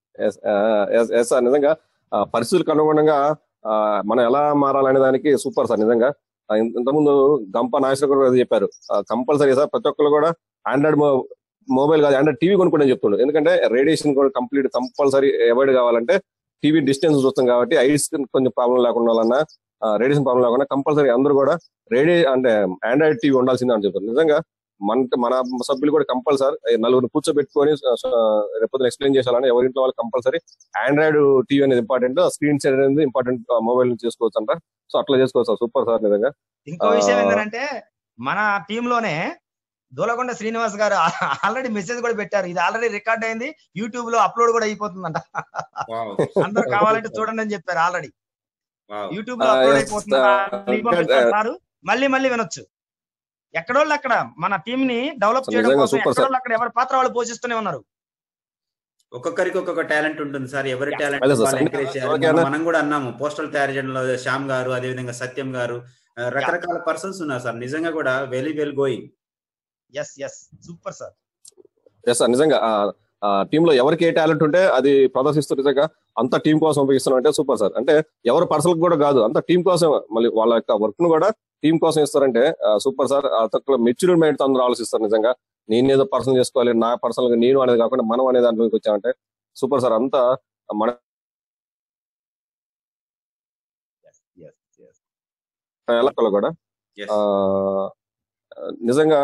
S3: ఎస్ సార్, నిజంగా పరిస్థితులకు అనుగుణంగా మనం ఎలా మారాలనే దానికి సూపర్ సార్. నిజంగా ఇంతకుముందు గంప నాగేశ్వర గారు చెప్పారు కంపల్సరీ సార్ ప్రతి ఒక్కరు కూడా ఆండ్రాయిడ్ మొబైల్ కాదు ఆండ్రాయిడ్ టీవీ కొనుక్కోండి చెప్తుండ్రు. ఎందుకంటే రేడియేషన్ కూడా కంప్లీట్ కంపల్సరీ అవాయిడ్ కావాలంటే టీవీ డిస్టెన్స్ చూస్తాం కాబట్టి ఐస్ కొంచెం ప్రాబ్లం లేకుండా వాళ్ళన్నా రేడియేషన్ ప్రాబ్లం లేకుండా కంపల్సరీ అందరూ కూడా రేడియో అంటే ఆండ్రాయిడ్ టీవీ ఉండాల్సిందే అని చెప్తారు. నిజంగా మన మన సభ్యులు కూడా కంపల్సరీ నలుగురు కూర్చోబెట్టుకొని రేపు ఎక్స్ప్లెయిన్ చేయాలని ఎవరింట్లో వాళ్ళు కంపల్సరీ ఆండ్రాయిడ్ టీవీ అనేది ఇంపార్టెంట్, స్క్రీన్ సెట్ అనేది ఇంపార్టెంట్ మొబైల్ చేసుకోవచ్చు అంట. సో అట్లా చేసుకోవచ్చు సార్. Super sir. నిజంగా
S2: ఇంకో విషయం ఏంటంటే మన టీమ్ లోనే దూలకొండ శ్రీనివాస్ గారు ఆల్రెడీ మెసేజ్ కూడా పెట్టారు, ఇది ఆల్రెడీ రికార్డ్ అయింది యూట్యూబ్ లో అప్లోడ్ కూడా అయిపోతుందంట, అందరు కావాలంటే చూడండి అని చెప్పారు. ఆల్రెడీ యూట్యూబ్ లో అప్లోడ్ అయిపోతుంది, మళ్ళీ మళ్ళీ వినొచ్చు. ఎక్కడోళ్ళు అక్కడ మన టీం ని డెవలప్ చేయడం కోసం ఎక్కడోళ్ళు అక్కడ ఎవరి పాత్ర వాళ్ళు పోషిస్తూనే ఉన్నారు.
S1: ఒక్కొక్కరికి ఒక్కొక్క టాలెంట్ ఉంటుంది సార్, ఎవరి టాలెంట్ ఎంకరేజ్ చేయాలి. మనం కూడా అన్నాము పోస్టల్ టాలెంట్ లో శ్యామ్ గారు, అదే విధంగా సత్యం గారు, రకరకాల పర్సన్స్ ఉన్నారు సార్. నిజంగా కూడా very well going.
S2: Yes yes super sir.
S3: Yes sir, నిజంగా టీమ్ లో ఎవరికి ఏ టాలెంట్ ఉంటే అది ప్రదర్శిస్తూ నిజంగా అంత టీం కోసం ఉపయోగిస్తున్నాం అంటే సూపర్ సార్. అంటే ఎవరు పర్సనల్ కూడా కాదు, అంత టీం కోసం మళ్ళీ వాళ్ళ యొక్క వర్క్ ను కూడా టీం కోసం ఇస్తారంటే సూపర్ సార్. అతను మెచ్యూర్డ్ మైండ్ తో అందరూ ఆలోచిస్తారు. నిజంగా నేనేదో పర్సనల్ చేసుకోవాలి, నా పర్సనల్ గా నేను అనేది కాకుండా మనం అనే దాంట్లోకి వచ్చామంటే సూపర్ సార్. అంతా మన ఎలక్కలు కూడా నిజంగా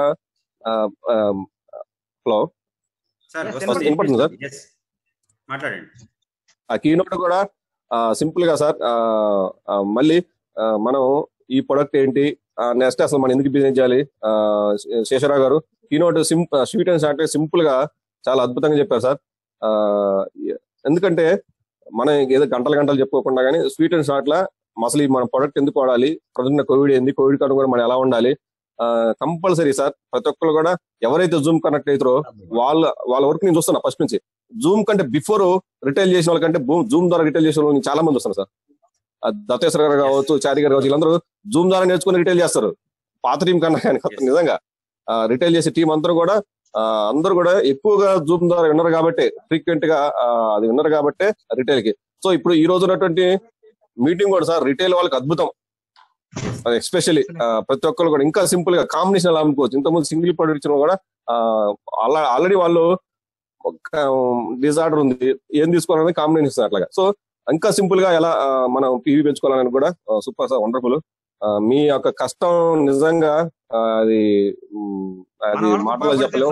S3: హలో వినపడుతుంది సార్?
S1: మాట్లాడండి.
S3: ఆ కీనోట్ కూడా సింపుల్ గా సార్ మళ్ళీ మనం ఈ ప్రొడక్ట్ ఏంటి నెక్స్ట్ అసలు మనం ఎందుకు బిజినెస్ చేయాలి, శేషరావు గారు keynote simple sweet and short simple గా చాలా అద్భుతంగా చెప్పారు సార్. ఎందుకంటే మనం ఏదో గంటలు గంటలు చెప్పుకోకుండా కానీ స్వీట్ అండ్ షార్ట్ లా అసలు మన ప్రొడక్ట్ ఎందుకు వాడాలి, ప్రజెంట్ కోవిడ్ ఏంది, కోవిడ్ కాదు కూడా మనం ఎలా ఉండాలి కంపల్సరీ సార్. ప్రతి ఒక్కరు కూడా ఎవరైతే జూమ్ కనెక్ట్ అవుతారో వాళ్ళ వాళ్ళ వర్క్ నేను చూస్తున్నా ఫస్ట్ నుంచి. జూమ్ కంటే బిఫోర్ రిటైల్ చేసిన వాళ్ళకంటే జూమ్ ద్వారా రిటైల్ చేసిన వాళ్ళు చాలా మంది వస్తున్నారు సార్. దత్తేశ్వర గారు కావచ్చు, చారి గారు కావచ్చు, వీళ్ళందరూ జూమ్ ద్వారా నేర్చుకుని రిటైల్ చేస్తారు పాత టీం కన్నా. కానీ నిజంగా రిటైల్ చేసే టీం అందరూ కూడా అందరూ కూడా ఎక్కువగా జూమ్ ద్వారా విన్నారు కాబట్టి ఫ్రీక్వెంట్ గా అది విన్నారు కాబట్టి రిటైల్ కి. సో ఇప్పుడు ఈ రోజు ఉన్నటువంటి మీటింగ్ కూడా సార్ రిటైల్ వాళ్ళకి అద్భుతం. ఎస్పెషల్లీ ప్రతి ఒక్కరు కూడా ఇంకా సింపుల్ గా కాంబినేషన్ అలా అమ్ముకోవచ్చు. ఇంతకుముందు సింగిల్ ప్రొడక్ట్ ఇచ్చిన కూడా ఆల్రెడీ వాళ్ళు డిజార్డర్ ఉంది, ఏం తీసుకోవాలని కాంబినేషన్ ఇస్తారు అట్లాగా. సో ఇంకా సింపుల్ గా ఎలా మనం పీవీ పెంచుకోవాలని కూడా సూపర్ సార్, వండర్ఫుల్. మీ యొక్క కష్టం నిజంగా అది అది మాటలో చెప్పలేము.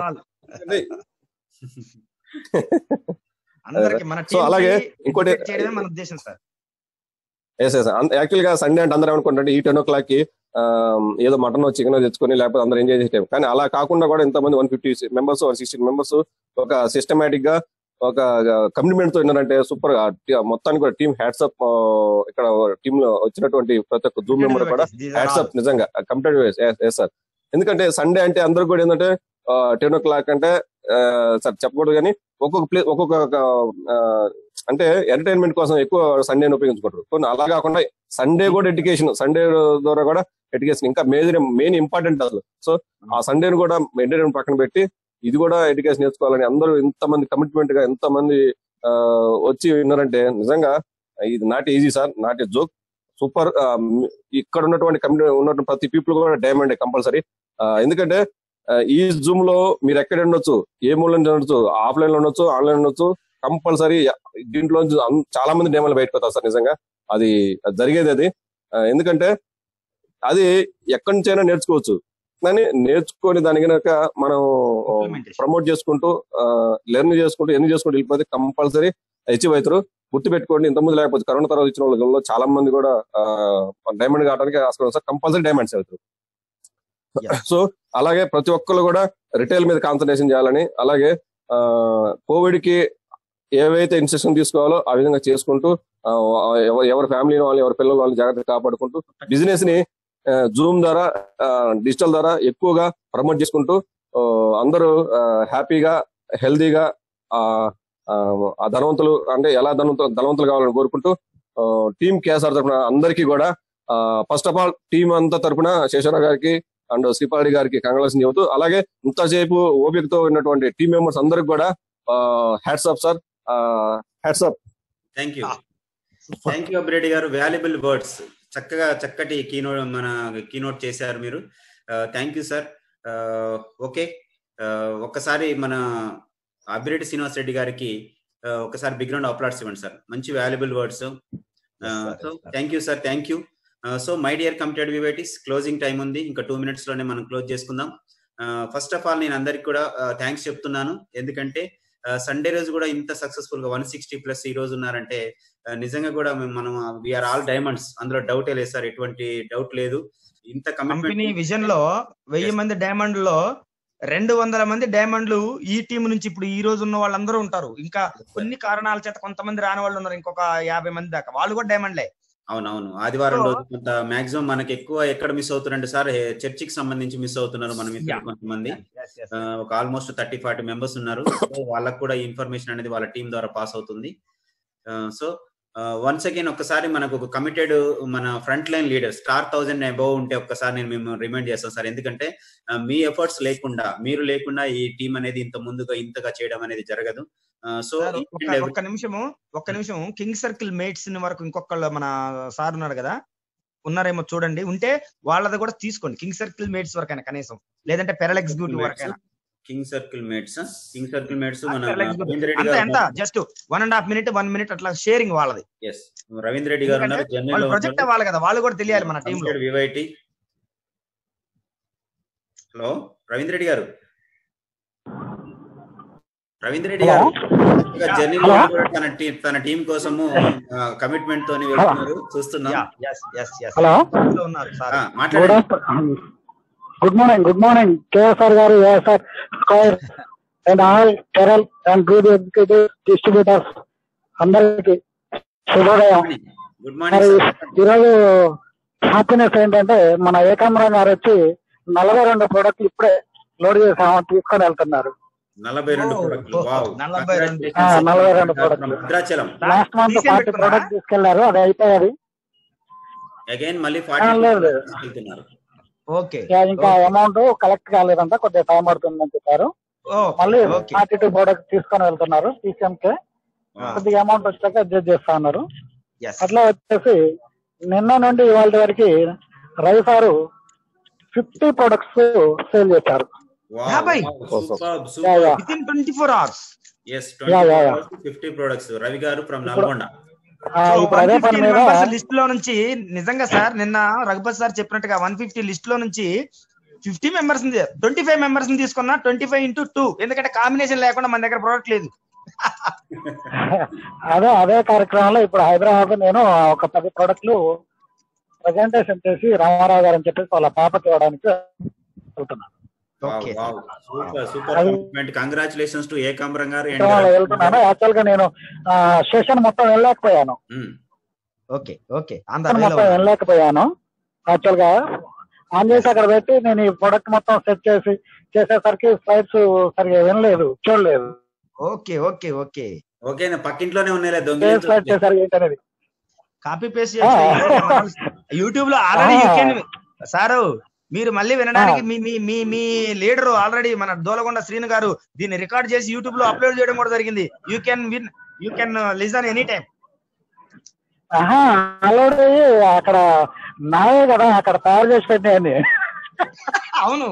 S3: సో అలాగే ఇంకోటి ఎస్ ఎస్ యాక్చువల్ గా సండే అంటే అందరూ ఏమనుకుంటే ఈ టెన్ ఓ క్లాక్ కి ఏదో మటన్ చికెన్ తెచ్చుకొని లేకపోతే అందరూ ఎంజాయ్ చేసే టైం. కానీ అలా కాకుండా కూడా ఇంతమంది one fifty members one sixty members ఒక సిస్టమేటిక్ గా ఒక కమిట్మెంట్ తో ఉన్నారంటే సూపర్ గా మొత్తానికి కూడా టీమ్ హ్యాట్సప్. ఇక్కడ టీమ్ లో వచ్చినటువంటి ప్రతి ఒక్క జూమ్ మెంబర్ కూడా హ్యాట్సప్ నిజంగా కమిటెడ్ ఎస్ సార్. ఎందుకంటే సండే అంటే అందరూ కూడా ఏంటంటే టెన్ ఓ క్లాక్ అంటే సార్ చెప్పకూడదు కానీ ఒక్కొక్క ప్లేస్ ఒక్కొక్క అంటే ఎంటర్టైన్మెంట్ కోసం ఎక్కువ సండేని ఉపయోగించుకుంటారు. కొన్ని అలా కాకుండా సండే కూడా ఎడ్యుకేషన్, సండే ద్వారా కూడా ఎడ్యుకేషన్ ఇంకా మేజర్ మెయిన్ ఇంపార్టెంట్ అసలు. సో ఆ సండేని కూడా ఎంటర్టైన్మెంట్ పక్కన పెట్టి ఇది కూడా ఎడ్యుకేషన్ నేర్చుకోవాలని అందరూ ఇంతమంది కమిట్మెంట్ గా ఎంతమంది వచ్చి విన్నారంటే నిజంగా ఇది not easy sir, not a joke. Super. ఇక్కడ ఉన్నటువంటి కమ్యూనిటీ ఉన్నటువంటి ప్రతి పీపుల్ కూడా డైమండ్ కంపల్సరీ. ఎందుకంటే ఈ జూమ్ లో మీరు ఎక్కడ ఉండొచ్చు, ఏ మూల నుంచి ఉండొచ్చు, ఆఫ్లైన్ లో ఉండొచ్చు, ఆన్లైన్ ఉండొచ్చు, కంపల్సరీ దీంట్లో చాలా మంది డైమండ్లు బయటకు వస్తారు సార్. నిజంగా అది జరిగేది అది. ఎందుకంటే అది ఎక్కడి నుంచైనా నేర్చుకోవచ్చు, కానీ నేర్చుకొని దాని కనుక మనం ప్రమోట్ చేసుకుంటూ లెర్న్ చేసుకుంటూ ఎన్ని చేసుకుంటూ వెళ్ళిపోతే కంపల్సరీ అచీవ్ అవుతారు. గుర్తు పెట్టుకోండి, ఇంతకుముందు లేకపోతే కరోనా తర్వాత ఇచ్చిన వాళ్ళలో చాలా మంది కూడా డైమండ్ కావడానికి ఆస్కారం సార్. కంపల్సరీ డైమండ్స్ అవుతారు. సో అలాగే ప్రతి ఒక్కరు కూడా రిటైల్ మీద కాన్సన్ట్రేషన్ చేయాలని, అలాగే కోవిడ్ కి ఏవైతే ఇన్స్ట్రక్షన్ తీసుకోవాలో ఆ విధంగా చేసుకుంటూ ఎవరి ఫ్యామిలీ వాళ్ళు ఎవరి పిల్లల వాళ్ళని జాగ్రత్తగా కాపాడుకుంటూ బిజినెస్ ని జూమ్ ద్వారా డిజిటల్ ద్వారా ఎక్కువగా ప్రమోట్ చేసుకుంటూ అందరూ హ్యాపీగా హెల్దీగా ఆ ధనవంతులు అంటే ఎలా ధనవంతులు ధనవంతులు కావాలని కోరుకుంటూ టీమ్ కేఎస్ఆర్ తరఫున అందరికీ కూడా ఫస్ట్ ఆఫ్ ఆల్ టీమ్ అంతా తరఫున శేషరావు గారికి అండ్ శ్రీపాడి గారికి కంగ్రాచులేషన్ చెబుతూ, అలాగే ఇంతసేపు ఓపికతో ఉన్నటువంటి టీమ్ మెంబర్స్ అందరికి కూడా hats off sir, hats off.
S1: Thank you thank you Abhireddy గారు. వాల్యుబుల్ వర్డ్స్, చక్కగా చక్కటి కీనోట్ మన కీనోట్ చేశారు మీరు. Thank you sir. ఓకే, ఒక్కసారి మన అభిరెడ్డి శ్రీనివాస్ రెడ్డి గారికి ఒకసారి బిగ్ రౌండ్ అప్లాట్స్ ఇవ్వండి సార్. మంచి valuable words. So thank you sir, thank you. So my dear committed VYTs, closing time ఉంది, ఇంకా టూ మినిట్స్ లోనే మనం క్లోజ్ చేసుకుందాం. ఫస్ట్ ఆఫ్ ఆల్ నేను అందరికి కూడా థ్యాంక్స్ చెప్తున్నాను. ఎందుకంటే సండే రోజు కూడా ఇంత సక్సెస్ఫుల్ గా వన్ సిక్స్టీ ప్లస్ ఈ రోజు ఉన్నారంటే నిజంగా కూడా మనం వీఆర్ ఆల్ డైమండ్స్, అందులో డౌటే లేదు సార్, ఎటువంటి డౌట్ లేదు. ఇంత
S2: కంపెనీ విజన్ లో వెయ్యి మంది డైమండ్ లో రెండు వందల మంది డైమండ్లు ఈ టీం నుంచి ఇప్పుడు ఈ రోజు ఉన్న వాళ్ళందరూ ఉంటారు. ఇంకా కొన్ని కారణాల చేత కొంతమంది రాని వాళ్ళు ఉన్నారు, ఇంకొక యాభై మంది దాకా, వాళ్ళు కూడా డైమండ్లే.
S1: అవునవును, ఆదివారం రోజు కొంత మాక్సిమం మనకి ఎక్కువ ఎక్కడ మిస్ అవుతున్నారంటే సార్ చర్చికి సంబంధించి మిస్ అవుతున్నారు మన మిత్రులు కొంతమంది. ఒక ఆల్మోస్ట్ థర్టీ ఫార్టీ మెంబర్స్ ఉన్నారు. వాళ్ళకు కూడా ఈ ఇన్ఫర్మేషన్ అనేది వాళ్ళ టీం ద్వారా పాస్ అవుతుంది. సో వన్స్ అగైన్ ఒక్కసారి మనకు ఒక కమిటెడ్ మన front line leader star thousand above ఉంటే ఒక్కసారి నేను మేము రిమైండ్ చేస్తాను సార్. ఎందుకంటే మీ ఎఫర్ట్స్ లేకుండా, మీరు లేకుండా ఈ టీం అనేది ఇంత ముందుగా ఇంతగా చేయడం అనేది జరగదు. సో
S2: ఒక్క నిమిషము ఒక్క నిమిషం కింగ్ సర్కిల్ మేట్స్ వరకు ఇంకొకళ్ళు మన సార్ ఉన్నారు కదా, ఉన్నారేమో చూడండి, ఉంటే వాళ్ళది కూడా తీసుకోండి. కింగ్ సర్కిల్ మేట్స్ వరకైనా కనీసం, లేదంటే పెరల్ ఎగ్జిక్యూటివ్ వరకైనా.
S1: King circle mates king circle mates
S2: ఎంత just one and half minute one minute అట్లా షేరింగ్ వాళ్ళది.
S1: రవీంద్ర రెడ్డి గారు ఉన్నారు, జర్నల్
S2: ప్రొజెక్ట్ అవ్వాలి కదా, వాళ్ళు కూడా తెలియాలి మన టీమ్ లో.
S1: వివైటీ హలో రవీంద్ర రెడ్డి గారు, రవీంద్ర రెడ్డి గారు జర్నీలో తన టీం తన టీం కోసము కమిట్మెంట్ తోని వెళ్తున్నారు, చూస్తున్నాం.
S4: Good morning good morning KSR గారు, ASR square and all Kerala and group executive distributors అందరికి శుభోదయం. ఈరోజు హ్యాపీనెస్ ఏంటంటే మన ఏకాంబరం గారు వచ్చి నలభై రెండు ప్రోడక్ట్లు ఇప్పుడే లోడ్ చేసాము, తీసుకొని వెళ్తున్నారు.
S1: నలభై రెండు
S4: నలభై రెండు ప్రోడక్ట్లు లాస్ట్ మంత్ ఫార్టీ ప్రోడక్ట్ తీసుకెళ్లారు, అది అయిపోయాది. ఇంకా అమౌంట్ కలెక్ట్ కాలేదంట, కొద్దిగా టైం పడుతుందని చెప్పారు. మళ్ళీ ఫార్టీ టూ ప్రోడక్ట్ తీసుకొని వెళ్తున్నారు. టీసీఎంకే కొద్దిగా అమౌంట్ వచ్చాక అడ్జస్ట్ చేస్తా ఉన్నారు. అట్లా వచ్చేసి నిన్న నుండి ఇవాళ వరకు Ravi sir fifty products sale చేశారు.
S1: రవి గారు ఫ్రమ్ నల్గొండ.
S2: లిస్ట్ లో నుంచి నిజంగా సార్ నిన్న రఘుపతి సార్ చెప్పినట్టుగా వన్ ఫిఫ్టీ లిస్ట్ లో నుంచి fifty members twenty five members తీసుకున్నా, ట్వంటీ ఫైవ్ ఇంటూ టూ, ఎందుకంటే కాంబినేషన్ లేకుండా మన దగ్గర ప్రోడక్ట్ లేదు.
S4: అదే అదే కార్యక్రమంలో ఇప్పుడు హైదరాబాద్ నేను ఒక పది ప్రోడక్ట్లు ప్రజెంటేషన్ చేసి రామారావు గారు అని చెప్పేసి వాళ్ళ పాపకి ఇవ్వడానికి వెళ్తున్నాను. వెళ్తున్నాను యాక్చువల్ గా నేను సెషన్ మొత్తం వెళ్ళలేకపోయాను మొత్తం వెళ్ళలేకపోయాను యాక్చువల్ గా ఆన్ చేసి అక్కడ పెట్టి నేను ఈ ప్రొడక్ట్ మొత్తం సెట్ చేసి చేసేసరికి స్లైడ్స్ సరిగా వినలేదు, చూడలేదు.
S2: ఓకే ఓకే ఓకే
S1: ఓకే పక్కింట్లోనే ఉన్నాయి
S4: స్లైడ్ చేసరికి ఏంటనేది
S2: కాపీ పేస్ట్ యూట్యూబ్ లో ఆల్రెడీ సారు మీరు మళ్ళీ వినడానికి మీ మీ మీ మీ లీడర్ ఆల్రెడీ మన దోలగొండ శ్రీను గారు దీన్ని రికార్డ్ చేసి యూట్యూబ్ లో అప్లోడ్ చేయడం కూడా జరిగింది. You can win you can listen any time.
S4: Already అక్కడ నాయే కదా అక్కడ తయారు చేసి పెట్టాయని.
S2: అవును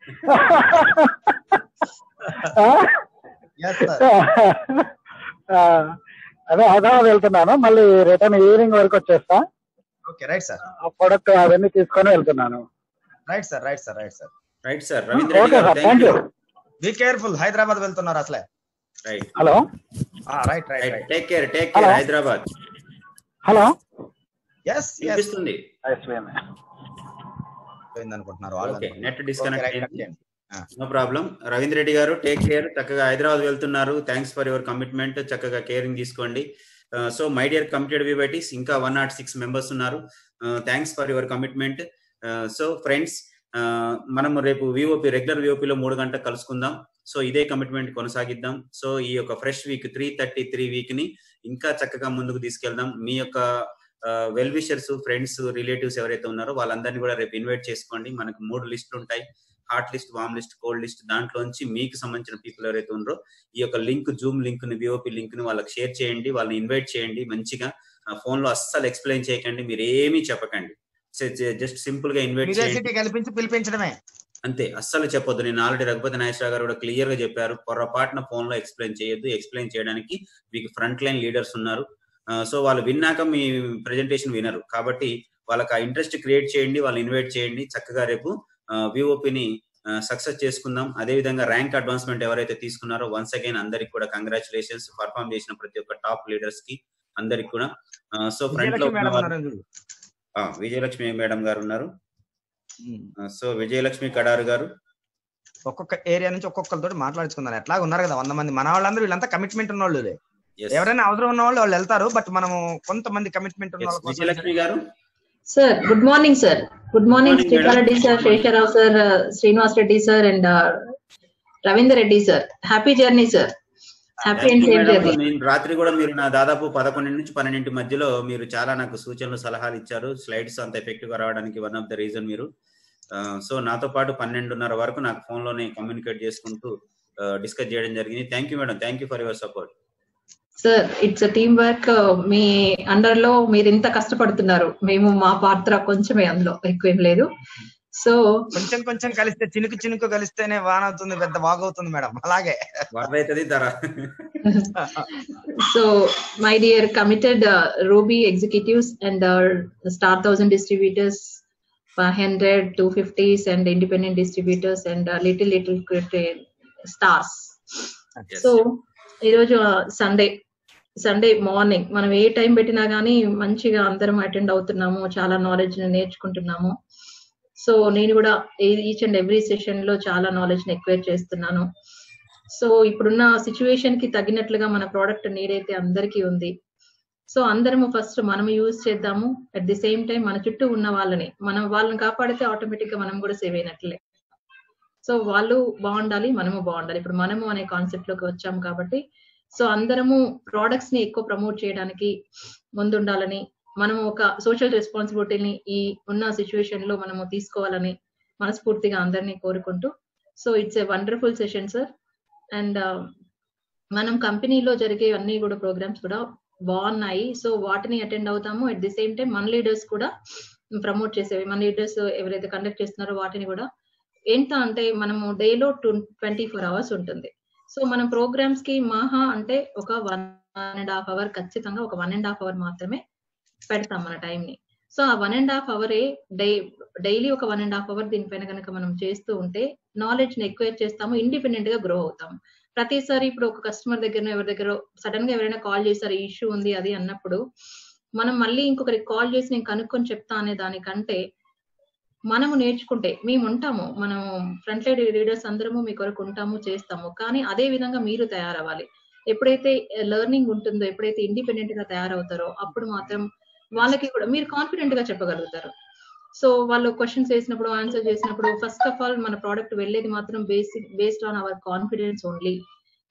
S4: అదే హైదరాబాద్ వెళ్తున్నాను, మళ్ళీ రిటర్న్ ఈవినింగ్ వరకు వచ్చేస్తా.
S2: Okay right sir.
S4: ప్రొడక్ట్ అవన్నీ తీసుకొని వెళ్తున్నాను.
S2: Right sir right sir right sir
S1: right sir. Ravindra Reddy గారు thank you.
S2: Be careful, Hyderabad వెళ్తున్నారు అసలే.
S1: Right.
S4: Hello
S2: right right right
S1: take care take care Hyderabad.
S4: Hello
S2: yes
S1: వినిపిస్తుంది
S2: అనుకుంటున్నారు.
S1: ఓకే నెట్ డిస్కనెక్ట్ అయ్యింది. No problem. రవీంద్ర రెడ్డి గారు టేక్ కేర్. చక్కగా హైదరాబాద్ వెళ్తున్నారు. Thanks for your commitment. చక్కగా కేరింగ్ తీసుకోండి. So my dear committed VYTs, ఇంకా వన్ నాట్ సిక్స్ మెంబర్స్ ఉన్నారు. Thanks for your commitment. So friends, మనం రేపు విఓపి రెగ్యులర్ విఓపిలో మూడు గంటలకు కలుసుకుందాం. సో ఇదే కమిట్మెంట్ కొనసాగిద్దాం. సో ఈ యొక్క fresh week three thirty three week ని ఇంకా చక్కగా ముందుకు తీసుకెళ్దాం. మీ యొక్క వెల్ విషర్స్, ఫ్రెండ్స్, రిలేటివ్స్ ఎవరైతే ఉన్నారో వాళ్ళందరినీ కూడా రేపు ఇన్వైట్ చేసుకోండి. మనకు మూడు లిస్టులు ఉంటాయి, hot list, warm list, cold list. దాంట్లోంచి మీకు సంబంధించిన పీపుల్ ఎవరైతే ఉన్నారో ఈ యొక్క లింక్, జూమ్ లింక్ ని, విఓపి లింక్ ని వాళ్ళకి షేర్ చేయండి, వాళ్ళని ఇన్వైట్ చేయండి. మంచిగా ఫోన్ లో అస్సలు ఎక్స్ప్లెయిన్ చేయకండి, మీరు ఏమీ చెప్పకండి, జస్ట్ సింపుల్ గా ఇన్వైట్ చేయండి,
S2: కల్పించి పిలిపించడమే
S1: అంతే. అస్సలు చెప్పొద్దు. నేను ఆల్రెడీ రఘుపతి నాగేశ్వర గారు కూడా క్లియర్ గా చెప్పారు, పొరపాటున ఫోన్ లో ఎక్స్ప్లెయిన్ చేయొద్దు. ఎక్స్ప్లెయిన్ చేయడానికి మీకు ఫ్రంట్ లైన్ లీడర్స్ ఉన్నారు. సో వాళ్ళు విన్నాక మీ ప్రెజెంటేషన్ వినరు, కాబట్టి వాళ్ళకి ఆ ఇంట్రెస్ట్ క్రియేట్ చేయండి, వాళ్ళు ఇన్వైట్ చేయండి. చక్కగా రేపు విఓపిని సక్సెస్ చేసుకుందాం. అదే విధంగా ర్యాంక్ అడ్వాన్స్మెంట్ ఎవరైతే తీసుకున్నారో వన్స్ అగైన్ అందరికి కూడా కంగ్రాచులేషన్స్. పర్ఫార్మ్ చేసిన ప్రతి ఒక్క టాప్ లీడర్స్ కి అందరికి కూడా. సో ఫ్రంట్ లో విజయలక్ష్మి మేడం గారు ఉన్నారు. సో విజయలక్ష్మి కడారు గారు
S2: ఒక్కొక్క ఏరియా నుంచి ఒక్కొక్కరితో మాట్లాడుకుందాం. ఎట్లా ఉన్నారు కదా వంద మంది మన వాళ్ళందరూ, వీళ్ళంతా కమిట్మెంట్ ఉన్న వాళ్ళు. ఎవరైనా అవసరం ఉన్న వాళ్ళు వాళ్ళు వెళ్తారు, బట్ మనము కొంతమంది కమిట్మెంట్ ఉన్న వాళ్ళు.
S1: విజయలక్ష్మి గారు
S5: sir, good morning sir. Good morning Srikareddy sir, Sesharao sir, Srinivas Reddy sir and Ravinder Reddy sir. Happy journey sir. Happy and safe journey.
S1: రాత్రి కూడా మీరు నా దాదాపు పదకొండు నుంచి పన్నెండింటి మధ్యలో మీరు చాలా నాకు సూచనలు, సలహాలు ఇచ్చారు. స్లైడ్స్ అంత ఎఫెక్టివ్ గా రావడానికి వన్ ఆఫ్ ద రీజన్ మీరు. సో నాతో పాటు పన్నెండున్నర వరకు నాకు ఫోన్ లోనే కమ్యూనికేట్ చేసుకుంటూ డిస్కస్ చేయడం జరిగింది. Thank you madam, thank you for your support.
S5: Sir, it's team work. మీ అండర్ లో మీరు ఇంత కష్టపడుతున్నారు, మేము మా పాత్ర కొంచెమే, అందులో ఎక్కువేం లేదు. సో
S2: కొంచెం కొంచెం కలిస్తే, చినుకు చినుకు కలిస్తేనే వాన అవుతుంది, పెద్ద బాగవుతుంది మేడం. అలాగే
S1: వరదైతుంది ధర.
S5: So my dear committed ruby executives and star thousand distributors, hundred, two fifties and independent distributors and little little stars. So ఈరోజు సండే సండే మార్నింగ్ మనం ఏ టైం పెట్టినా కానీ మంచిగా అందరం అటెండ్ అవుతున్నాము, చాలా నాలెడ్జ్ నేర్చుకుంటున్నాము. సో నేను కూడా ఈచ్ అండ్ ఎవ్రీ సెషన్ లో చాలా నాలెడ్జ్ ని ఎక్వైర్ చేస్తున్నాను. సో ఇప్పుడున్న సిచ్యువేషన్ కి తగినట్లుగా మన ప్రోడక్ట్ నీడ్ అయితే అందరికీ ఉంది. సో అందరము ఫస్ట్ మనం యూజ్ చేద్దాము. అట్ ది సేమ్ టైం మన చుట్టూ ఉన్న వాళ్ళని మనం వాళ్ళని కాపాడితే ఆటోమేటిక్ గా మనం కూడా సేవ్ అయినట్లే. సో వాళ్ళు బాగుండాలి, మనము బాగుండాలి. ఇప్పుడు మనము అనే కాన్సెప్ట్ లోకి వచ్చాము కాబట్టి సో అందరము ప్రోడక్ట్స్ ని ఎక్కువ ప్రమోట్ చేయడానికి ముందుండాలని, మనము ఒక సోషల్ రెస్పాన్సిబిలిటీని ఈ ఉన్న సిచ్యువేషన్ లో మనము తీసుకోవాలని మనస్ఫూర్తిగా అందరినీ కోరుకుంటూ, so it's a wonderful session sir. And మనం కంపెనీలో జరిగే అన్ని కూడా ప్రోగ్రామ్స్ కూడా బాగున్నాయి. సో వాటిని అటెండ్ అవుతాము. అట్ ది సేమ్ టైం మన లీడర్స్ కూడా ప్రమోట్ చేసేవి, మన లీడర్స్ ఎవరైతే కండక్ట్ చేస్తున్నారో వాటిని కూడా ఎంత అంటే మనము డేలో ట్వంటీ ఫోర్ అవర్స్ ఉంటుంది. సో మనం ప్రోగ్రామ్స్ కి మహా అంటే ఒక వన్ అండ్ హాఫ్ అవర్ ఖచ్చితంగా ఒక వన్ అండ్ హాఫ్ అవర్ మాత్రమే పెడతాం మన టైం ని. సో ఆ వన్ అండ్ హాఫ్ అవరే డై డైలీ ఒక వన్ అండ్ హాఫ్ అవర్ దీనిపైన కనుక మనం చేస్తూ ఉంటే నాలెడ్జ్ ని ఎక్వైర్ చేస్తాము, ఇండిపెండెంట్ గా గ్రో అవుతాము. ప్రతిసారి ఇప్పుడు ఒక కస్టమర్ దగ్గర ఎవరి దగ్గర సడన్ గా ఎవరైనా కాల్ చేస్తారు, ఈ ఇష్యూ ఉంది అది అన్నప్పుడు మనం మళ్ళీ ఇంకొకరికి కాల్ చేసి నేను కనుక్కొని చెప్తా అనే దానికంటే మనము నేర్చుకుంటే మేము ఉంటాము, మనము ఫ్రంట్ లైన్ లీడర్స్ అందరము మీ కొరకు ఉంటాము, చేస్తాము. కానీ అదే విధంగా మీరు తయారవ్వాలి. ఎప్పుడైతే లెర్నింగ్ ఉంటుందో, ఎప్పుడైతే ఇండిపెండెంట్ గా తయారవుతారో అప్పుడు మాత్రం వాళ్ళకి కూడా మీరు కాన్ఫిడెంట్ గా చెప్పగలుగుతారు. సో వాళ్ళు క్వశ్చన్స్ వేసినప్పుడు, ఆన్సర్ చేసినప్పుడు ఫస్ట్ ఆఫ్ ఆల్ మన ప్రోడక్ట్ వెళ్ళేది మాత్రం basic based on our confidence only.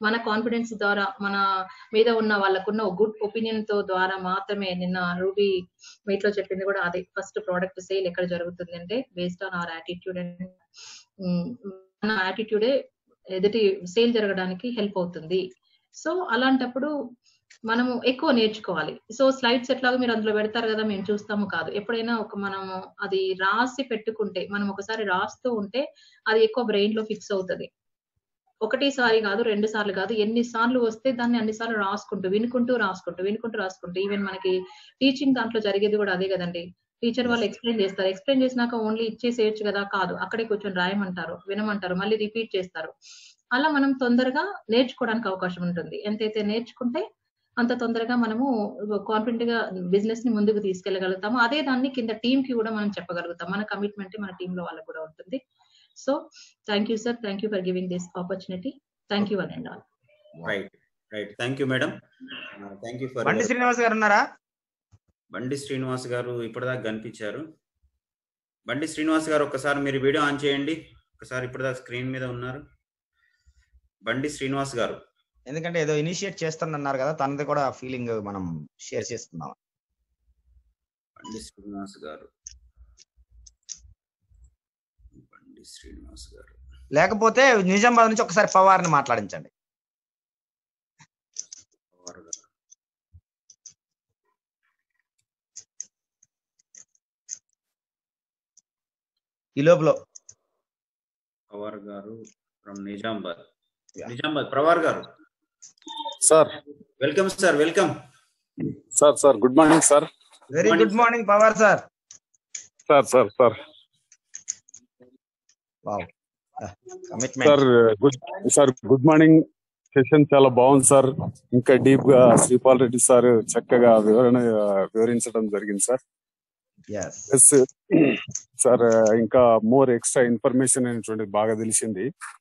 S5: మన కాన్ఫిడెన్స్ ద్వారా మన మీద ఉన్న వాళ్ళకున్న గుడ్ ఒపీనియన్ తో ద్వారా మాత్రమే, నిన్న రూబీ మీట్ లో చెప్పింది కూడా అదే, ఫస్ట్ ప్రోడక్ట్ సేల్ ఎక్కడ జరుగుతుంది అంటే based on our attitude and మన యాటిట్యూడే ఎదుటి సేల్ జరగడానికి హెల్ప్ అవుతుంది. సో అలాంటప్పుడు మనము ఎక్కువ నేర్చుకోవాలి. సో స్లైడ్స్ ఎట్లాగో మీరు అందులో పెడతారు కదా, మేము చూస్తాము కాదు, ఎప్పుడైనా ఒక మనము అది రాసి పెట్టుకుంటే, మనం ఒకసారి రాస్తూ ఉంటే అది ఎక్కువ బ్రెయిన్ లో ఫిక్స్ అవుతుంది. ఒకటిసారి కాదు, రెండు సార్లు కాదు, ఎన్ని సార్లు వస్తే దాన్ని అన్ని సార్లు రాసుకుంటూ వినుకుంటూ రాసుకుంటూ వినుకుంటూ రాసుకుంటూ ఈవెన్ మనకి టీచింగ్ దాంట్లో జరిగేది కూడా అదే కదండి. టీచర్ వాళ్ళు ఎక్స్ప్లెయిన్ చేస్తారు, ఎక్స్ప్లెయిన్ చేసినాక ఓన్లీ ఇచ్చేసేయచ్చు కదా, కాదు, అక్కడే కూర్చొని రాయమంటారు, వినమంటారు, మళ్ళీ రిపీట్ చేస్తారు. అలా మనం తొందరగా నేర్చుకోవడానికి అవకాశం ఉంటుంది. ఎంతైతే నేర్చుకుంటే అంత తొందరగా మనము కాన్ఫిడెంట్ గా బిజినెస్ ని ముందుకు తీసుకెళ్లగలుగుతాము. అదే దాన్ని కింద టీమ్ కి కూడా మనం చెప్పగలుగుతాం. మన కమిట్మెంట్ మన టీమ్ లో వాళ్ళకి కూడా ఉంటుంది. So thank you sir, thank you for giving this opportunity. Thank you one and all.
S1: Right right thank you madam. Thank you for.
S2: Bandi Srinivas గారు ఉన్నారా?
S1: బండి శ్రీనివాస్ గారు ఇప్పటిదాకా కనిపించారు. బండి శ్రీనివాస్ గారు ఒకసారి మీరు వీడియో ఆన్ చేయండి. ఒకసారి ఇప్పటిదాకా స్క్రీన్ మీద ఉన్నారు బండి శ్రీనివాస్ గారు.
S2: ఎందుకంటే ఏదో ఇనిషియేట్ చేస్తానన్నారు కదా, తనది కూడా ఫీలింగ్ మనం షేర్ చేసుకుందాం.
S1: బండి శ్రీనివాస్ గారు బండి శ్రీనివాస్ గారు
S2: లేకపోతే నిజామాబాద్ నుంచి ఒకసారి పవార్ని మాట్లాడించండి.
S1: పవార్ గారు
S2: ఈ లోపల
S1: పవార్ గారు ఫ్రమ్ నిజామాబాద్. నిజామాబాద్ పవార్ గారు.
S6: Sir
S1: welcome sir, welcome
S6: sir. Sir good morning sir.
S2: Very good morning Pawar sir.
S6: Sir sir sir
S2: wow commitment
S6: sir good sir good morning. Session చాలా బాగుంది సార్. ఇంకా డీప్ గా శ్రీపాల్ రెడ్డి సార్ చక్కగా వివరణ వివరించడం జరిగింది సార్.
S2: yes
S6: సార్ ఇంకా మోర్ ఎక్స్ట్రా ఇన్ఫర్మేషన్ అనేటువంటిది బాగా తెలిసింది.